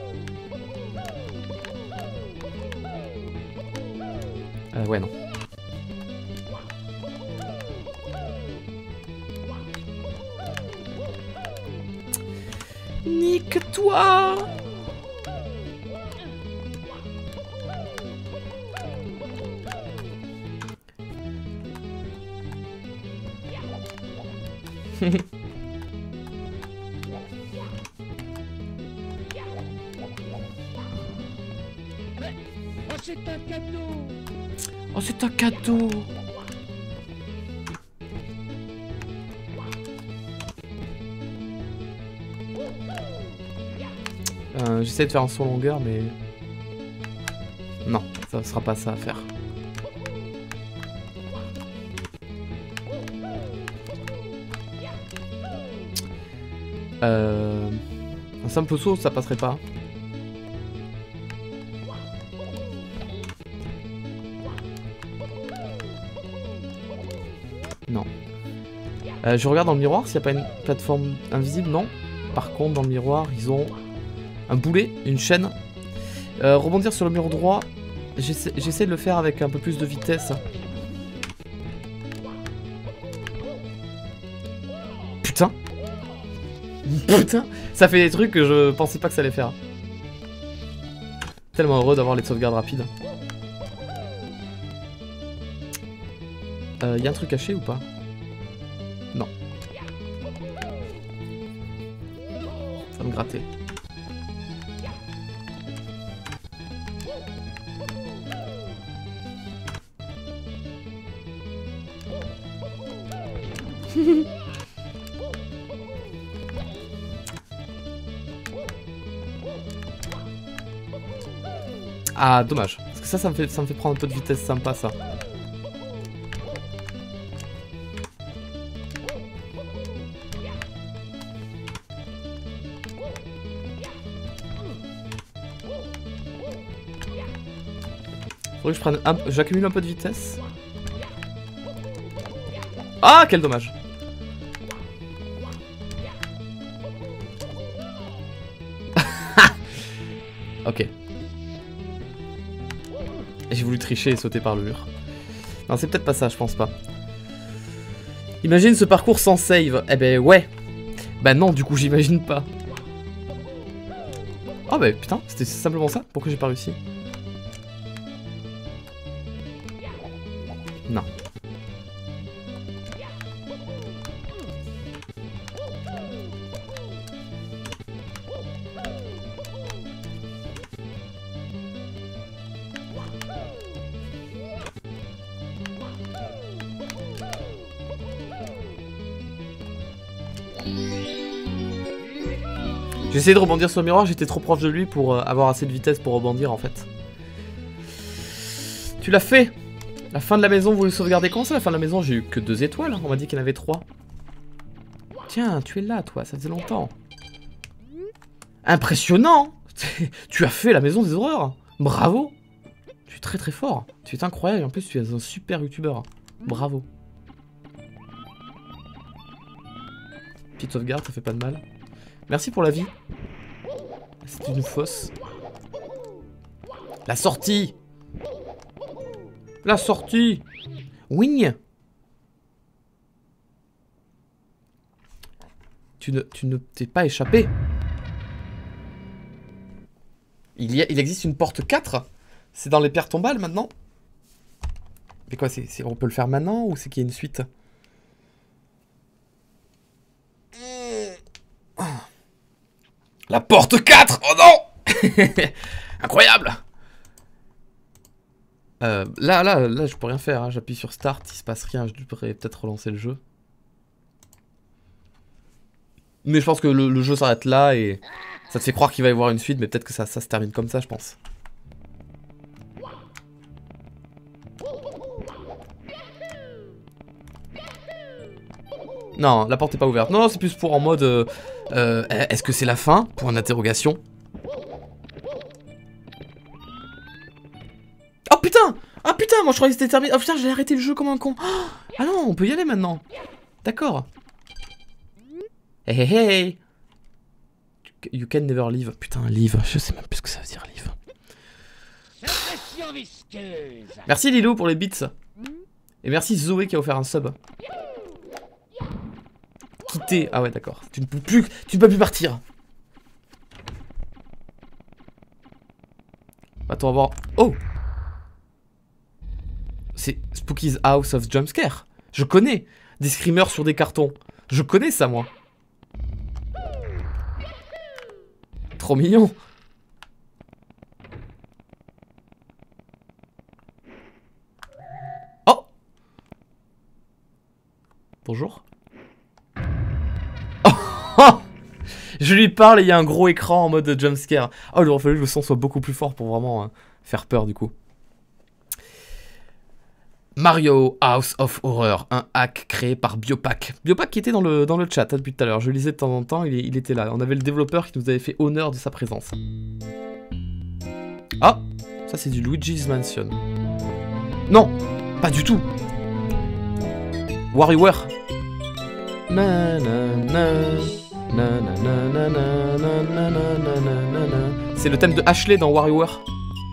Euh, ouais, non. Nique-toi! Oh, c'est un cadeau! Oh, c'est un cadeau! Euh, J'essaie de faire un saut longueur, mais... Non, ça sera pas ça à faire. Euh... Un simple saut, ça passerait pas. Non. Euh, je regarde dans le miroir s'il n'y a pas une plateforme invisible, non? Par contre, dans le miroir, ils ont un boulet, une chaîne. Euh, rebondir sur le mur droit. J'essaie de le faire avec un peu plus de vitesse. Putain. Putain. Ça fait des trucs que je pensais pas que ça allait faire. Tellement heureux d'avoir les sauvegardes rapides. Euh, y a un truc caché ou pas? Non. Ça va me gratter. Ah, dommage. Parce que ça, ça me fait, ça me fait prendre un peu de vitesse sympa, ça. Faudrait que je prenne un... J'accumule un peu de vitesse. Ah, quel dommage. Ok. J'ai voulu tricher et sauter par le mur. Non, c'est peut-être pas ça, je pense pas. Imagine ce parcours sans save. Eh ben ouais. Bah non, du coup, j'imagine pas. Oh bah putain, c'était simplement ça? Pourquoi j'ai pas réussi? Non. J'ai essayé de rebondir sur le miroir, j'étais trop proche de lui pour euh, avoir assez de vitesse pour rebondir en fait. Tu l'as fait. La fin de la maison, vous voulez sauvegarder quand ça? La fin de la maison, j'ai eu que deux étoiles, on m'a dit qu'il y en avait trois. Tiens, tu es là toi, ça faisait longtemps. Impressionnant. Tu as fait la maison des horreurs. Bravo. Tu es très très fort. Tu es incroyable, en plus tu es un super youtubeur. Bravo. Petite sauvegarde, ça fait pas de mal. Merci pour la vie. C'est une fosse. La sortie. La sortie. Wing. Tu ne tu ne t'es pas échappé. Il, y a, il existe une porte quatre. C'est dans les pierres tombales maintenant. Mais quoi, c'est, c'est, on peut le faire maintenant ou c'est qu'il y a une suite? La porte quatre. Oh non. Incroyable. euh, Là, là, là, je peux rien faire. Hein. J'appuie sur Start, il se passe rien. Je devrais peut-être relancer le jeu. Mais je pense que le, le jeu s'arrête là et ça te fait croire qu'il va y avoir une suite, mais peut-être que ça, ça se termine comme ça, je pense. Non, la porte est pas ouverte. Non, non, c'est plus pour en mode... Euh, euh, est-ce que c'est la fin? Pour une interrogation. Oh putain! Ah putain, moi je croyais que c'était terminé. Oh putain, j'ai arrêté le jeu comme un con. Oh, ah non, on peut y aller maintenant. D'accord. Hey hey hey. You can never leave. Putain, leave. Je sais même plus ce que ça veut dire, leave. Merci Lilou pour les bits. Et merci Zoé qui a offert un sub. Quitter. Ah ouais, d'accord. Tu ne peux plus, tu ne peux plus partir. Attends, on va voir. Oh! C'est Spooky's House of Jumpscare. Je connais. Des screamers sur des cartons. Je connais ça, moi. Trop mignon. Oh! Bonjour. Je lui parle et il y a un gros écran en mode jumpscare. Oh, il aurait fallu que le son soit beaucoup plus fort pour vraiment euh, faire peur du coup. Mario House of Horror, un hack créé par Biopack. Biopack qui était dans le, dans le chat hein, depuis tout à l'heure. Je le lisais de temps en temps, il, il était là. On avait le développeur qui nous avait fait honneur de sa présence. Ah, ça c'est du Luigi's Mansion. Non, pas du tout. WarioWare. Na, na, na. C'est le thème de Ashley dans WarioWare.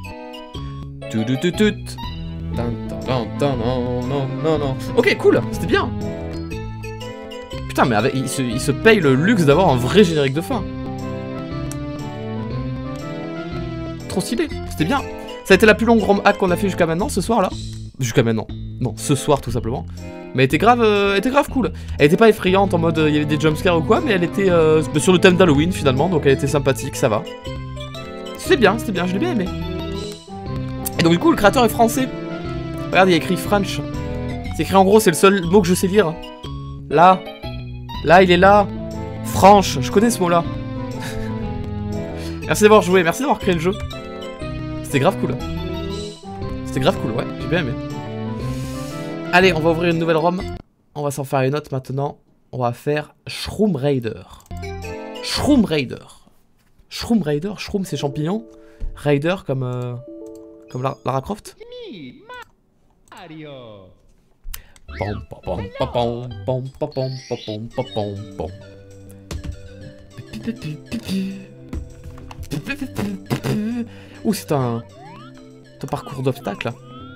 Ok, cool, c'était bien. Putain, mais avec, il, se, il se paye le luxe d'avoir un vrai générique de fin. Trop stylé, c'était bien. Ça a été la plus longue ROM hack qu'on a fait jusqu'à maintenant, ce soir là. Jusqu'à maintenant. Non, ce soir tout simplement. Mais elle était grave, euh, elle était grave cool. Elle était pas effrayante en mode il euh, y avait des jumpscares ou quoi, mais elle était euh, sur le thème d'Halloween finalement, donc elle était sympathique, ça va. C'était bien, c'était bien, je l'ai bien aimé. Et donc du coup le créateur est français. Regarde, il y a écrit French. C'est écrit en gros, c'est le seul mot que je sais lire. Là. Là, il est là. Franche, je connais ce mot là. Merci d'avoir joué, merci d'avoir créé le jeu. C'était grave cool. C'était grave cool, ouais, j'ai bien aimé. Allez, on va ouvrir une nouvelle ROM. On va s'en faire une autre maintenant. On va faire Shroom Raider. Shroom Raider. Shroom Raider, Shroom c'est champignon. Raider comme euh, comme la Lara Croft. Mario. Pom pom pom pom pom pom pom pom pom pom pom. Ouh, c'est un, un parcours d'obstacles.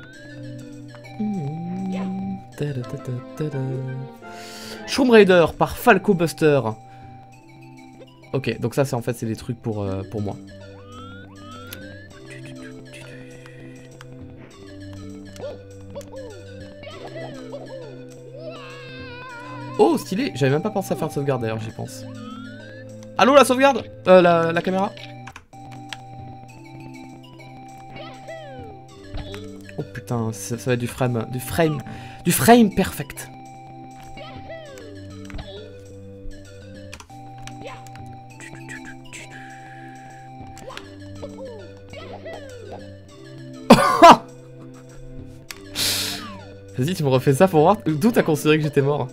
Shroom Raider par Falco Buster. Ok, donc ça c'est en fait c'est des trucs pour, euh, pour moi. Oh stylé, j'avais même pas pensé à faire de sauvegarde d'ailleurs, j'y pense. Allô la sauvegarde, euh, la, la caméra. Oh putain, ça, ça va être du frame, du frame, du frame perfect. Vas-y, tu me refais ça pour voir d'où t'as considéré que j'étais mort.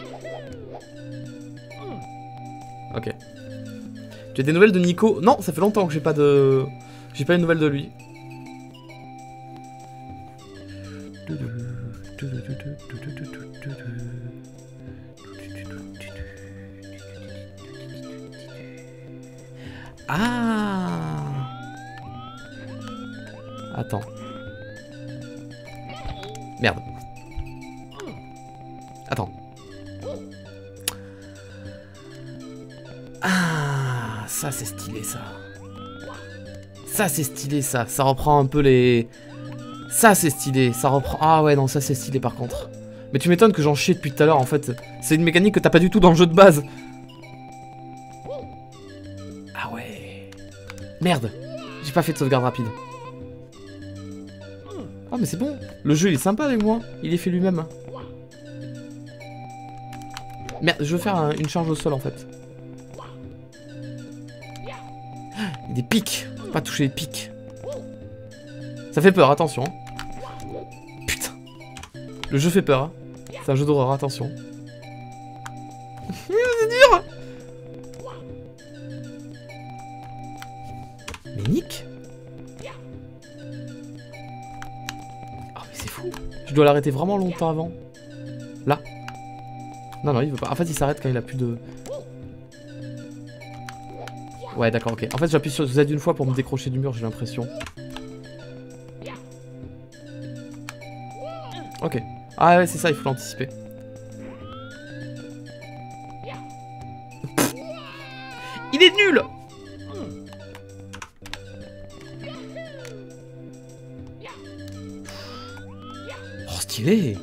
Ok. Tu as des nouvelles de Nico? Non, ça fait longtemps que j'ai pas de... J'ai pas une nouvelle de lui. Ah! Attends. Merde. Attends. Ah, ça c'est stylé ça. Ça c'est stylé ça. Ça reprend un peu les... Ça c'est stylé. Ça reprend... Ah ouais non ça c'est stylé par contre. Mais tu m'étonnes que j'en chie depuis tout à l'heure en fait. C'est une mécanique que t'as pas du tout dans le jeu de base. Ah ouais. Merde. J'ai pas fait de sauvegarde rapide. Ah mais c'est bon. Le jeu il est sympa avec moi. Il est fait lui-même. Merde, je veux faire un, une charge au sol en fait. Il y a des pics. Faut pas toucher les pics. Ça fait peur, attention. Putain. Le jeu fait peur. Hein. C'est un jeu d'horreur, attention. C'est dur. Mais Nick. Oh mais c'est fou. Je dois l'arrêter vraiment longtemps avant. Là. Non, non, il veut pas. En fait, il s'arrête quand il a plus de... Ouais, d'accord, ok. En fait, j'appuie sur Z une fois pour me décrocher du mur, j'ai l'impression. Ok. Ah ouais, c'est ça, il faut l'anticiper. Il est nul! Oh, stylé!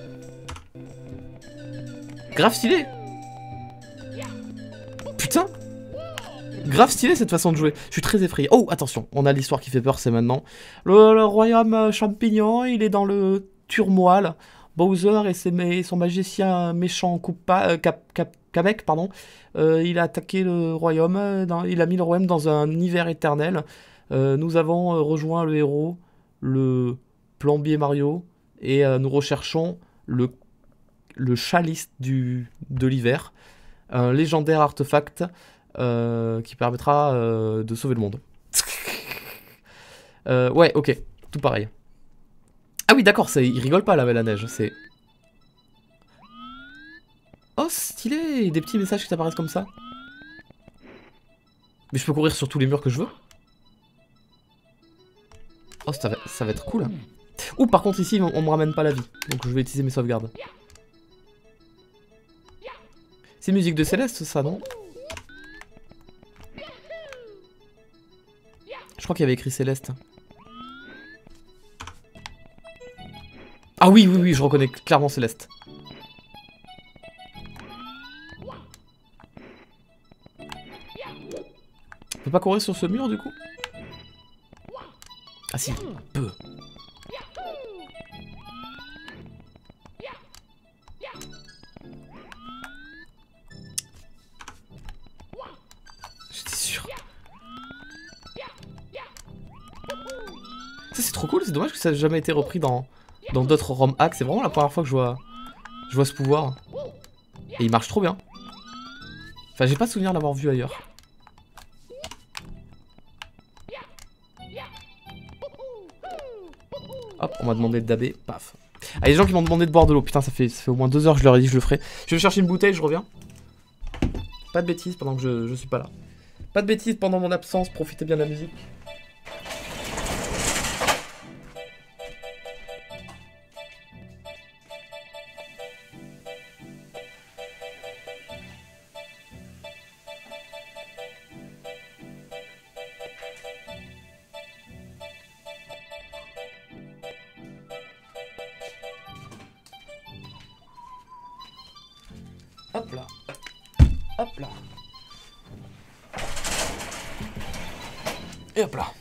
Grave stylé! Putain! Grave stylé cette façon de jouer. Je suis très effrayé. Oh, attention, on a l'histoire qui fait peur, c'est maintenant. Le, le royaume champignon, il est dans le turmoil. Bowser et, ses, et son magicien méchant Koopa, euh, Cap, Cap, Kamek, pardon. Euh, il a attaqué le royaume, dans, il a mis le royaume dans un hiver éternel. Euh, nous avons euh, rejoint le héros, le plombier Mario, et euh, nous recherchons le, le chalice du, de l'hiver. Un légendaire artefact euh, qui permettra euh, de sauver le monde. euh, ouais, ok, tout pareil. Ah oui, d'accord, il rigole pas là avec la neige, c'est... Oh, stylé! Des petits messages qui t'apparaissent comme ça. Mais je peux courir sur tous les murs que je veux. Oh, ça va, ça va être cool. Hein. Ouh, par contre, ici, on, on me ramène pas la vie. Donc je vais utiliser mes sauvegardes. C'est musique de Céleste, ça, non? Je crois qu'il y avait écrit Céleste. Ah oui, oui, oui, je reconnais clairement Céleste. On peut pas courir sur ce mur, du coup? Ah si, peu. J'étais sûr. Ça c'est trop cool, c'est dommage que ça n'ait jamais été repris dans dans d'autres ROM hacks. C'est vraiment la première fois que je vois je vois ce pouvoir. Et il marche trop bien. Enfin, j'ai pas souvenir d'avoir vu ailleurs. Hop, on m'a demandé de daber, paf. Ah, les gens qui m'ont demandé de boire de l'eau, putain, ça fait, ça fait au moins deux heures que je leur ai dit que je le ferai. Je vais chercher une bouteille, je reviens. Pas de bêtises pendant que je, je suis pas là. Pas de bêtises pendant mon absence, profitez bien de la musique. Hop là. Hop là. Et hop là.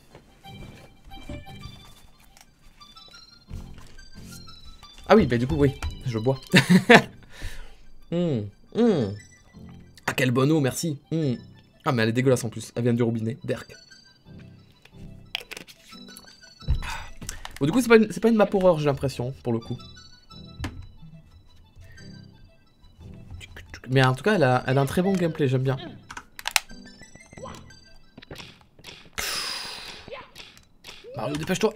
Ah oui, bah du coup, oui, je bois. mmh, mmh. Ah, quelle bonne eau, merci. Mmh. Ah, mais elle est dégueulasse en plus. Elle vient du robinet. Berk. Bon, du coup, c'est pas, une... pas une vaporeur, j'ai l'impression, pour le coup. Mais en tout cas, elle a, elle a un très bon gameplay, j'aime bien. Mario, dépêche-toi.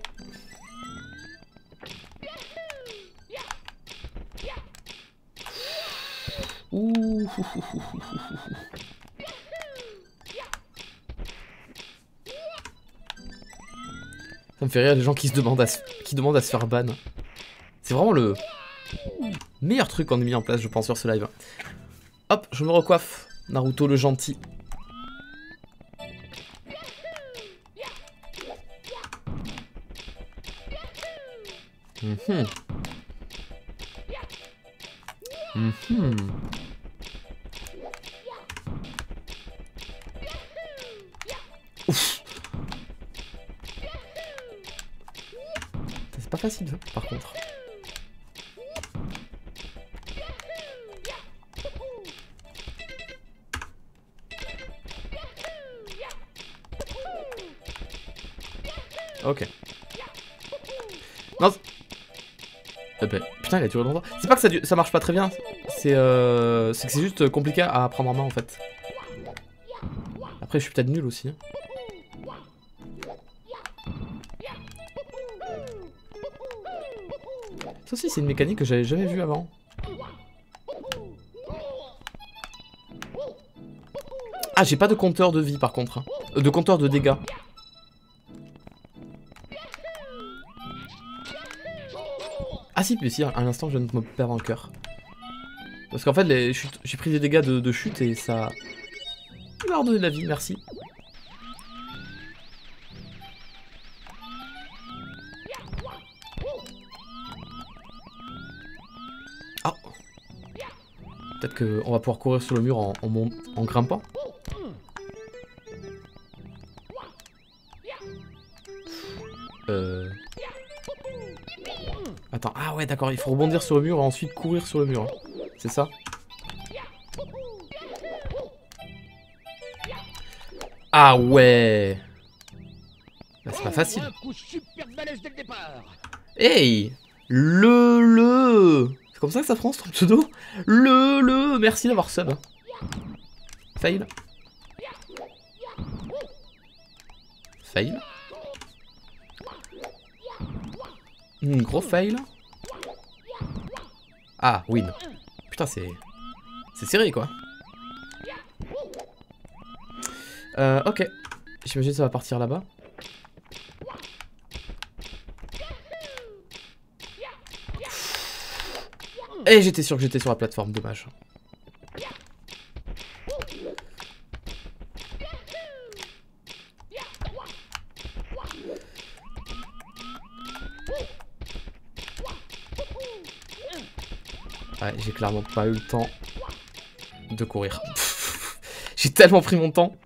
Ouh. Ça me fait rire les gens qui se demandent à se, qui demandent à se faire ban. C'est vraiment le meilleur truc qu'on ait mis en place, je pense, sur ce live. Hop, je me recoiffe. Naruto le gentil. Mhm. Mhm. Ouf. C'est pas facile, ça, par contre. Ok. Non. Euh, bah, putain, il a duré longtemps. C'est pas que ça, ça marche pas très bien. C'est euh, c'est que c'est juste compliqué à prendre en main en fait. Après, je suis peut-être nul aussi. Hein. Ça aussi, c'est une mécanique que j'avais jamais vue avant. Ah, j'ai pas de compteur de vie par contre. Euh, de compteur de dégâts. Ah si, mais si, à l'instant, je viens de me perdre en cœur. Parce qu'en fait, j'ai pris des dégâts de, de chute et ça... Il m'a redonné de la vie, merci. Ah. Peut-être qu'on va pouvoir courir sur le mur en, en, en grimpant. Euh... Attends, ah ouais d'accord, il faut rebondir sur le mur et ensuite courir sur le mur. Hein. C'est ça? Ah ouais. Bah, c'est pas facile. Hey. Le le C'est comme ça que ça prend ce pseudo? Le le Merci d'avoir sub. Fail. Fail. Mmh, gros fail. Ah, win. Putain, c'est... C'est serré, quoi. Euh, ok. J'imagine que ça va partir là-bas. Et j'étais sûr que j'étais sur la plateforme, dommage. Ouais, j'ai clairement pas eu le temps de courir. J'ai tellement pris mon temps.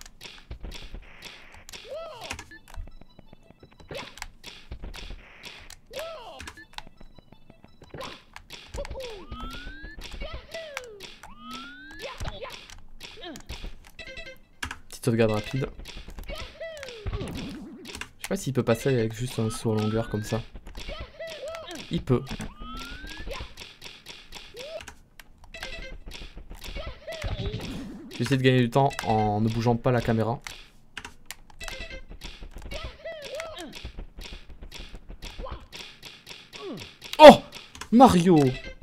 Petite sauvegarde rapide. Je sais pas s'il peut passer avec juste un saut en longueur comme ça. Il peut. J'essaie de gagner du temps en ne bougeant pas la caméra. Oh, Mario!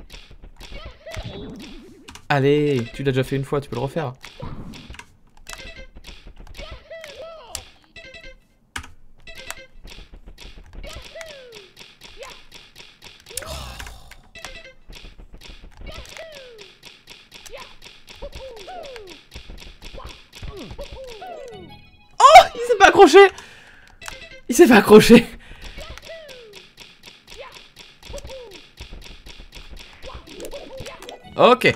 Allez, tu l'as déjà fait une fois, tu peux le refaire. Oh, il s'est pas accroché! Il s'est pas accroché! Ok.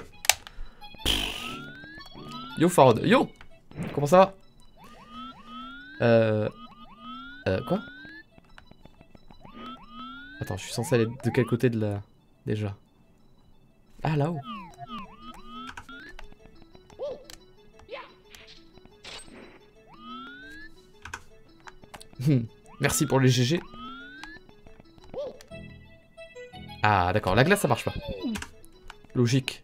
Yo Farod, yo. Comment ça va? Euh... Euh, quoi? Attends, je suis censé aller de quel côté de la... déjà? Ah, là-haut. Merci pour les G G. Ah, d'accord, la glace ça marche pas. Logique.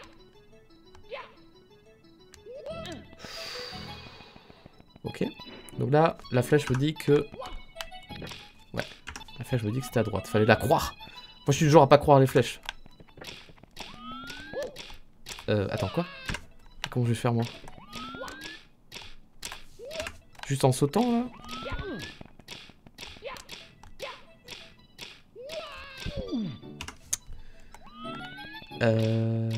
Ok. Donc là, la flèche me dit que... Ouais. La flèche me dit que c'était à droite. Fallait la croire. Moi, je suis du genre à pas croire les flèches. Euh, attends, quoi? Comment je vais faire, moi? Juste en sautant, là? Euh...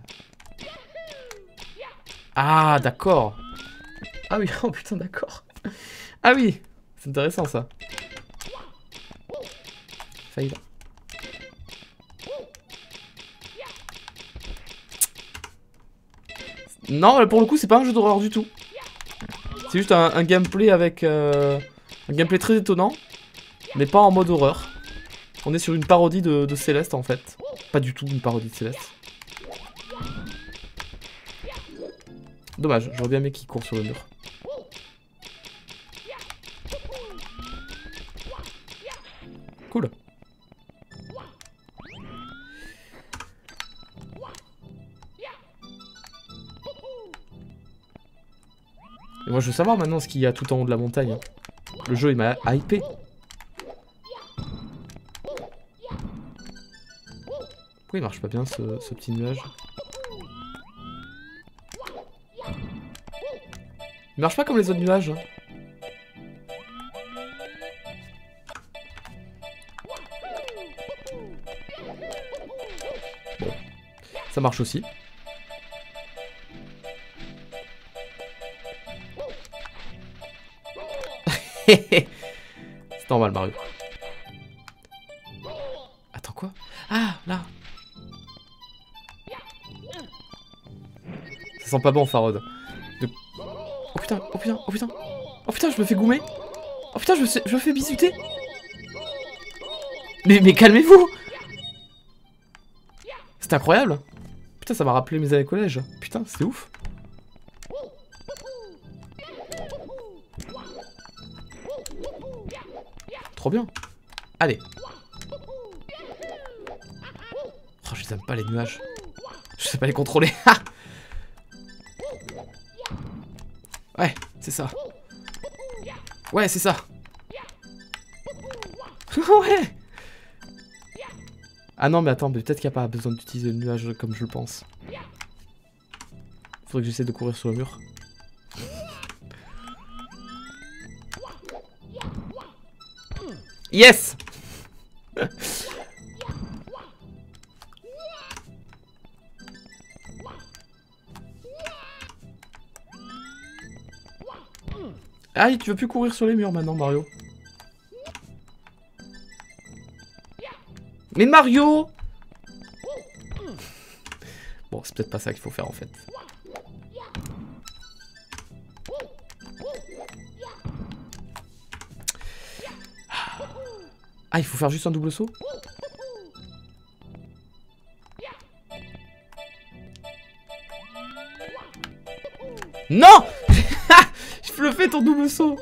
Ah, d'accord. Ah oui, oh putain, d'accord. Ah oui, c'est intéressant, ça. Fail. Non, pour le coup, c'est pas un jeu d'horreur du tout. C'est juste un, un gameplay avec... Euh, un gameplay très étonnant, mais pas en mode horreur. On est sur une parodie de, de Céleste, en fait. Pas du tout une parodie de Céleste. Dommage, j'aurais bien aimé qu'il court sur le mur. Cool. Et moi je veux savoir maintenant ce qu'il y a tout en haut de la montagne. Le jeu il m'a hypé. Pourquoi il marche pas bien ce, ce petit nuage? Il marche pas comme les autres nuages. Bon. Ça marche aussi. C'est normal, Mario. Attends, quoi? Ah, là. Ça sent pas bon, Farod. De... Oh putain, oh putain, oh putain. Oh putain, je me fais goumer. Oh putain, je me, je me fais bisuter. Mais, mais calmez-vous. C'est incroyable. Putain, ça m'a rappelé mes années collège. Putain, c'est ouf. Trop bien. Allez. Oh, je les aime pas les nuages. Je sais pas les contrôler. Ouais, c'est ça. Ouais, c'est ça. Ouais. Ah non, mais attends, peut-être qu'il n'y a pas besoin d'utiliser le nuage comme je le pense. Faudrait que j'essaie de courir sur le mur. Yes. Ah, tu veux plus courir sur les murs maintenant, Mario. Mais Mario! Bon, c'est peut-être pas ça qu'il faut faire en fait. Ah, il faut faire juste un double saut? Non! Je le fais ton double saut!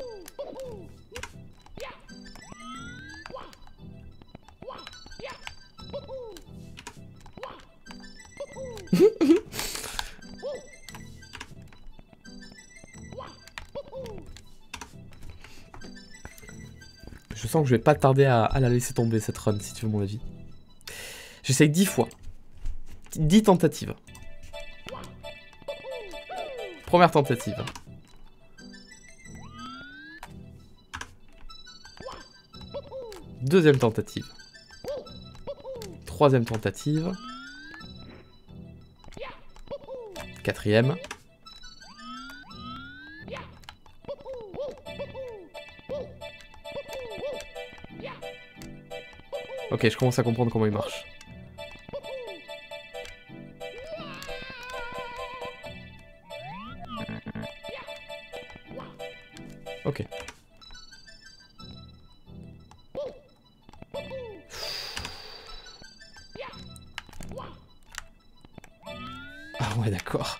Je sens que je vais pas tarder à, à la laisser tomber cette run, si tu veux mon avis. J'essaye dix fois. dix tentatives. Première tentative. Deuxième tentative. Troisième tentative. Quatrième. Ok, je commence à comprendre comment il marche. Ok. Ah ouais, d'accord.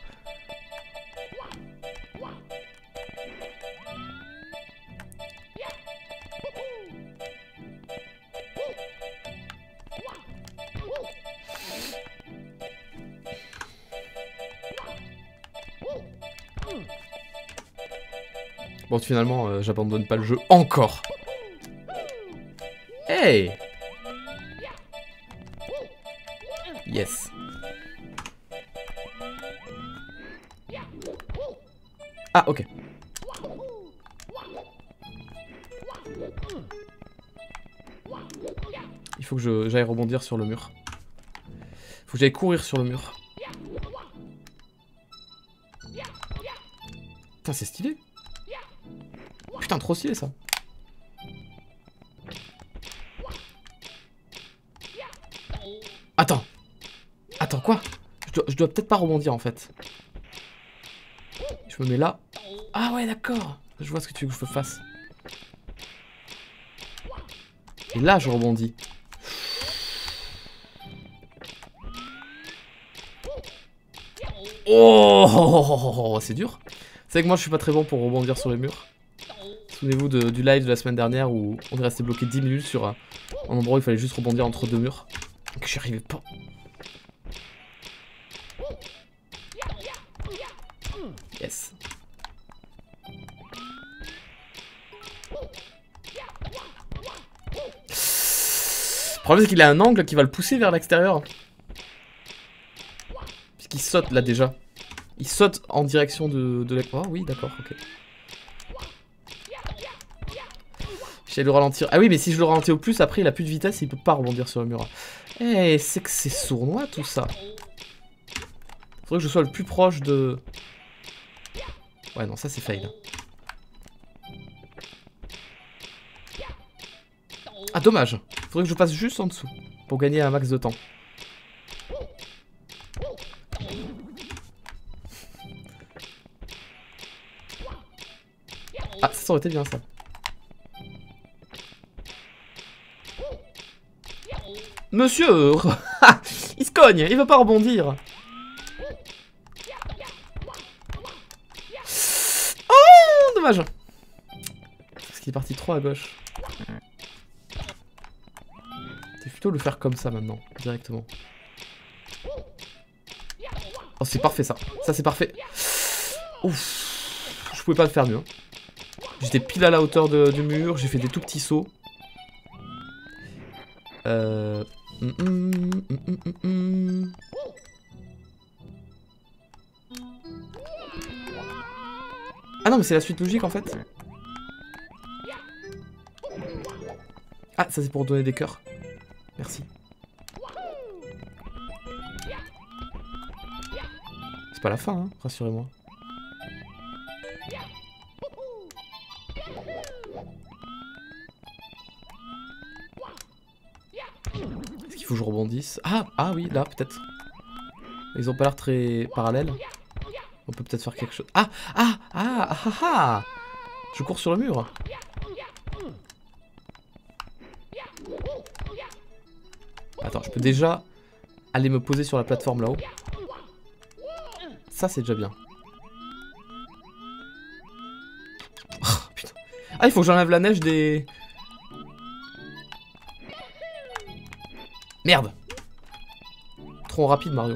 Bon, finalement, euh, j'abandonne pas le jeu encore. Hey! Yes. Ah, ok. Il faut que j'aille rebondir sur le mur. Il faut que j'aille courir sur le mur. Putain, c'est stylé. Putain, trop stylé ça. Attends. Attends, quoi? Je dois, je dois peut-être pas rebondir en fait. Je me mets là. Ah ouais, d'accord. Je vois ce que tu veux que je fasse. Et là, je rebondis. Oh, c'est dur. C'est vrai que moi, je suis pas très bon pour rebondir sur les murs. Souvenez-vous du live de la semaine dernière où on est resté bloqué dix minutes sur un, un endroit où il fallait juste rebondir entre deux murs. Et que j'y arrivais pas. Yes. Le problème c'est qu'il a un angle qui va le pousser vers l'extérieur. Puisqu'il saute là déjà. Il saute en direction de, de l'extérieur. Oh oui, d'accord, ok. J'allais le ralentir. Ah oui, mais si je le ralentis au plus, après il a plus de vitesse et il peut pas rebondir sur le mur. Eh, c'est que c'est sournois tout ça. Faudrait que je sois le plus proche de... Ouais, non, ça c'est fail. Ah, dommage. Faudrait que je passe juste en dessous pour gagner un max de temps. Ah, ça aurait été bien ça. Monsieur, il se cogne, il veut pas rebondir. Oh, dommage. Parce qu'il est parti trop à gauche. C'est plutôt le faire comme ça maintenant, directement. Oh, c'est parfait ça. Ça c'est parfait. Ouf. Je pouvais pas le faire mieux. Hein. J'étais pile à la hauteur de, du mur, j'ai fait des tout petits sauts. Euh... Mm, mm, mm, mm, mm. Ah non, mais c'est la suite logique en fait. Ah, ça c'est pour donner des cœurs. Merci. C'est pas la fin, hein, rassurez-moi. Est-ce qu'il faut que je rebondisse? Ah, ah oui, là, peut-être. Ils ont pas l'air très parallèles. On peut peut-être faire quelque chose. Ah, ah, ah, ah, ah, ah. Je cours sur le mur. Attends, je peux déjà aller me poser sur la plateforme là-haut. Ça, c'est déjà bien. Oh, putain. Ah, il faut que j'enlève la neige des... Merde. Trop rapide, Mario.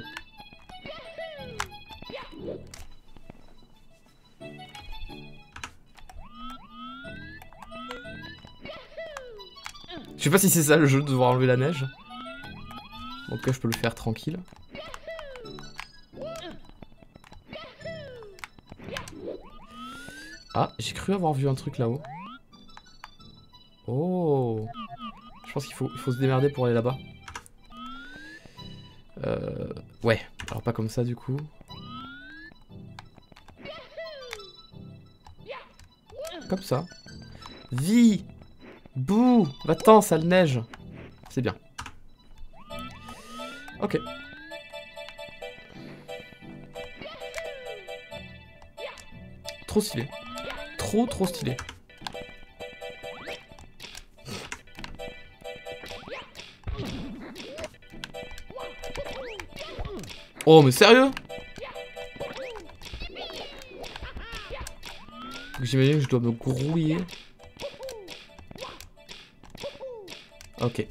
Je sais pas si c'est ça le jeu de devoir enlever la neige. En tout cas, je peux le faire tranquille. Ah, j'ai cru avoir vu un truc là-haut. Oh. Je pense qu'il faut, il faut se démerder pour aller là-bas. Euh... Ouais, alors pas comme ça du coup. Comme ça. Vie. Bouh. Va-t'en, sale neige. C'est bien. Ok. Trop stylé. Trop trop stylé. Oh mais sérieux? J'imagine que je dois me grouiller. Ok.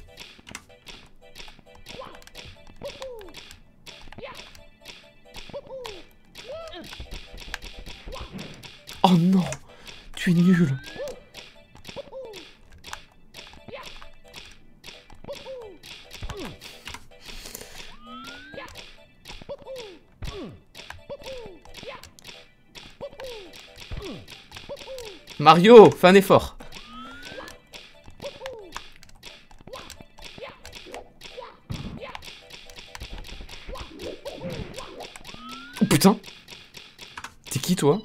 Oh non, tu es nul. Mario, fais un effort. Oh putain. T'es qui toi?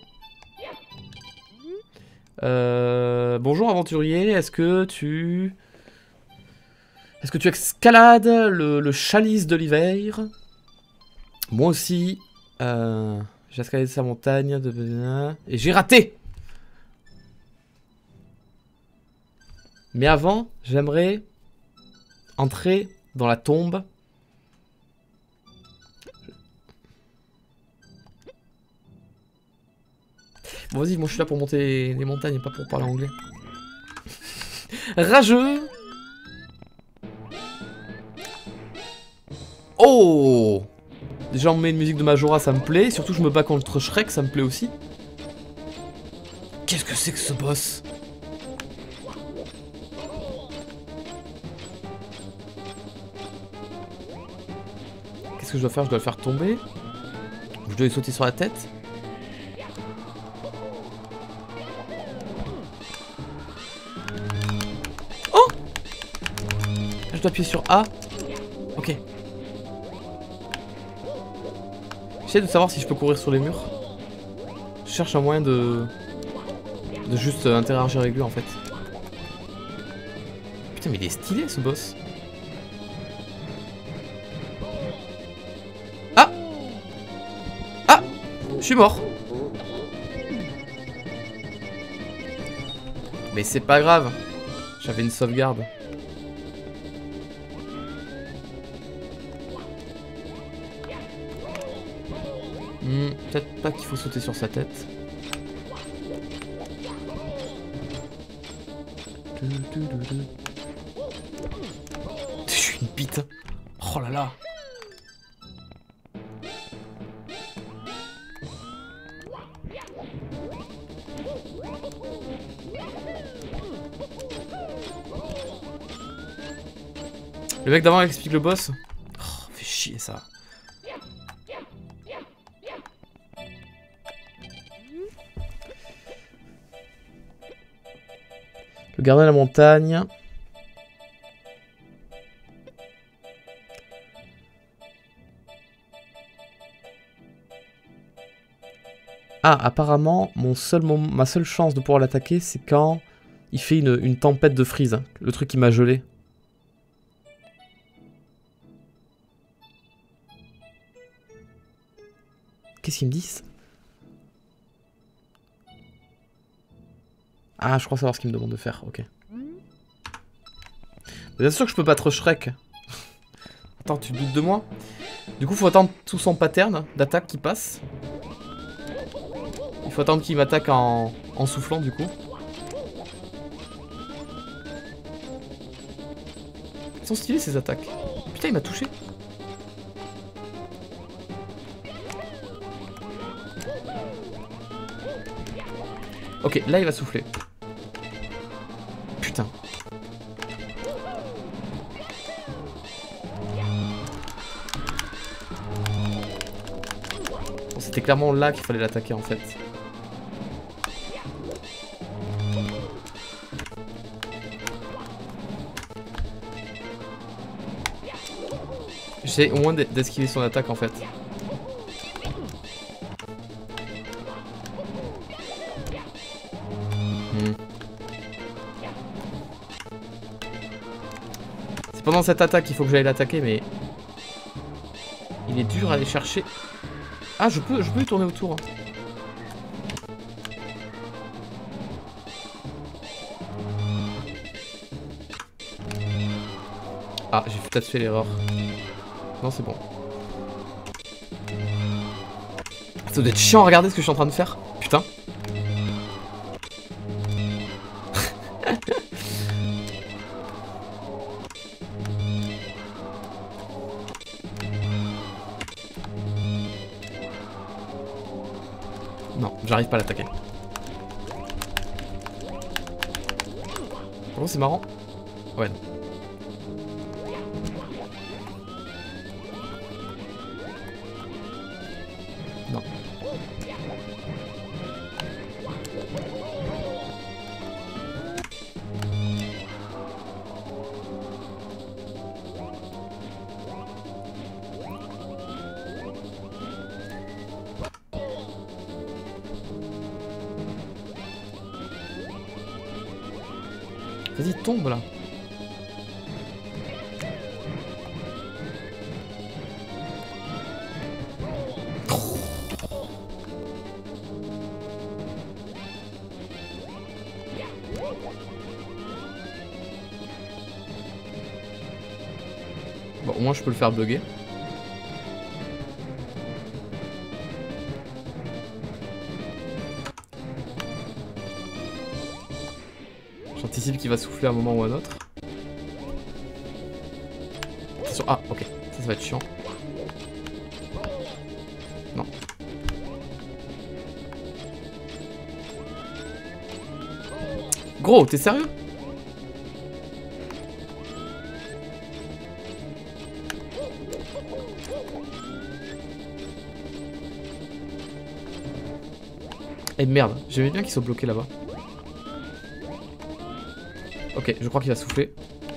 Euh, bonjour aventurier, est-ce que tu... Est-ce que tu escalades le, le chalice de l'hiver? Moi aussi. Euh, j'ai escaladé sa montagne de... Et j'ai raté. Mais avant, j'aimerais entrer dans la tombe. Bon, vas-y, moi je suis là pour monter les montagnes et pas pour parler anglais. Rageux. Oh. Déjà on met une musique de Majora, ça me plaît. Surtout je me bats contre Shrek, ça me plaît aussi. Qu'est-ce que c'est que ce boss? Qu'est-ce que je dois faire? Je dois le faire tomber. Je dois lui sauter sur la tête. Oh! Je dois appuyer sur A. Ok. J'essaie de savoir si je peux courir sur les murs. Je cherche un moyen de... de juste interagir avec lui en fait. Putain mais il est stylé ce boss. Ah! Ah! Je suis mort. Mais c'est pas grave. J'avais une sauvegarde. Hmm, peut-être pas qu'il faut sauter sur sa tête. Je suis une bite. Oh là là. Le mec d'avant explique le boss. Oh, fait chier ça. Le gardien de la montagne. Ah, apparemment, mon seul moment, ma seule chance de pouvoir l'attaquer, c'est quand il fait une, une tempête de freeze. Hein, le truc qui m'a gelé. Qu'est-ce qu'ils me disent? Ah, je crois savoir ce qu'il me demande de faire, ok. Bien sûr que je peux battre Shrek. Attends, tu doutes de moi? Du coup, faut attendre tout son pattern d'attaque qui passe. Il faut attendre qu'il m'attaque en... en soufflant, du coup. Ils sont stylés, ces attaques. Putain, il m'a touché. Ok, là, il va souffler. Putain. Bon, c'était clairement là qu'il fallait l'attaquer, en fait. J'essaie au moins d'esquiver son attaque en fait. Hmm. C'est pendant cette attaque qu'il faut que j'aille l'attaquer, mais il est dur à aller chercher. Ah, je peux, je peux lui tourner autour. Ah, j'ai peut-être fait l'erreur. Non, c'est bon. Ça doit être chiant à regarder ce que je suis en train de faire. Putain. Non, j'arrive pas à l'attaquer. Oh, c'est marrant. Ouais. Non. Vas-y, tombe là. Bon, au moins je peux le faire bugger. J'anticipe qu'il va souffler à un moment ou à un autre. Attention. Ah, ok. Ça, ça va être chiant. Non. Gros, t'es sérieux? Eh merde, j'aimais bien qu'il soit bloqué là-bas. Ok, je crois qu'il va souffler.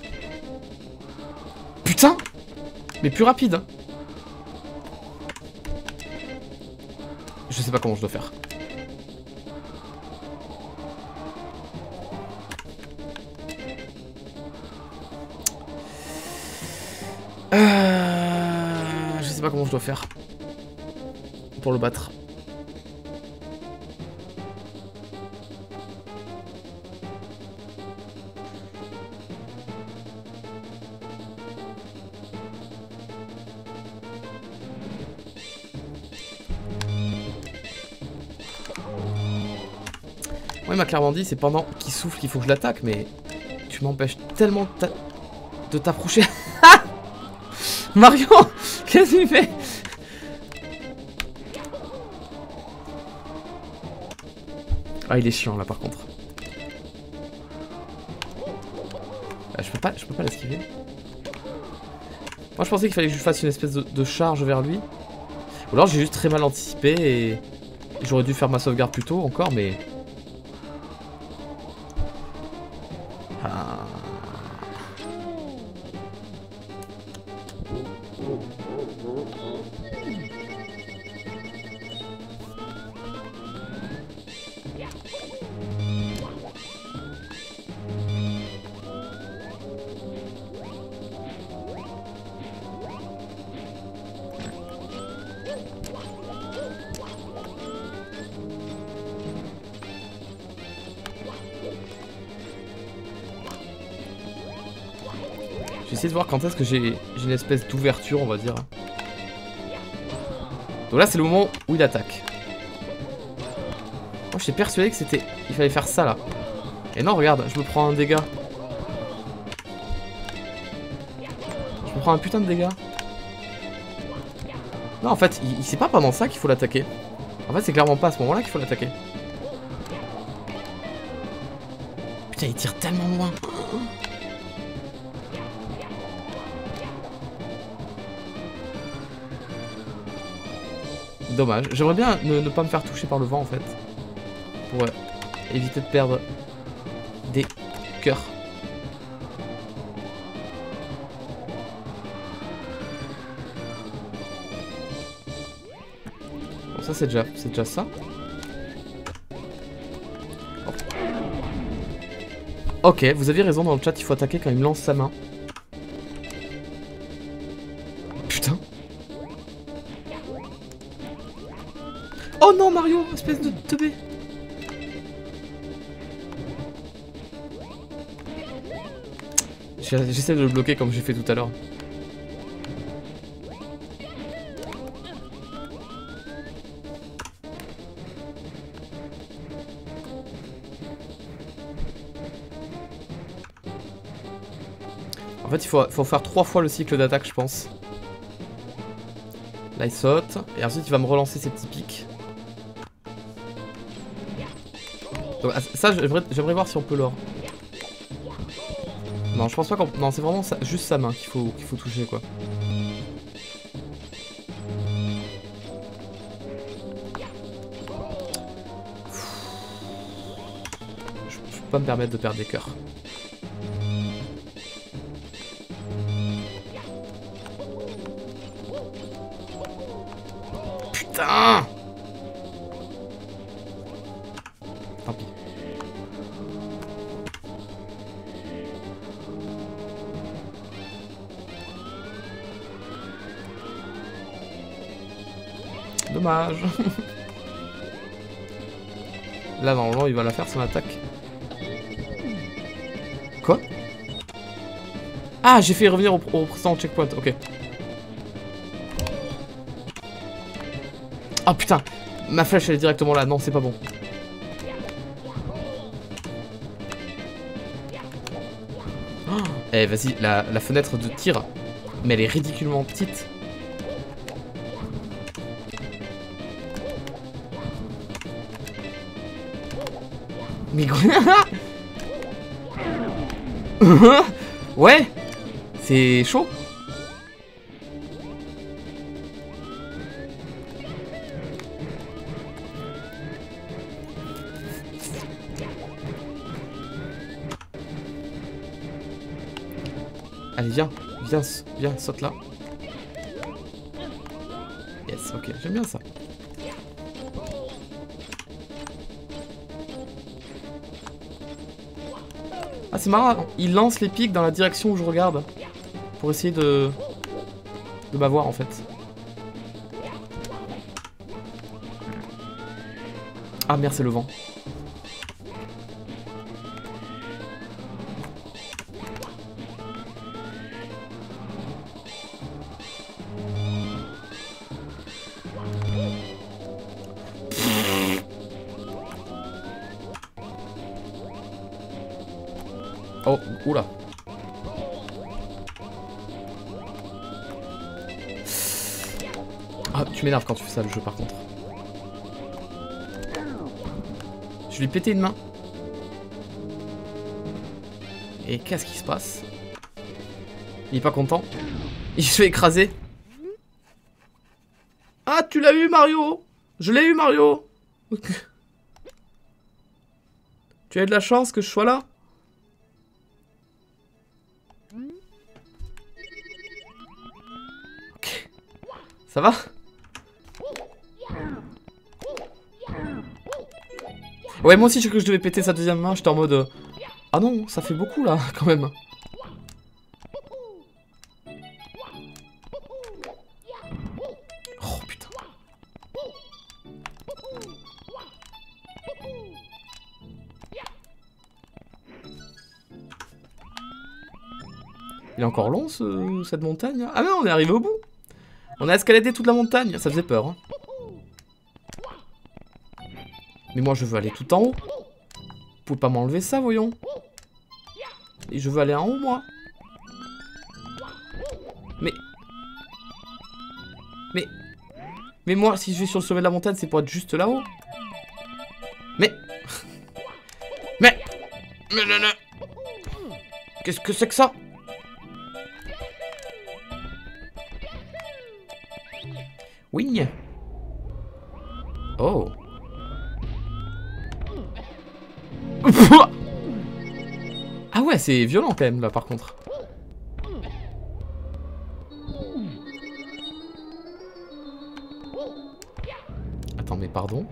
Putain! Mais plus rapide, hein. Je sais pas comment je dois faire. Euh... Je sais pas comment je dois faire pour le battre. Ouais, il m'a clairement dit, c'est pendant qu'il souffle qu'il faut que je l'attaque, mais tu m'empêches tellement de t'approcher. Mario, qu'est-ce que tu fais? Ah, il est chiant là par contre. Ah, je peux pas, je peux pas l'esquiver. Moi je pensais qu'il fallait que je fasse une espèce de, de charge vers lui. Ou alors j'ai juste très mal anticipé et j'aurais dû faire ma sauvegarde plus tôt encore, mais... Ah. J'essaie de voir quand est-ce que j'ai une espèce d'ouverture, on va dire. Donc là, c'est le moment où il attaque. Moi, j'étais persuadé que c'était... Il fallait faire ça, là. Et non, regarde, je me prends un dégât. Je me prends un putain de dégât. Non, en fait, il, il sait pas pendant ça qu'il faut l'attaquer. En fait, c'est clairement pas à ce moment-là qu'il faut l'attaquer. Putain, il tire tellement loin. Dommage. J'aimerais bien ne, ne pas me faire toucher par le vent, en fait. Pour euh, éviter de perdre des cœurs. Bon, ça, c'est déjà, c'est déjà ça. Ok, vous aviez raison dans le chat, il faut attaquer quand il me lance sa main. Putain. Oh non, Mario, espèce de teubé. J'essaie de le bloquer comme j'ai fait tout à l'heure. En fait, il faut, faut faire trois fois le cycle d'attaque, je pense. Là, il saute. Et ensuite, il va me relancer ses petits pics. Donc, ça, j'aimerais voir si on peut l'or. Non, je pense pas qu'on... Non, c'est vraiment ça, juste sa main qu'il faut, qu'il faut toucher, quoi. Je, je peux pas me permettre de perdre des cœurs. Putain! Tant pis. Dommage. Là, normalement, il va la faire son attaque. Quoi? Ah, j'ai fait revenir au, au précédent checkpoint, ok. Ah putain, ma flèche elle est directement là, non c'est pas bon. Oh, eh vas-y, la, la fenêtre de tir, mais elle est ridiculement petite. Mais ouais, c'est chaud. Allez, viens, viens, viens, saute là. Yes, ok, j'aime bien ça. Ah, c'est marrant, il lance les pics dans la direction où je regarde. Pour essayer de... de m'avoir, en fait. Ah, merde, c'est le vent. Oh, oula. Ah, tu m'énerves quand tu fais ça le jeu par contre. Je lui ai pété une main. Et qu'est-ce qui se passe? Il est pas content. Il se fait écraser. Ah, tu l'as eu Mario. Je l'ai eu Mario. Tu as de la chance que je sois là. Ok. Ça va? Ouais, moi aussi j'ai cru que je devais péter sa deuxième main. J'étais en mode... Euh... Ah non, ça fait beaucoup là, quand même. Oh putain. Il est encore long, ce... cette montagne. Ah mais on est arrivé au bout. On a escaladé toute la montagne. Ça faisait peur. Hein. Mais moi, je veux aller tout en haut. Vous pouvez pas m'enlever ça, voyons. Et je veux aller en haut, moi. Mais... Mais... Mais moi, si je vais sur le sommet de la montagne, c'est pour être juste là-haut. Mais... Mais... Mais non, non. Qu'est-ce que c'est que ça? Oui. Oh. Ah ouais, c'est violent quand même, là, par contre. Attends, mais pardon.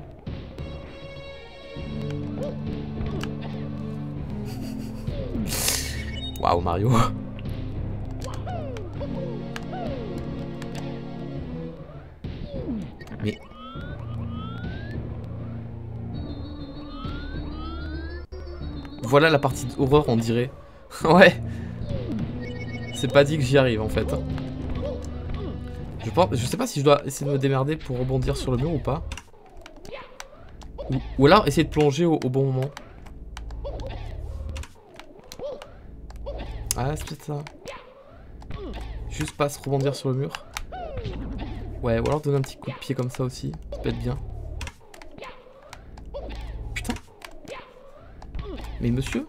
Waouh, Mario. Mais... Voilà la partie d'horreur, on dirait. Ouais. C'est pas dit que j'y arrive, en fait. Je pense... Je sais pas si je dois essayer de me démerder pour rebondir sur le mur ou pas. Ou, ou alors essayer de plonger au, au bon moment. Ah, c'est peut-être ça. Juste pas se rebondir sur le mur. Ouais, ou alors donner un petit coup de pied comme ça aussi. Ça peut être bien. Putain. Mais monsieur?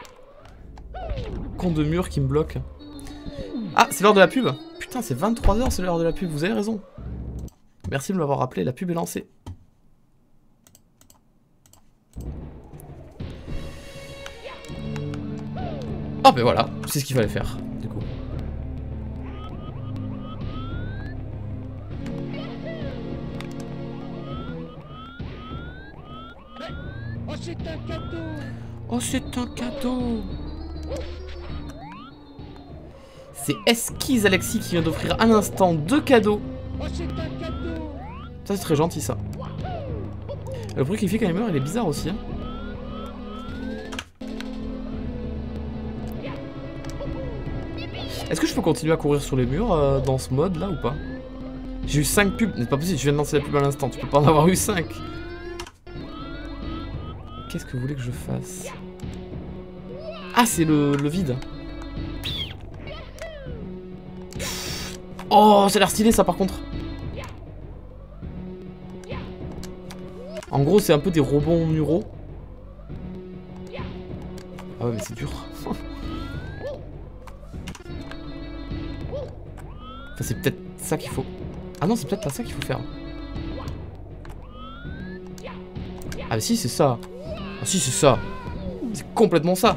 Con de mur qui me bloque. Ah, c'est l'heure de la pub. Putain, c'est vingt-trois heures, c'est l'heure de la pub. Vous avez raison. Merci de me l'avoir rappelé. La pub est lancée. Oh, ben voilà. C'est ce qu'il fallait faire, du coup. Oh, c'est un cadeau. Oh, c'est un cadeau. C'est Esquisse Alexis qui vient d'offrir à l'instant deux cadeaux. Oh, c'est un cadeau. Ça, c'est très gentil, ça. Le bruit qu'il fait quand il meurt, il est bizarre aussi. Hein. Est-ce que je peux continuer à courir sur les murs euh, dans ce mode là ou pas? J'ai eu cinq pubs. C'est pas possible, je viens de lancer la pub à l'instant. Tu peux pas en avoir eu cinq. Qu'est-ce que vous voulez que je fasse? Ah, c'est le, le vide. Oh, ça a l'air stylé ça par contre. En gros, c'est un peu des robots muraux. Ah ouais, mais c'est dur. Enfin, c'est peut-être ça qu'il faut. Ah non, c'est peut-être pas ça qu'il faut faire. Ah bah si, c'est ça. Ah si, c'est ça. C'est complètement ça.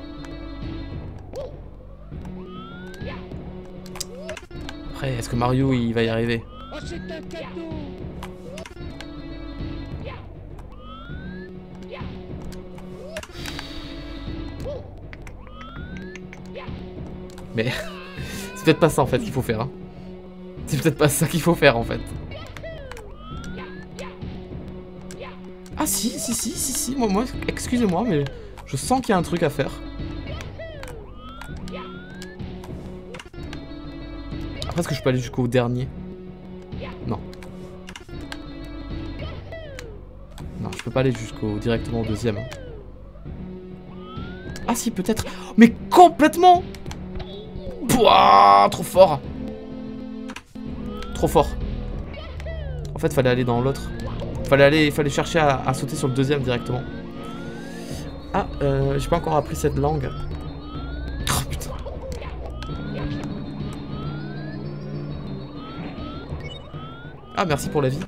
Après, est-ce que Mario, il va y arriver? Oh, c'est un cadeau. Mais c'est peut-être pas ça en fait qu'il faut faire. Hein. C'est peut-être pas ça qu'il faut faire en fait. Ah si, si, si, si, si. Moi, moi excusez-moi, mais je sens qu'il y a un truc à faire. Après, est-ce que je peux aller jusqu'au dernier? Non. Non, je peux pas aller jusqu'au directement au deuxième. Ah si, peut-être. Mais complètement. Pouah, trop fort. Trop fort. En fait, fallait aller dans l'autre. Fallait aller, fallait chercher à, à sauter sur le deuxième directement. Ah, euh, j'ai pas encore appris cette langue. Oh putain. Ah, merci pour la vie.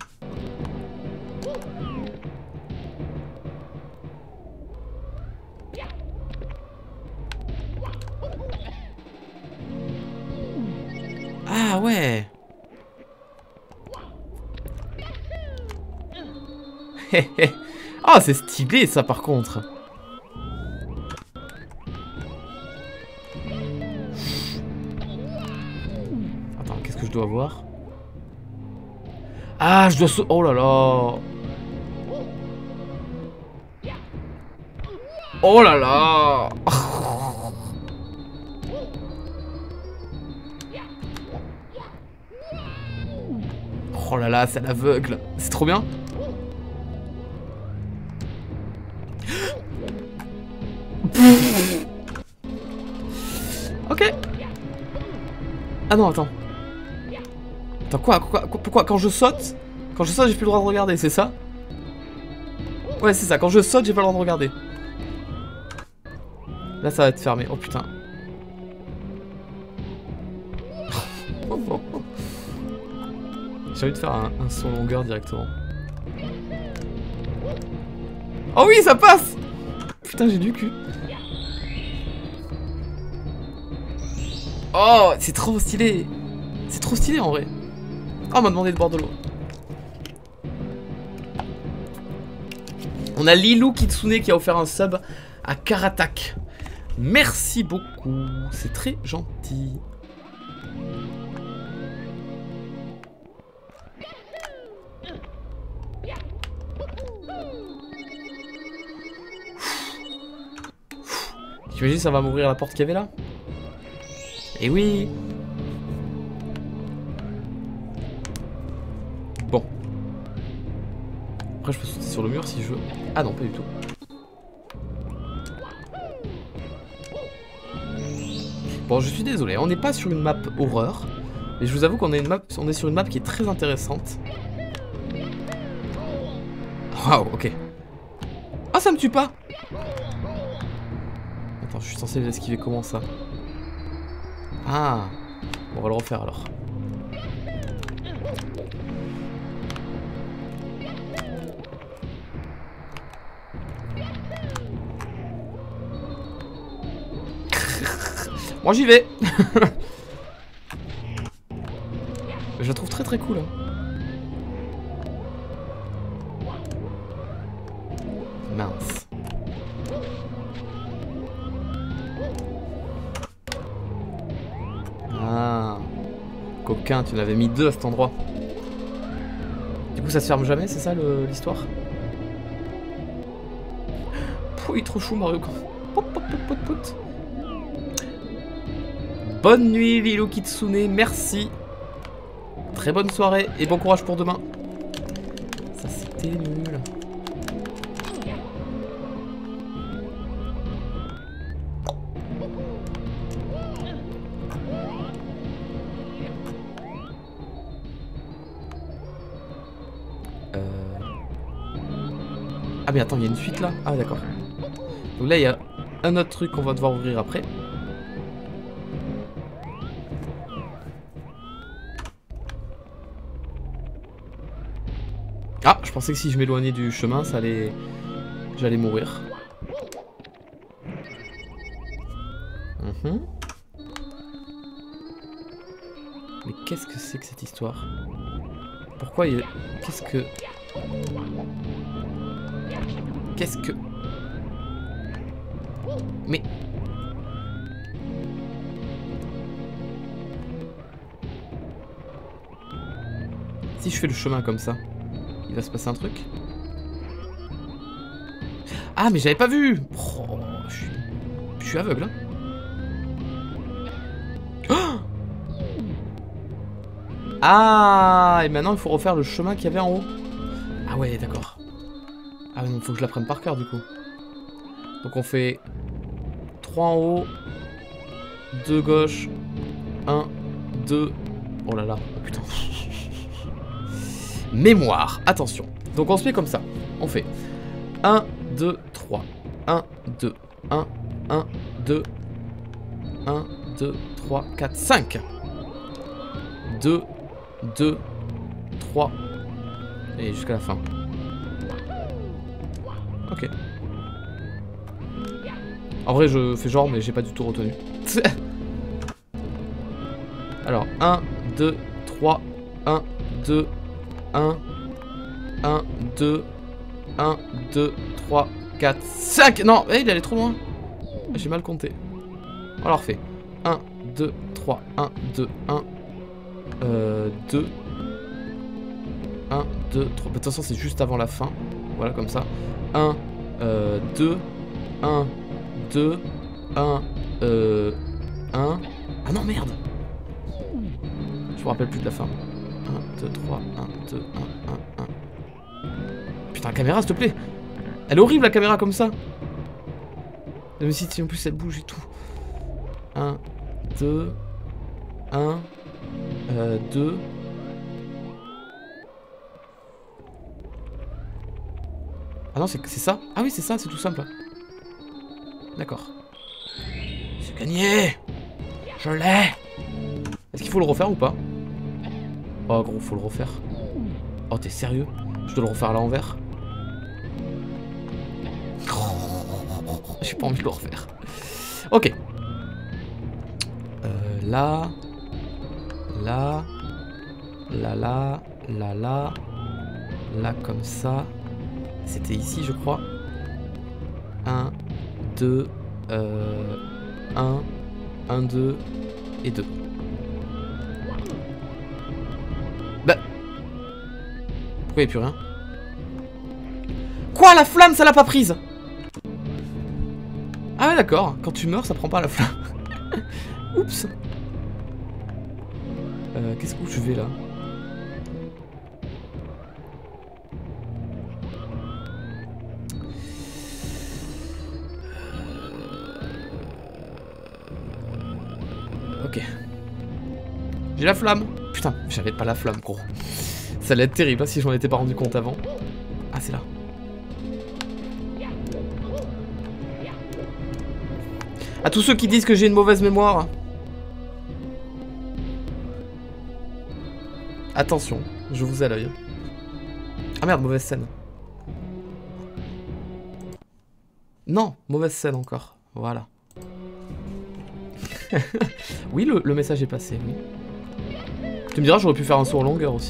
Ah ouais. Ah, c'est stylé ça par contre. Attends, qu'est-ce que je dois voir? Ah, je dois sauter. Oh là là. Oh là là. Oh là là, c'est à l'aveugle. C'est trop bien. Ok. Ah non, attends. Attends, quoi, quoi, quoi pourquoi quand je saute, quand je saute, j'ai plus le droit de regarder, c'est ça? Ouais, c'est ça, quand je saute, j'ai pas le droit de regarder. Là, ça va être fermé. Oh putain. J'ai envie de faire un, un saut longueur directement. Oh oui, ça passe! Putain, j'ai du cul. Oh, c'est trop stylé. C'est trop stylé en vrai. Oh, on m'a demandé de boire de l'eau. On a Lilou Kitsune qui a offert un sub à Karatak. Merci beaucoup. C'est très gentil. J'imagine ça va m'ouvrir la porte qu'il y avait là. Et oui. Bon. Après je peux sauter sur le mur si je veux. Ah non, pas du tout. Bon, je suis désolé, on n'est pas sur une map horreur. Mais je vous avoue qu'on est, une map, on est sur une map qui est très intéressante. Waouh, ok. Ah, ça me tue pas. Attends, je suis censé les esquiver comment ça? Ah. Bon, on va le refaire alors. Moi j'y vais. Je la trouve très très cool. Hein. Mince. Ah. Coquin, tu en avais mis deux à cet endroit. Du coup ça se ferme jamais, c'est ça l'histoire? Pouh, il est trop chou Mario. Pop, pop, pop, pop, pop. Bonne nuit Lilou Kitsune, merci. Très bonne soirée et bon courage pour demain. Ça c'était nul. Euh... Ah mais attends, il y a une fuite là. Ah d'accord. Donc là il y a un autre truc qu'on va devoir ouvrir après. Ah, je pensais que si je m'éloignais du chemin, ça allait... j'allais mourir. Mmh. Mais qu'est-ce que c'est que cette histoire? Pourquoi il... Qu'est-ce que... Qu'est-ce que... Mais... Si je fais le chemin comme ça, il va se passer un truc? Ah mais j'avais pas vu. Oh, je suis... je suis aveugle hein. Oh ah, et maintenant il faut refaire le chemin qu'il y avait en haut. Ah ouais d'accord. Ah ouais, donc faut que je l'apprenne par cœur du coup. Donc on fait trois en haut, deux gauche, un, deux. Oh là là, oh putain. Mémoire, attention. Donc on se met comme ça. On fait un, deux, trois. un, deux, un, un, deux, un, deux, trois, quatre, cinq. deux, deux, trois. Et jusqu'à la fin. Ok. En vrai, je fais genre, mais j'ai pas du tout retenu. Alors, un, deux, trois, un, deux, un, un, deux, un, deux, trois, quatre, cinq. Non, hey, il allait trop loin. J'ai mal compté. On la refait. un, deux, trois, un, deux, un, euh, deux, un, deux, trois. De toute façon, c'est juste avant la fin. Voilà, comme ça. un, euh, deux, un, deux, un, euh, un. Ah non, merde. Je me rappelle plus de la fin. un, deux, trois, un, deux, un, un, un. Putain, la caméra, s'il te plaît. Elle est horrible, la caméra, comme ça. Mais si, si, en plus, elle bouge et tout. un, deux, un, deux. Ah non, c'est ça? Ah oui, c'est ça, c'est tout simple. D'accord. J'ai gagné! Je l'ai! Est-ce qu'il faut le refaire ou pas? Oh gros, faut le refaire. Oh, t'es sérieux? Je dois le refaire à l'envers? J'ai pas envie de le refaire. Ok. Euh, là. Là. Là, là. Là, là. Là, comme ça. C'était ici, je crois. un, deux, euh, un, un, deux et deux. Bah. Pourquoi il n'y a plus rien? Quoi, la flamme, ça l'a pas prise? Ah ouais, d'accord. Quand tu meurs, ça prend pas la flamme. Oups. Euh, qu'est-ce que je vais là? Ok. J'ai la flamme. Putain, j'avais pas la flamme, gros. Ça allait être terrible hein, si je m'en étais pas rendu compte avant. Ah, c'est là. À tous ceux qui disent que j'ai une mauvaise mémoire. Attention, je vous ai à l'œil. Ah merde, mauvaise scène. Non, mauvaise scène encore. Voilà. Oui, le, le message est passé, oui. Tu me diras, j'aurais pu faire un saut en longueur aussi.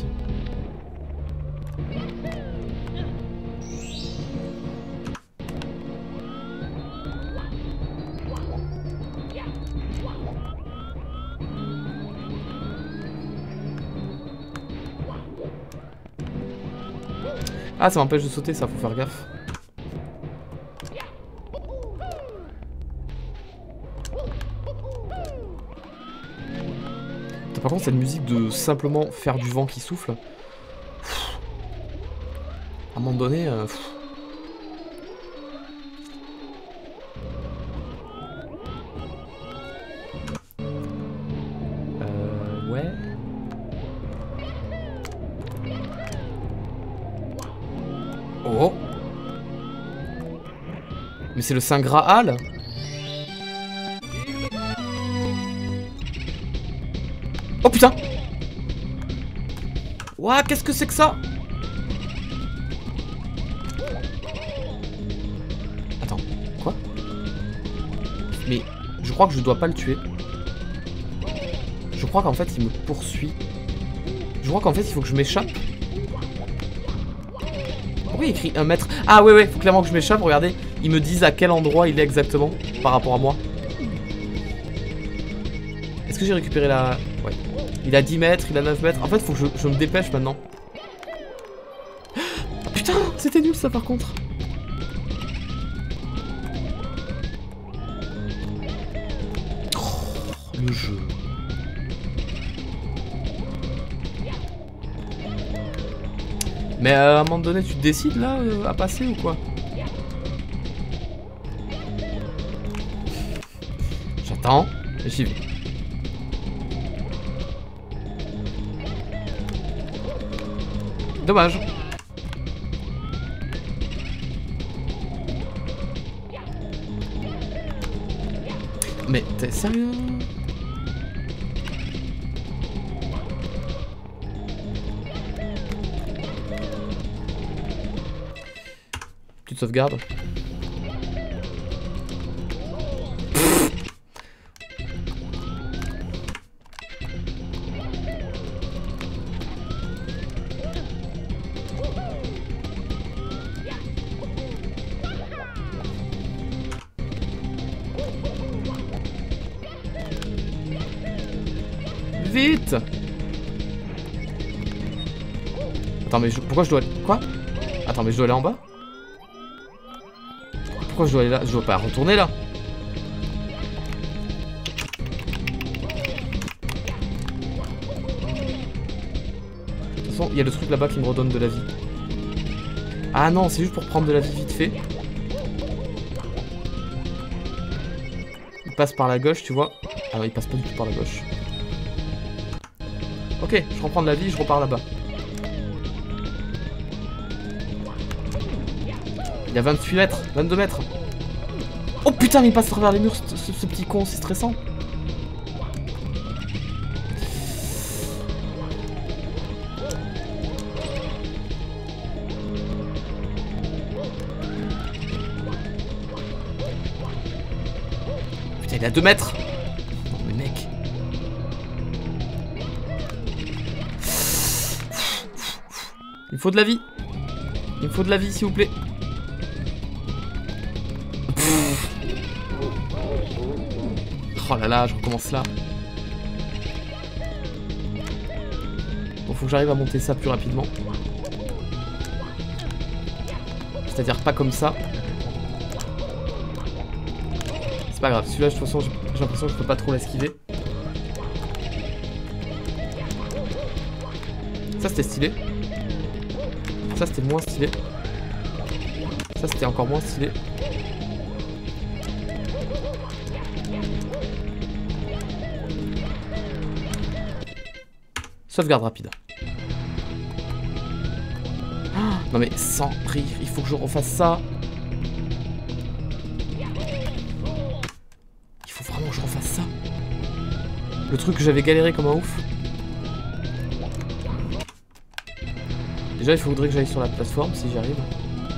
Ah, ça m'empêche de sauter, ça, faut faire gaffe. Par contre, cette musique de simplement faire du vent qui souffle, pff, à un moment donné, euh, euh, ouais. Oh. Mais c'est le Saint Graal. Oh putain! Ouah, qu'est-ce que c'est que ça? Attends, quoi? Mais je crois que je dois pas le tuer. Je crois qu'en fait il me poursuit. Je crois qu'en fait il faut que je m'échappe. Pourquoi il écrit un mètre? Ah ouais ouais, faut clairement que je m'échappe, regardez. Ils me disent à quel endroit il est exactement par rapport à moi. Est-ce que j'ai récupéré la... Ouais. Il a dix mètres, il a neuf mètres. En fait, faut que je, je me dépêche maintenant. Oh, putain, c'était nul ça par contre. Oh, le jeu. Mais euh, à un moment donné, tu te décides là euh, à passer ou quoi? J'attends, j'y vais. Dommage. Mais t'es sérieux? Petite sauvegarde. Vite! Attends, mais je... pourquoi je dois... Quoi? Attends, mais je dois aller en bas? Pourquoi je dois aller là? Je dois pas retourner là? toute façon, il y a le truc là-bas qui me redonne de la vie. Ah non, c'est juste pour prendre de la vie vite fait. Il passe par la gauche, tu vois. Ah ouais, il passe pas du tout par la gauche. Ok, je reprends de la vie, je repars là-bas. Il y a vingt-huit mètres, vingt-deux mètres. Oh putain, mais il passe à travers les murs, ce, ce, ce petit con, c'est stressant. Putain, il est à deux mètres. Non mais mec. Il me faut de la vie. Il me faut de la vie, s'il vous plaît. Oh là là, je recommence là. Bon, faut que j'arrive à monter ça plus rapidement. C'est-à-dire pas comme ça. C'est pas grave, celui-là de toute façon j'ai l'impression que je peux pas trop l'esquiver. Ça c'était stylé. Ça c'était moins stylé. Ça c'était encore moins stylé. Sauvegarde rapide. Oh, non mais sans rire, il faut que je refasse ça. Il faut vraiment que je refasse ça. Le truc que j'avais galéré comme un ouf. Déjà il faudrait que j'aille sur la plateforme si j'y arrive.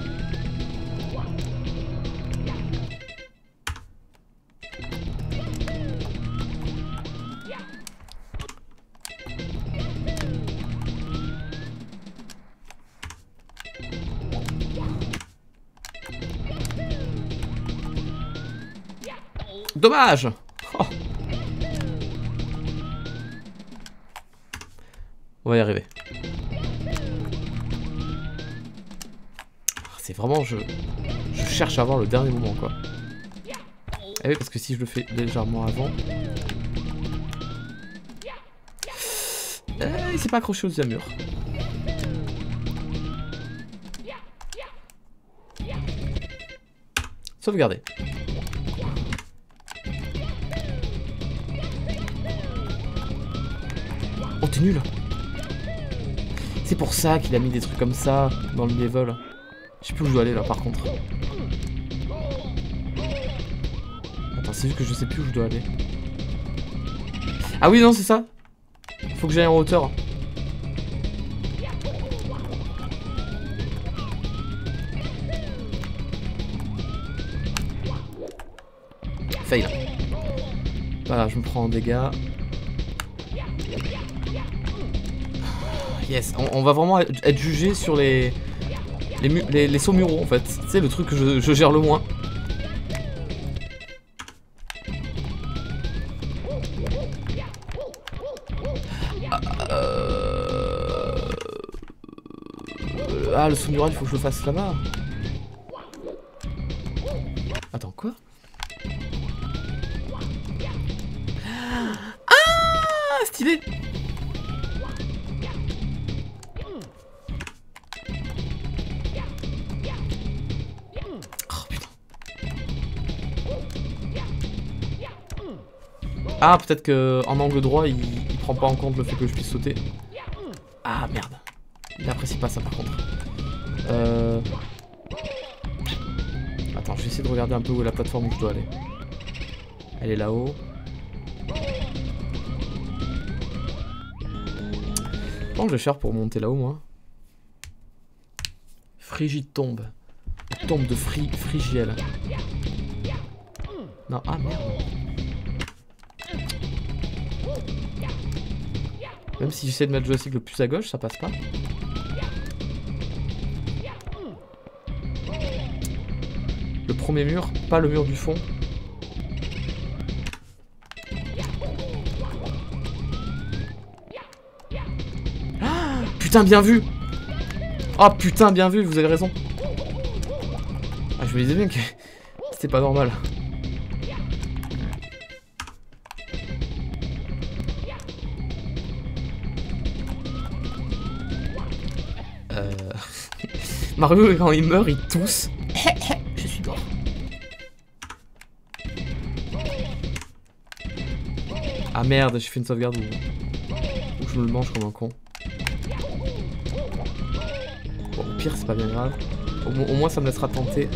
Dommage. Oh. On va y arriver. C'est vraiment... Je, je cherche à avoir le dernier moment, quoi. Eh oui, parce que si je le fais légèrement avant... Eh, il s'est pas accroché au deuxième mur. Sauvegarder. Oh, t'es nul. C'est pour ça qu'il a mis des trucs comme ça dans le level. Je sais plus où je dois aller là par contre. Attends, c'est juste que je sais plus où je dois aller. Ah oui, non, c'est ça. Faut que j'aille en hauteur. Fail. Voilà, je me prends en dégâts. Yes, on, on va vraiment être jugé sur les les, les, les sauts muraux en fait. C'est le truc que je, je gère le moins. Euh... Ah, le saut mural, il faut que je le fasse là-bas. Attends, quoi? Ah, stylé. Ah, peut-être que en angle droit, il, il prend pas en compte le fait que je puisse sauter. Ah, merde. Il apprécie pas ça, par contre. Euh... Attends, je vais essayer de regarder un peu où est la plateforme où je dois aller. Elle est là-haut. Comment je vais faire pour monter là-haut, moi? Frigide tombe. Tombe de fri Frigiel. Non, ah merde. Même si j'essaie de mettre le joystick le plus à gauche, ça passe pas. Le premier mur, pas le mur du fond. Ah, putain, bien vu. Oh putain, bien vu, vous avez raison. Ah, je me disais bien que c'était pas normal. Euh... Mario, quand il meurt, il tousse. Je suis mort. Ah merde, j'ai fait une sauvegarde où... où je me le mange comme un con. Bon, au pire, c'est pas bien grave. Au, au moins, ça me laissera tenter.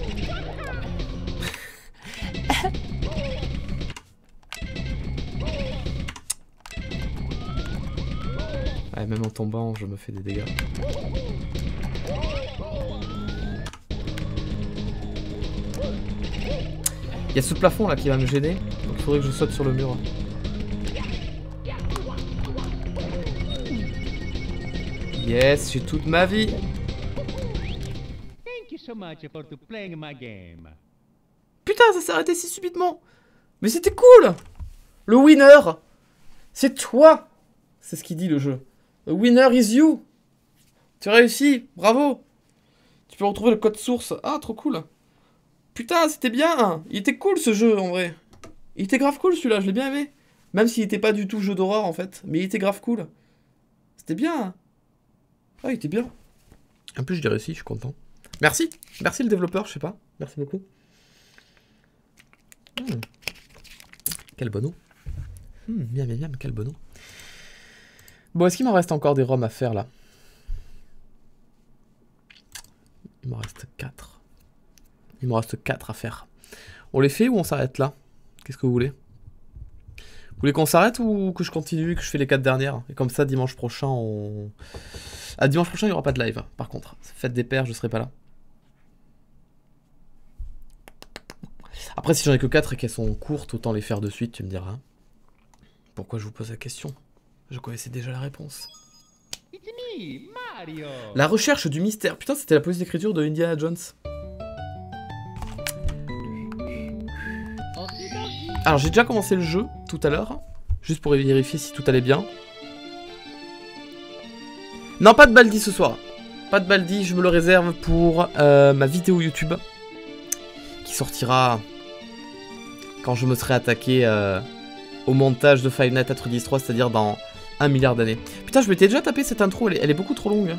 Ouais, même en tombant, je me fais des dégâts. Il y a ce plafond là qui va me gêner, donc il faudrait que je saute sur le mur. Yes, j'ai toute ma vie. Thank you so much for to playing my game. Putain, ça s'est arrêté si subitement. Mais c'était cool. Le winner, c'est toi. C'est ce qu'il dit le jeu. The winner is you. Tu as réussi, bravo. Tu peux retrouver le code source. Ah, trop cool. Putain, c'était bien. Il était cool ce jeu en vrai. Il était grave cool celui-là, je l'ai bien aimé. Même s'il était pas du tout jeu d'horreur en fait. Mais il était grave cool. C'était bien. Ah, il était bien. En plus, j'ai réussi, je suis content. Merci. Merci le développeur, je sais pas. Merci beaucoup. Mmh. Quel bono. Mmh, miam, miam, miam, quel bono. Bon, est-ce qu'il m'en reste encore des roms à faire là? Il m'en reste quatre. Il me reste quatre à faire. On les fait ou on s'arrête là? Qu'est-ce que vous voulez? Vous voulez qu'on s'arrête ou que je continue et que je fais les quatre dernières? Et comme ça, dimanche prochain, on... Ah, dimanche prochain, il n'y aura pas de live, par contre. Fête des pères, je serai pas là. Après, si j'en ai que quatre et qu'elles sont courtes, autant les faire de suite, tu me diras. Pourquoi je vous pose la question? Je connaissais déjà la réponse. It's me, Mario. La recherche du mystère. Putain, c'était la police d'écriture de Indiana Jones. Alors, j'ai déjà commencé le jeu tout à l'heure, juste pour vérifier si tout allait bien. Non, pas de Baldi ce soir. Pas de Baldi, je me le réserve pour euh, ma vidéo YouTube qui sortira quand je me serai attaqué euh, au montage de Five Nights at Freddy's trois, c'est-à-dire dans un milliard d'années. Putain, je m'étais déjà tapé cette intro, elle est, elle est beaucoup trop longue.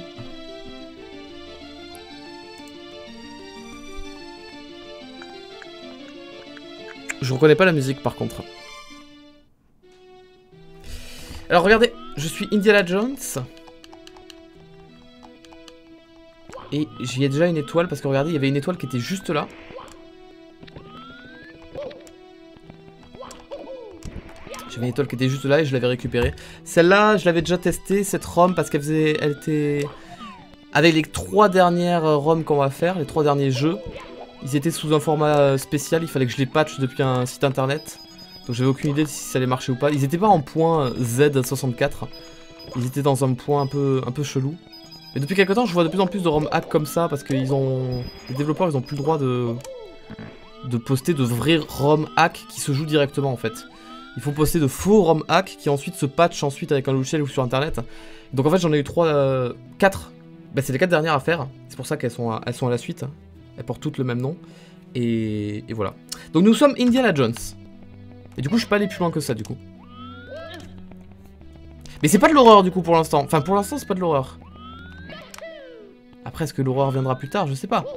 Je reconnais pas la musique par contre. Alors regardez, je suis Indiana Jones. Et j'y ai déjà une étoile parce que regardez, il y avait une étoile qui était juste là. J'avais une étoile qui était juste là et je l'avais récupérée. Celle-là, je l'avais déjà testée, cette ROM, parce qu'elle faisait, elle était... Avec les trois dernières ROM qu'on va faire, les trois derniers jeux, ils étaient sous un format spécial, il fallait que je les patch depuis un site internet. Donc j'avais aucune idée de si ça allait marcher ou pas. Ils étaient pas en point Z soixante-quatre. Ils étaient dans un point un peu, un peu chelou. Mais depuis quelques temps, je vois de plus en plus de ROM hack comme ça, parce que ils ont... les développeurs, ils ont plus le droit de... de poster de vrais ROM hack qui se jouent directement en fait. Il faut poster de faux ROM hack qui ensuite se patch ensuite avec un logiciel ou sur internet. Donc en fait j'en ai eu trois, euh, quatre. Bah, c'est les quatre dernières à faire. C'est pour ça qu'elles sont, à, elles sont à la suite. Elles portent toutes le même nom. Et, et voilà. Donc nous sommes Indiana Jones. Et du coup je suis pas allé plus loin que ça du coup. Mais c'est pas de l'horreur du coup pour l'instant. Enfin pour l'instant c'est pas de l'horreur. Après est-ce que l'horreur viendra plus tard? Je sais pas.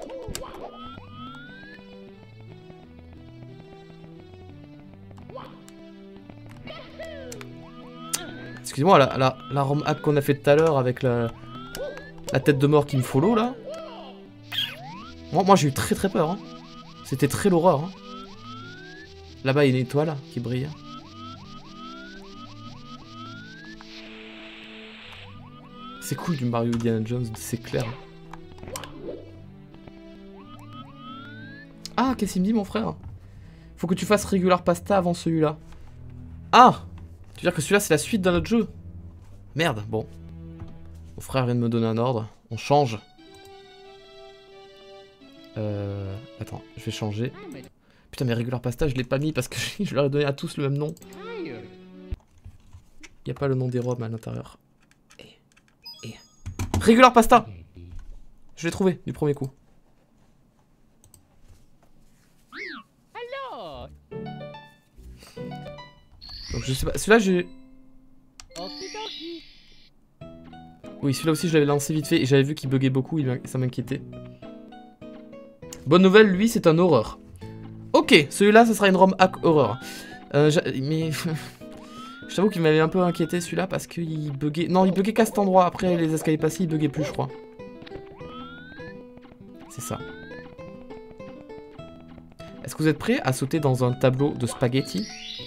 Excusez-moi, la, la, la ROM hack qu'on a fait tout à l'heure avec la, la tête de mort qui me follow là. Moi, moi j'ai eu très très peur. Hein. C'était très l'horreur. Hein. Là-bas il y a une étoile qui brille. C'est cool du Mario Indiana Jones, c'est clair. Ah, qu'est-ce qu'il me dit mon frère? Faut que tu fasses Regular Pasta avant celui-là. Ah! Tu veux dire que celui-là c'est la suite d'un autre jeu? Merde, bon. Mon frère vient de me donner un ordre. On change. Euh... Attends, je vais changer. Putain mais Regular Pasta je l'ai pas mis parce que je leur ai donné à tous le même nom. Y a pas le nom des robes à l'intérieur. Et... Et... Regular Pasta! Je l'ai trouvé du premier coup. Donc je sais pas, celui-là j'ai... Oui, celui-là aussi, je l'avais lancé vite fait et j'avais vu qu'il buguait beaucoup, il, ça m'inquiétait. Bonne nouvelle, lui, c'est un horreur. Ok, celui-là, ce sera une ROM hack horreur. Euh, mais... je t'avoue qu'il m'avait un peu inquiété, celui-là, parce qu'il buguait... Non, il buguait qu'à cet endroit. Après, les escaliers passés, il buguait plus, je crois. C'est ça. Est-ce que vous êtes prêts à sauter dans un tableau de spaghetti?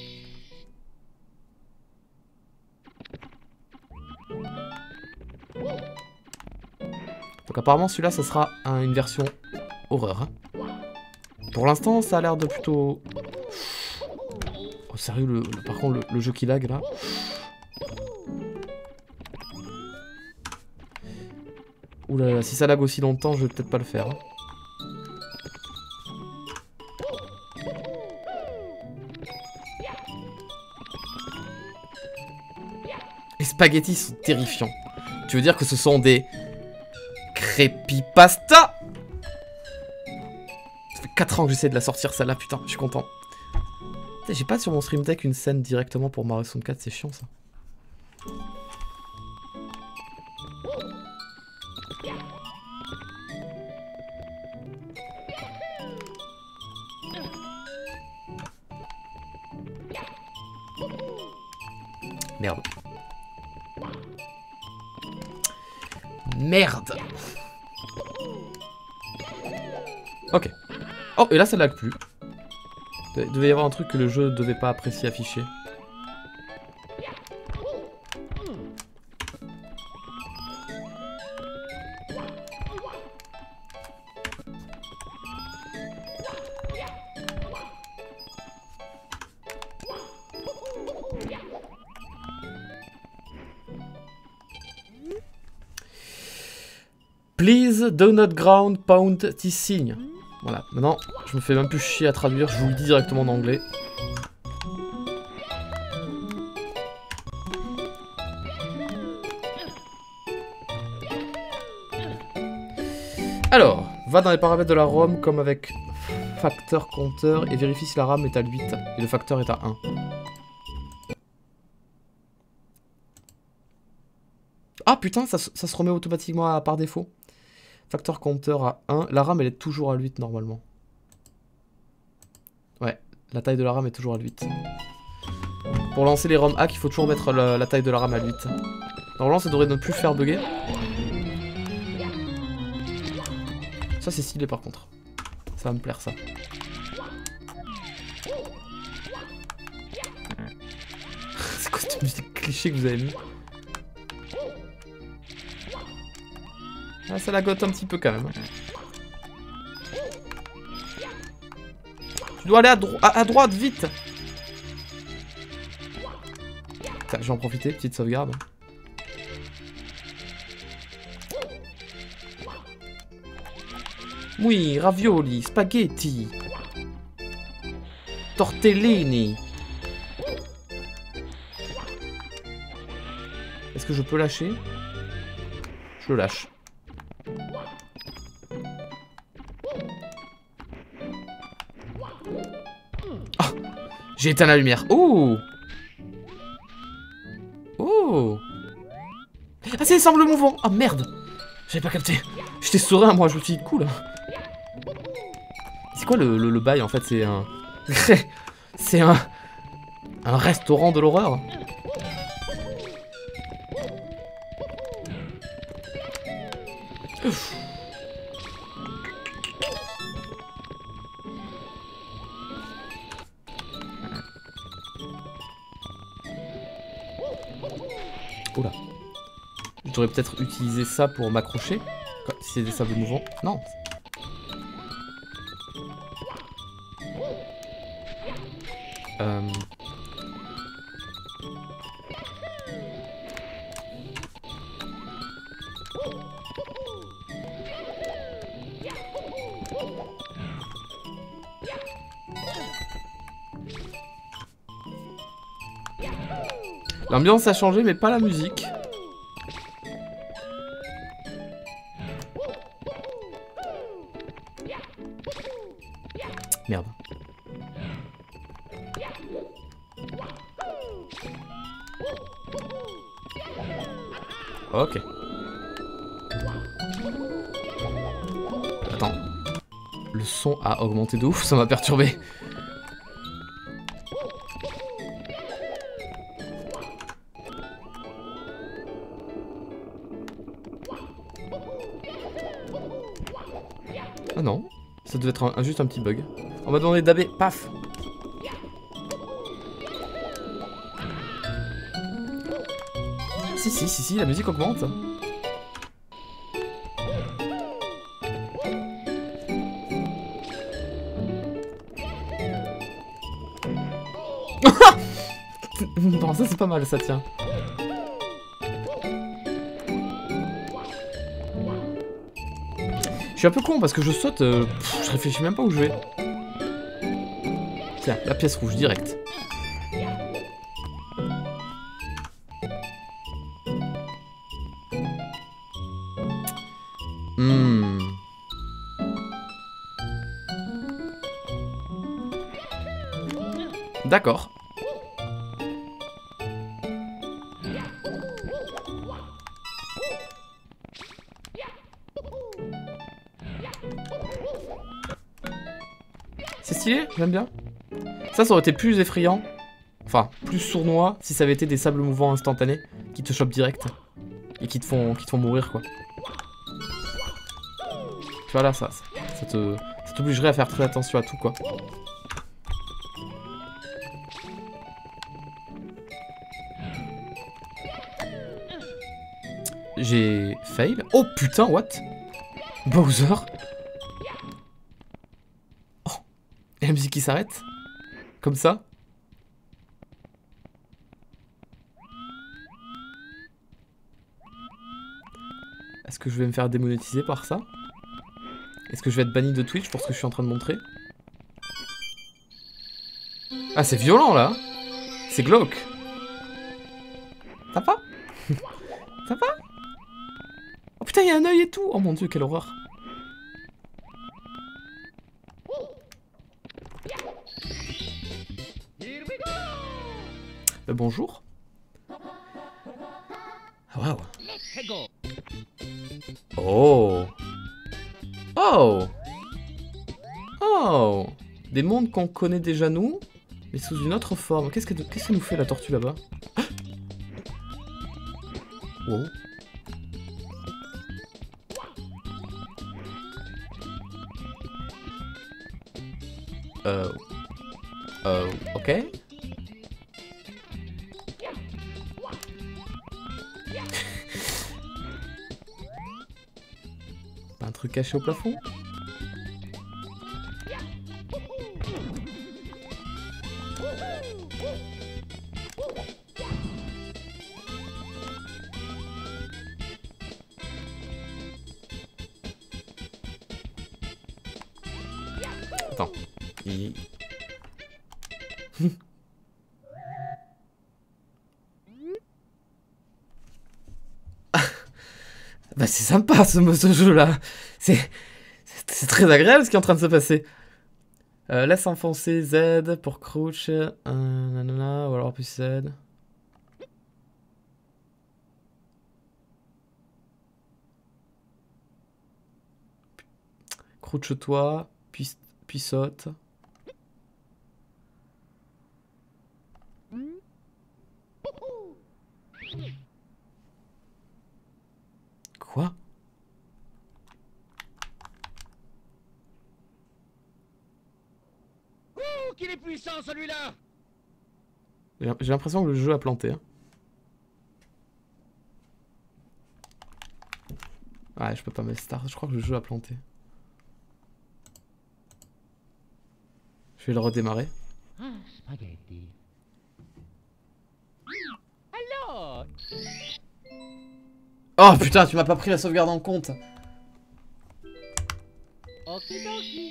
Donc apparemment celui-là ça sera un, une version horreur. Hein. Pour l'instant ça a l'air de plutôt... Oh sérieux, le, le, par contre le, le jeu qui lag là. Ouh là là, si ça lag aussi longtemps je vais peut-être pas le faire. Hein. Les spaghettis sont terrifiants. Tu veux dire que ce sont des... Creepypasta. Ça fait quatre ans que j'essaie de la sortir celle-là, putain, je suis content. J'ai pas sur mon stream deck une scène directement pour Mario soixante-quatre, c'est chiant ça. Merde. Merde. Ok. Oh, et là ça lag plus. Il devait y avoir un truc que le jeu ne devait pas apprécier afficher. Please do not ground pound this signe. Voilà, maintenant je me fais même plus chier à traduire, je vous le dis directement en anglais. Alors, va dans les paramètres de la ROM comme avec facteur compteur et vérifie si la RAM est à huit et le facteur est à un. Ah putain, ça, ça se remet automatiquement à, par défaut. Facteur compteur à un. La RAM elle est toujours à huit normalement. Ouais, la taille de la RAM est toujours à huit. Pour lancer les ROM hack, il faut toujours mettre la, la taille de la RAM à huit. Normalement ça devrait ne plus faire bugger. Ça c'est stylé par contre. Ça va me plaire ça. C'est quoi cette musique cliché que vous avez mis? Ah, ça la gote un petit peu quand même. Tu dois aller à, dro à, à droite, vite. Je vais en profiter, petite sauvegarde. Oui, ravioli, spaghetti, tortellini. Est-ce que je peux lâcher? Je le lâche. Ah, j'ai éteint la lumière. Oh. Oh. Ah, c'est les sangles mouvants. Ah, merde. J'avais pas capté. J'étais serein, moi, je me suis dit, cool. C'est quoi le, le, le bail, en fait? C'est un... c'est un... Un restaurant de l'horreur. Oula. J'aurais peut-être utilisé ça pour m'accrocher. Si c'est des sables mouvants. Non. Euh... L'ambiance a changé, mais pas la musique. Merde. Ok. son a augmenté de ouf, ça m'a perturbé. Ah non, ça devait être un, un, juste un petit bug. On m'a demandé d'A B, paf. Si, si, si, si, la musique augmente. Bon, ça c'est pas mal, ça tient. Je suis un peu con parce que je saute, euh, pff, je réfléchis même pas où je vais. Tiens, la pièce rouge, direct. Hmm. D'accord. C'est stylé, j'aime bien. Ça, ça aurait été plus effrayant. Enfin, plus sournois si ça avait été des sables mouvants instantanés qui te chopent direct. Et qui te font, qui te font mourir, quoi. Tu vois là, ça, ça te, ça t'obligerait à faire très attention à tout, quoi. J'ai fail. Oh putain, what? Bowser. Oh. Et la musique qui s'arrête. Comme ça. Est-ce que je vais me faire démonétiser par ça? Est-ce que je vais être banni de Twitch pour ce que je suis en train de montrer? Ah, c'est violent là. C'est glauque. Ça va? Ça va? Oh putain, il y a un œil et tout. Oh mon dieu, quelle horreur. Euh, bonjour. Waouh. Oh. Oh. Oh. Des mondes qu'on connaît déjà nous, mais sous une autre forme. Qu'est-ce que qu'est-ce que nous fait la tortue là-bas? Wow. Euh... Euh... Ok. Un truc caché au plafond? Attends. Il... Bah c'est sympa ce, ce jeu là. C'est c'est très agréable ce qui est en train de se passer. Euh, laisse enfoncer Z pour crouch. Euh, nanana, ou alors plus Z. Crouche-toi, puis, puis saute. Quoi? Oh, qu'il est puissant celui-là! J'ai l'impression que le jeu a planté. Hein. Ouais, je peux pas me start. Je crois que le jeu a planté. Je vais le redémarrer. Ah, spaghetti. Alors? Oh putain, tu m'as pas pris la sauvegarde en compte. Okidoki.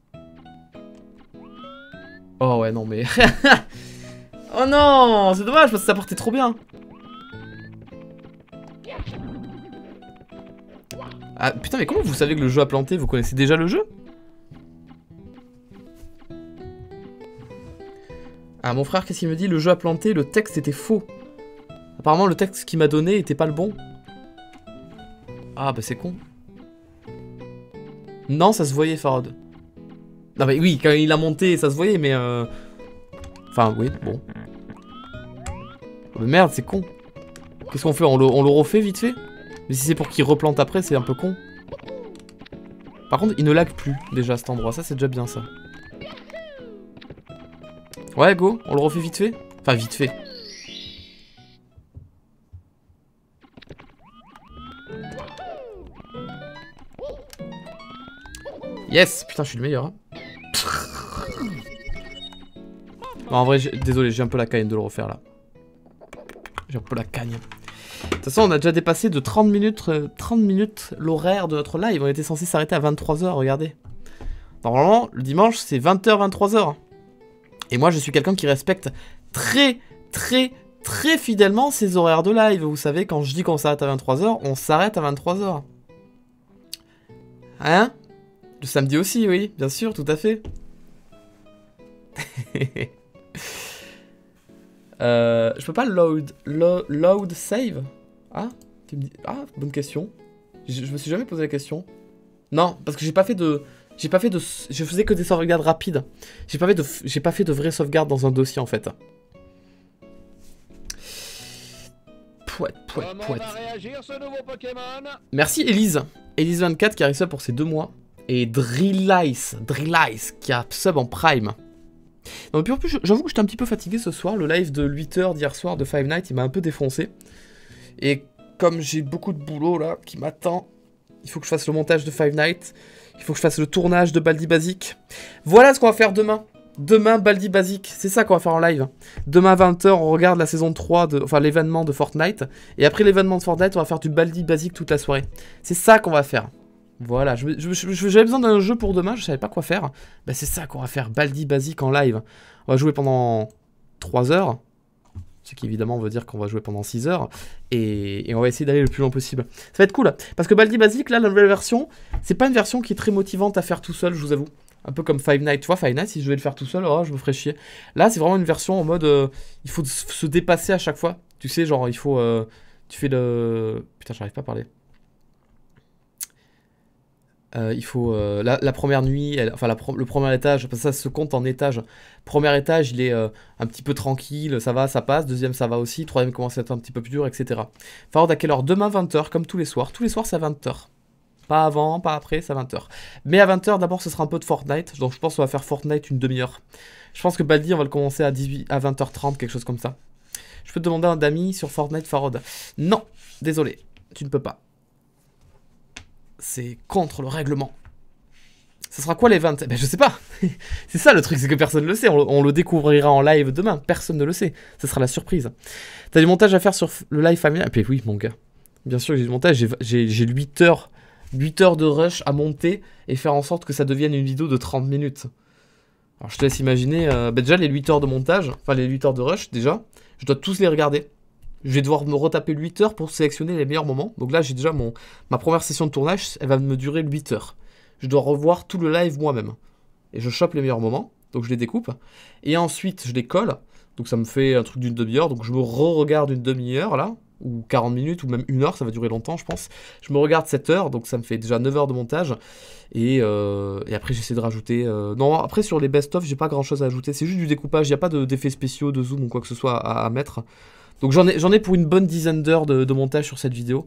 Oh ouais, non mais... Oh non, c'est dommage parce que ça portait trop bien. Ah putain, mais comment vous savez que le jeu a planté? Vous connaissez déjà le jeu? Ah, mon frère, qu'est-ce qu'il me dit? Le jeu a planté, le texte était faux. Apparemment, le texte qu'il m'a donné était pas le bon. Ah, bah c'est con. Non, ça se voyait, Farod. Non mais oui, quand il a monté, ça se voyait, mais euh... Enfin, oui, bon. Oh, mais merde, c'est con. Qu'est-ce qu'on fait? On le, on le refait vite fait? Mais si c'est pour qu'il replante après, c'est un peu con. Par contre, il ne lag plus, déjà, à cet endroit. Ça, c'est déjà bien, ça. Ouais, go, on le refait vite fait? Enfin, vite fait. Yes! Putain, je suis le meilleur. Hein. Bon, en vrai, désolé, j'ai un peu la cagne de le refaire, là. J'ai un peu la cagne. De toute façon, on a déjà dépassé de trente minutes, euh, trente minutes l'horaire de notre live. On était censé s'arrêter à vingt-trois heures, regardez. Normalement, le dimanche, c'est vingt heures, vingt-trois heures. Et moi, je suis quelqu'un qui respecte très, très, très fidèlement ses horaires de live. Vous savez, quand je dis qu'on s'arrête à vingt-trois heures, on s'arrête à vingt-trois heures. Hein? Le samedi aussi, oui, bien sûr, tout à fait. euh, je peux pas load, lo, load save? Ah, tu me dis, ah, bonne question. Je, je me suis jamais posé la question. Non, parce que j'ai pas fait de... J'ai pas fait de... Je faisais que des sauvegardes rapides. J'ai pas fait de... J'ai pas fait de vraies sauvegardes dans un dossier, en fait. Pouette, pouette, Comment pouette. va réagir ce nouveau Pokémon? Merci Elise. Elise vingt-quatre qui a réussi pour ses deux mois. Et Drillice, Drillice qui a sub en prime. Non, puis en plus, j'avoue que j'étais un petit peu fatigué ce soir. Le live de huit heures d'hier soir de Five Nights, il m'a un peu défoncé. Et comme j'ai beaucoup de boulot là qui m'attend, il faut que je fasse le montage de Five Nights. Il faut que je fasse le tournage de Baldi Basic. Voilà ce qu'on va faire demain. Demain, Baldi Basic. C'est ça qu'on va faire en live. Demain à vingt heures, on regarde la saison trois, de, enfin l'événement de Fortnite. Et après l'événement de Fortnite, on va faire du Baldi Basic toute la soirée. C'est ça qu'on va faire. Voilà, j'avais je, je, je, besoin d'un jeu pour demain, je savais pas quoi faire. Bah c'est ça qu'on va faire, Baldi Basic en live. On va jouer pendant trois heures. Ce qui évidemment veut dire qu'on va jouer pendant six heures. Et, et on va essayer d'aller le plus loin possible. Ça va être cool. Parce que Baldi Basic, là, la nouvelle version, c'est pas une version qui est très motivante à faire tout seul, je vous avoue. Un peu comme Five Nights. Tu vois, Five Nights, si je devais le faire tout seul, oh, je me ferais chier. Là, c'est vraiment une version en mode... Euh, il faut se dépasser à chaque fois. Tu sais, genre, il faut... Euh, tu fais le... Putain, j'arrive pas à parler. Euh, il faut euh, la, la première nuit, elle, enfin la, le premier étage, parce que ça se compte en étages. Premier étage, il est euh, un petit peu tranquille, ça va, ça passe. Deuxième, ça va aussi. Troisième commence à être un petit peu plus dur, et cetera. Farod à quelle heure? Demain vingt heures, comme tous les soirs. Tous les soirs, c'est à vingt heures. Pas avant, pas après, c'est à vingt heures. Mais à vingt heures, d'abord, ce sera un peu de Fortnite. Donc je pense qu'on va faire Fortnite une demi-heure. Je pense que Baldi, on va le commencer à, dix-huit, à vingt heures trente, quelque chose comme ça. Je peux te demander un Dami sur Fortnite, Farod? Non, désolé, tu ne peux pas. C'est contre le règlement. Ça sera quoi les vingt? Ben je sais pas. C'est ça le truc, c'est que personne ne le sait. On, on le découvrira en live demain. Personne ne le sait. Ça sera la surprise. T'as du montage à faire sur le live familial? Et puis oui, mon gars. Bien sûr que j'ai du montage. J'ai huit heures, huit heures de rush à monter et faire en sorte que ça devienne une vidéo de trente minutes. Alors je te laisse imaginer. Euh, ben déjà les huit heures de montage, enfin les huit heures de rush déjà, je dois tous les regarder. Je vais devoir me retaper huit heures pour sélectionner les meilleurs moments. Donc là, j'ai déjà mon ma première session de tournage, elle va me durer huit heures. Je dois revoir tout le live moi-même. Et je chope les meilleurs moments, donc je les découpe. Et ensuite, je les colle. Donc ça me fait un truc d'une demi-heure. Donc je me re-regarde une demi-heure là, ou quarante minutes, ou même une heure, ça va durer longtemps, je pense. Je me regarde sept heures, donc ça me fait déjà neuf heures de montage. Et, euh, et après, j'essaie de rajouter... Euh... Non, après, sur les best-of, j'ai pas grand-chose à ajouter. C'est juste du découpage, il n'y a pas d'effets spéciaux, de zoom ou quoi que ce soit à, à mettre. Donc j'en ai, j'en ai pour une bonne dizaine d'heures de, de montage sur cette vidéo.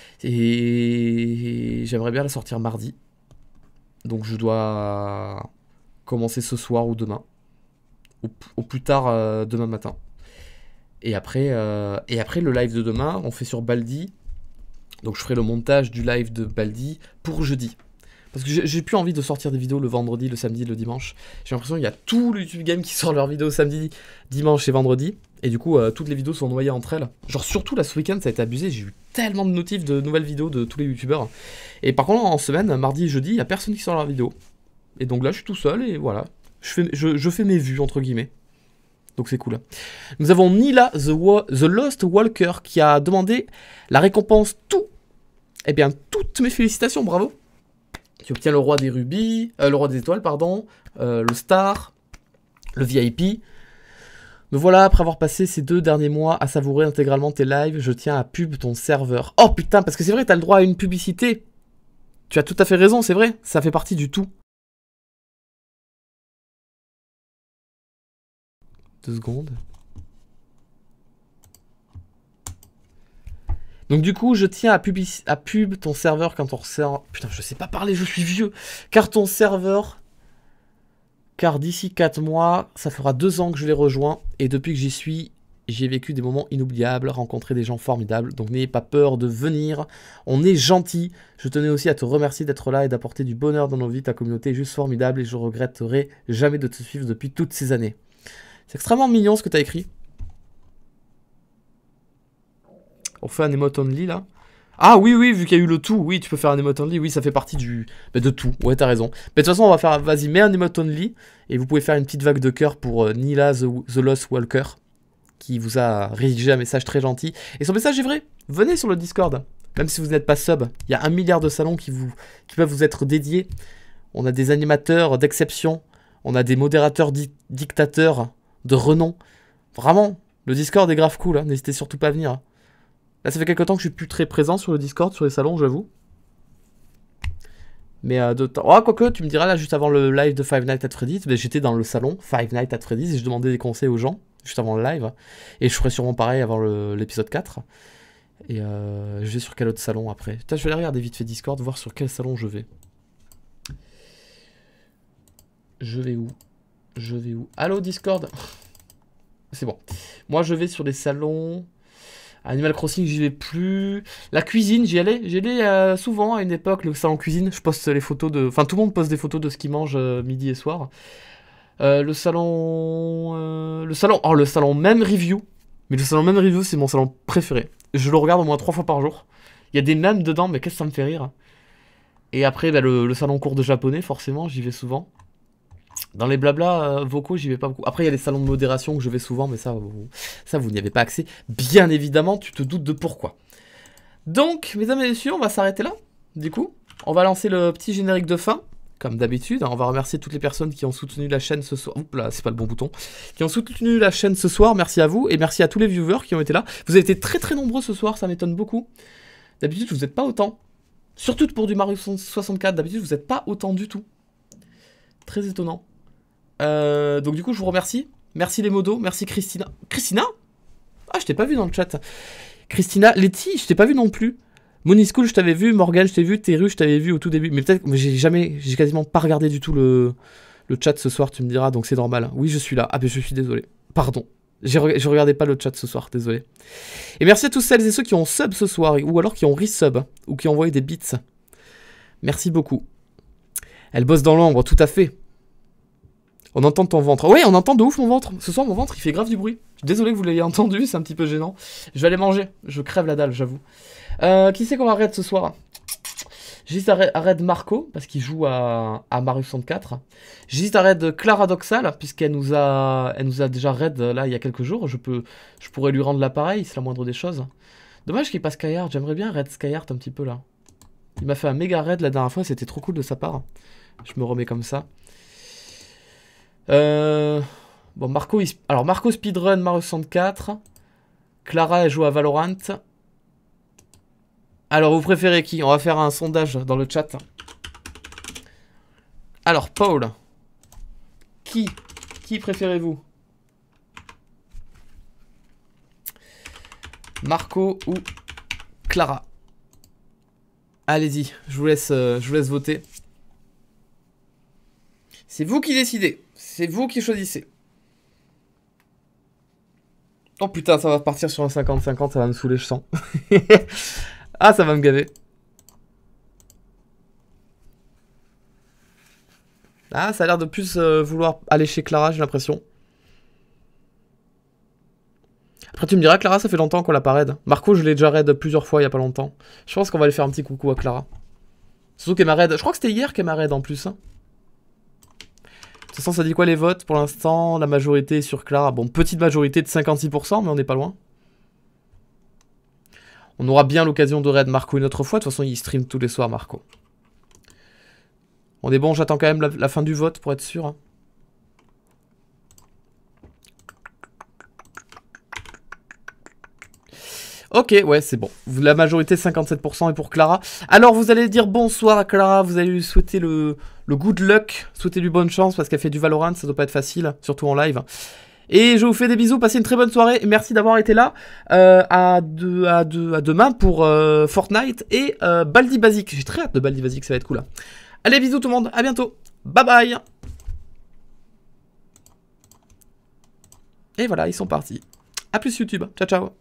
Et j'aimerais bien la sortir mardi. Donc je dois commencer ce soir ou demain. Au, au plus tard euh, demain matin. Et après, euh, et après le live de demain, on fait sur Baldi. Donc je ferai le montage du live de Baldi pour jeudi. Parce que j'ai plus envie de sortir des vidéos le vendredi, le samedi, le dimanche. J'ai l'impression qu'il y a tout le YouTube Game qui sort leurs vidéos samedi, dimanche et vendredi. Et du coup, euh, toutes les vidéos sont noyées entre elles. Genre surtout là ce week-end, ça a été abusé. J'ai eu tellement de notifs de nouvelles vidéos de tous les youtubeurs. Et par contre, en semaine, mardi et jeudi, il n'y a personne qui sort leurs vidéos. Et donc là, je suis tout seul et voilà. Je fais, je, je fais mes vues, entre guillemets. Donc c'est cool. Nous avons Nila, the, the Lost Walker, qui a demandé la récompense tout. Eh bien, toutes mes félicitations, bravo. Tu obtiens le roi des rubis, euh, le roi des étoiles, pardon, euh, le star, le V I P. Me voilà, après avoir passé ces deux derniers mois à savourer intégralement tes lives, je tiens à pub ton serveur. Oh putain, parce que c'est vrai, t'as le droit à une publicité. Tu as tout à fait raison, c'est vrai, ça fait partie du tout. Deux secondes. Donc du coup, je tiens à, publici- à pub ton serveur quand on sert... Putain, je sais pas parler, je suis vieux. Car ton serveur... Car d'ici quatre mois, ça fera deux ans que je l'ai rejoint. Et depuis que j'y suis, j'ai vécu des moments inoubliables, rencontré des gens formidables. Donc n'ayez pas peur de venir. On est gentil. Je tenais aussi à te remercier d'être là et d'apporter du bonheur dans nos vies. Ta communauté est juste formidable et je regretterai jamais de te suivre depuis toutes ces années. C'est extrêmement mignon ce que tu as écrit. On fait un emote only là. Ah oui, oui, vu qu'il y a eu le tout, oui, tu peux faire un emote only. Oui, ça fait partie du... Bah, de tout, ouais, t'as raison. Mais de toute façon, on va faire... Vas-y, mets un emote only. Et vous pouvez faire une petite vague de cœur pour euh, Nila the, the Lost Walker, qui vous a rédigé un message très gentil. Et son message est vrai. Venez sur le Discord. Même si vous n'êtes pas sub, il y a un milliard de salons qui, vous... qui peuvent vous être dédiés. On a des animateurs d'exception. On a des modérateurs di dictateurs de renom. Vraiment, le Discord est grave cool, hein. N'hésitez surtout pas à venir. Là, ça fait quelques temps que je suis plus très présent sur le Discord, sur les salons, j'avoue. Mais euh, de temps... Oh, quoique, tu me diras, là, juste avant le live de Five Nights at Freddy's, ben, j'étais dans le salon Five Nights at Freddy's et je demandais des conseils aux gens, juste avant le live. Et je ferai sûrement pareil avant l'épisode quatre. Et euh, je vais sur quel autre salon après? Putain, je vais aller regarder vite fait Discord, voir sur quel salon je vais. Je vais où? Je vais où? Allô, Discord? C'est bon. Moi, je vais sur les salons... Animal Crossing, j'y vais plus. La cuisine, j'y allais. J'y allais euh, souvent à une époque, le salon cuisine. Je poste les photos de... Enfin, tout le monde poste des photos de ce qu'ils mangent euh, midi et soir. Euh, le salon... Euh, le salon... Oh, le salon même review. Mais le salon même review, c'est mon salon préféré. Je le regarde au moins trois fois par jour. Il y a des mèmes dedans, mais qu'est-ce que ça me fait rire. Et après, bah, le, le salon cours de japonais, forcément, j'y vais souvent. Dans les blabla euh, vocaux, j'y vais pas beaucoup. Après, il y a les salons de modération que je vais souvent, mais ça, vous, ça, vous n'y avez pas accès. Bien évidemment, tu te doutes de pourquoi. Donc, mesdames et messieurs, on va s'arrêter là. Du coup, on va lancer le petit générique de fin, comme d'habitude. On va remercier toutes les personnes qui ont soutenu la chaîne ce soir. Oups là, c'est pas le bon bouton. Qui ont soutenu la chaîne ce soir. Merci à vous et merci à tous les viewers qui ont été là. Vous avez été très très nombreux ce soir, ça m'étonne beaucoup. D'habitude, vous n'êtes pas autant. Surtout pour du Mario soixante-quatre. D'habitude, vous n'êtes pas autant du tout. Très étonnant. Euh, donc du coup je vous remercie. Merci les modos, merci Christina. Christina? Ah je t'ai pas vu dans le chat. Christina, Letty, je t'ai pas vu non plus. Monischool je t'avais vu, Morgan je t'ai vu, Teru je t'avais vu au tout début. Mais peut-être que j'ai jamais, j'ai quasiment pas regardé du tout le, le chat ce soir, tu me diras, donc c'est normal. Oui je suis là, ah mais je suis désolé, pardon. Je regardais pas le chat ce soir, désolé. Et merci à tous celles et ceux qui ont sub ce soir, ou alors qui ont resub, ou qui ont envoyé des bits. Merci beaucoup. Elle bosse dans l'ombre, tout à fait. On entend ton ventre. Ouais, on entend de ouf mon ventre. Ce soir, mon ventre, il fait grave du bruit. Je suis désolé que vous l'ayez entendu, c'est un petit peu gênant. Je vais aller manger. Je crève la dalle, j'avoue. Euh, qui c'est qu'on va raid ce soir? J'hésite à raid Marco, parce qu'il joue à, à Mario soixante-quatre. J'hésite à raid Clara Doxal, puisqu'elle nous a elle nous a déjà raid là il y a quelques jours. Je, peux, je pourrais lui rendre l'appareil, c'est la moindre des choses. Dommage qu'il passe Skyheart. J'aimerais bien raid Skyheart un petit peu là. Il m'a fait un méga raid la dernière fois, c'était trop cool de sa part. Je me remets comme ça. Euh... Bon, Marco, il... alors Marco speedrun Mario soixante-quatre. Clara, elle joue à Valorant. Alors, vous préférez qui? On va faire un sondage dans le chat. Alors, Paul. Qui Qui préférez-vous? Marco ou Clara? Allez-y, je vous laisse, euh, je vous laisse voter. C'est vous qui décidez. C'est vous qui choisissez. Oh putain, ça va partir sur un cinquante cinquante, ça va me saouler, je sens. Ah, ça va me gaver. Ah, ça a l'air de plus euh, vouloir aller chez Clara, j'ai l'impression. Après, tu me diras, Clara, ça fait longtemps qu'on l'a pas raid. Marco, je l'ai déjà raid plusieurs fois il y a pas longtemps. Je pense qu'on va aller faire un petit coucou à Clara. Surtout qu'elle m'a raid. Je crois que c'était hier qu'elle m'a raid en plus. Hein. De toute façon, ça dit quoi les votes? Pour l'instant, la majorité est sur Clara. Bon, petite majorité de cinquante-six pour cent, mais on n'est pas loin. On aura bien l'occasion de raid Marco une autre fois. De toute façon, il stream tous les soirs, Marco. On est bon, j'attends quand même la, la fin du vote pour être sûr. Hein. Ok, ouais, c'est bon. La majorité, cinquante-sept pour cent est pour Clara. Alors, vous allez dire bonsoir à Clara. Vous allez lui souhaiter le, le good luck. Souhaitez-lui bonne chance parce qu'elle fait du Valorant. Ça doit pas être facile, surtout en live. Et je vous fais des bisous, passez une très bonne soirée. Merci d'avoir été là. Euh, à, de, à, de, à demain pour euh, Fortnite et euh, Baldi Basique. J'ai très hâte de Baldi Basique, ça va être cool. Là. Allez, bisous tout le monde, à bientôt. Bye bye. Et voilà, ils sont partis. A plus YouTube. Ciao, ciao.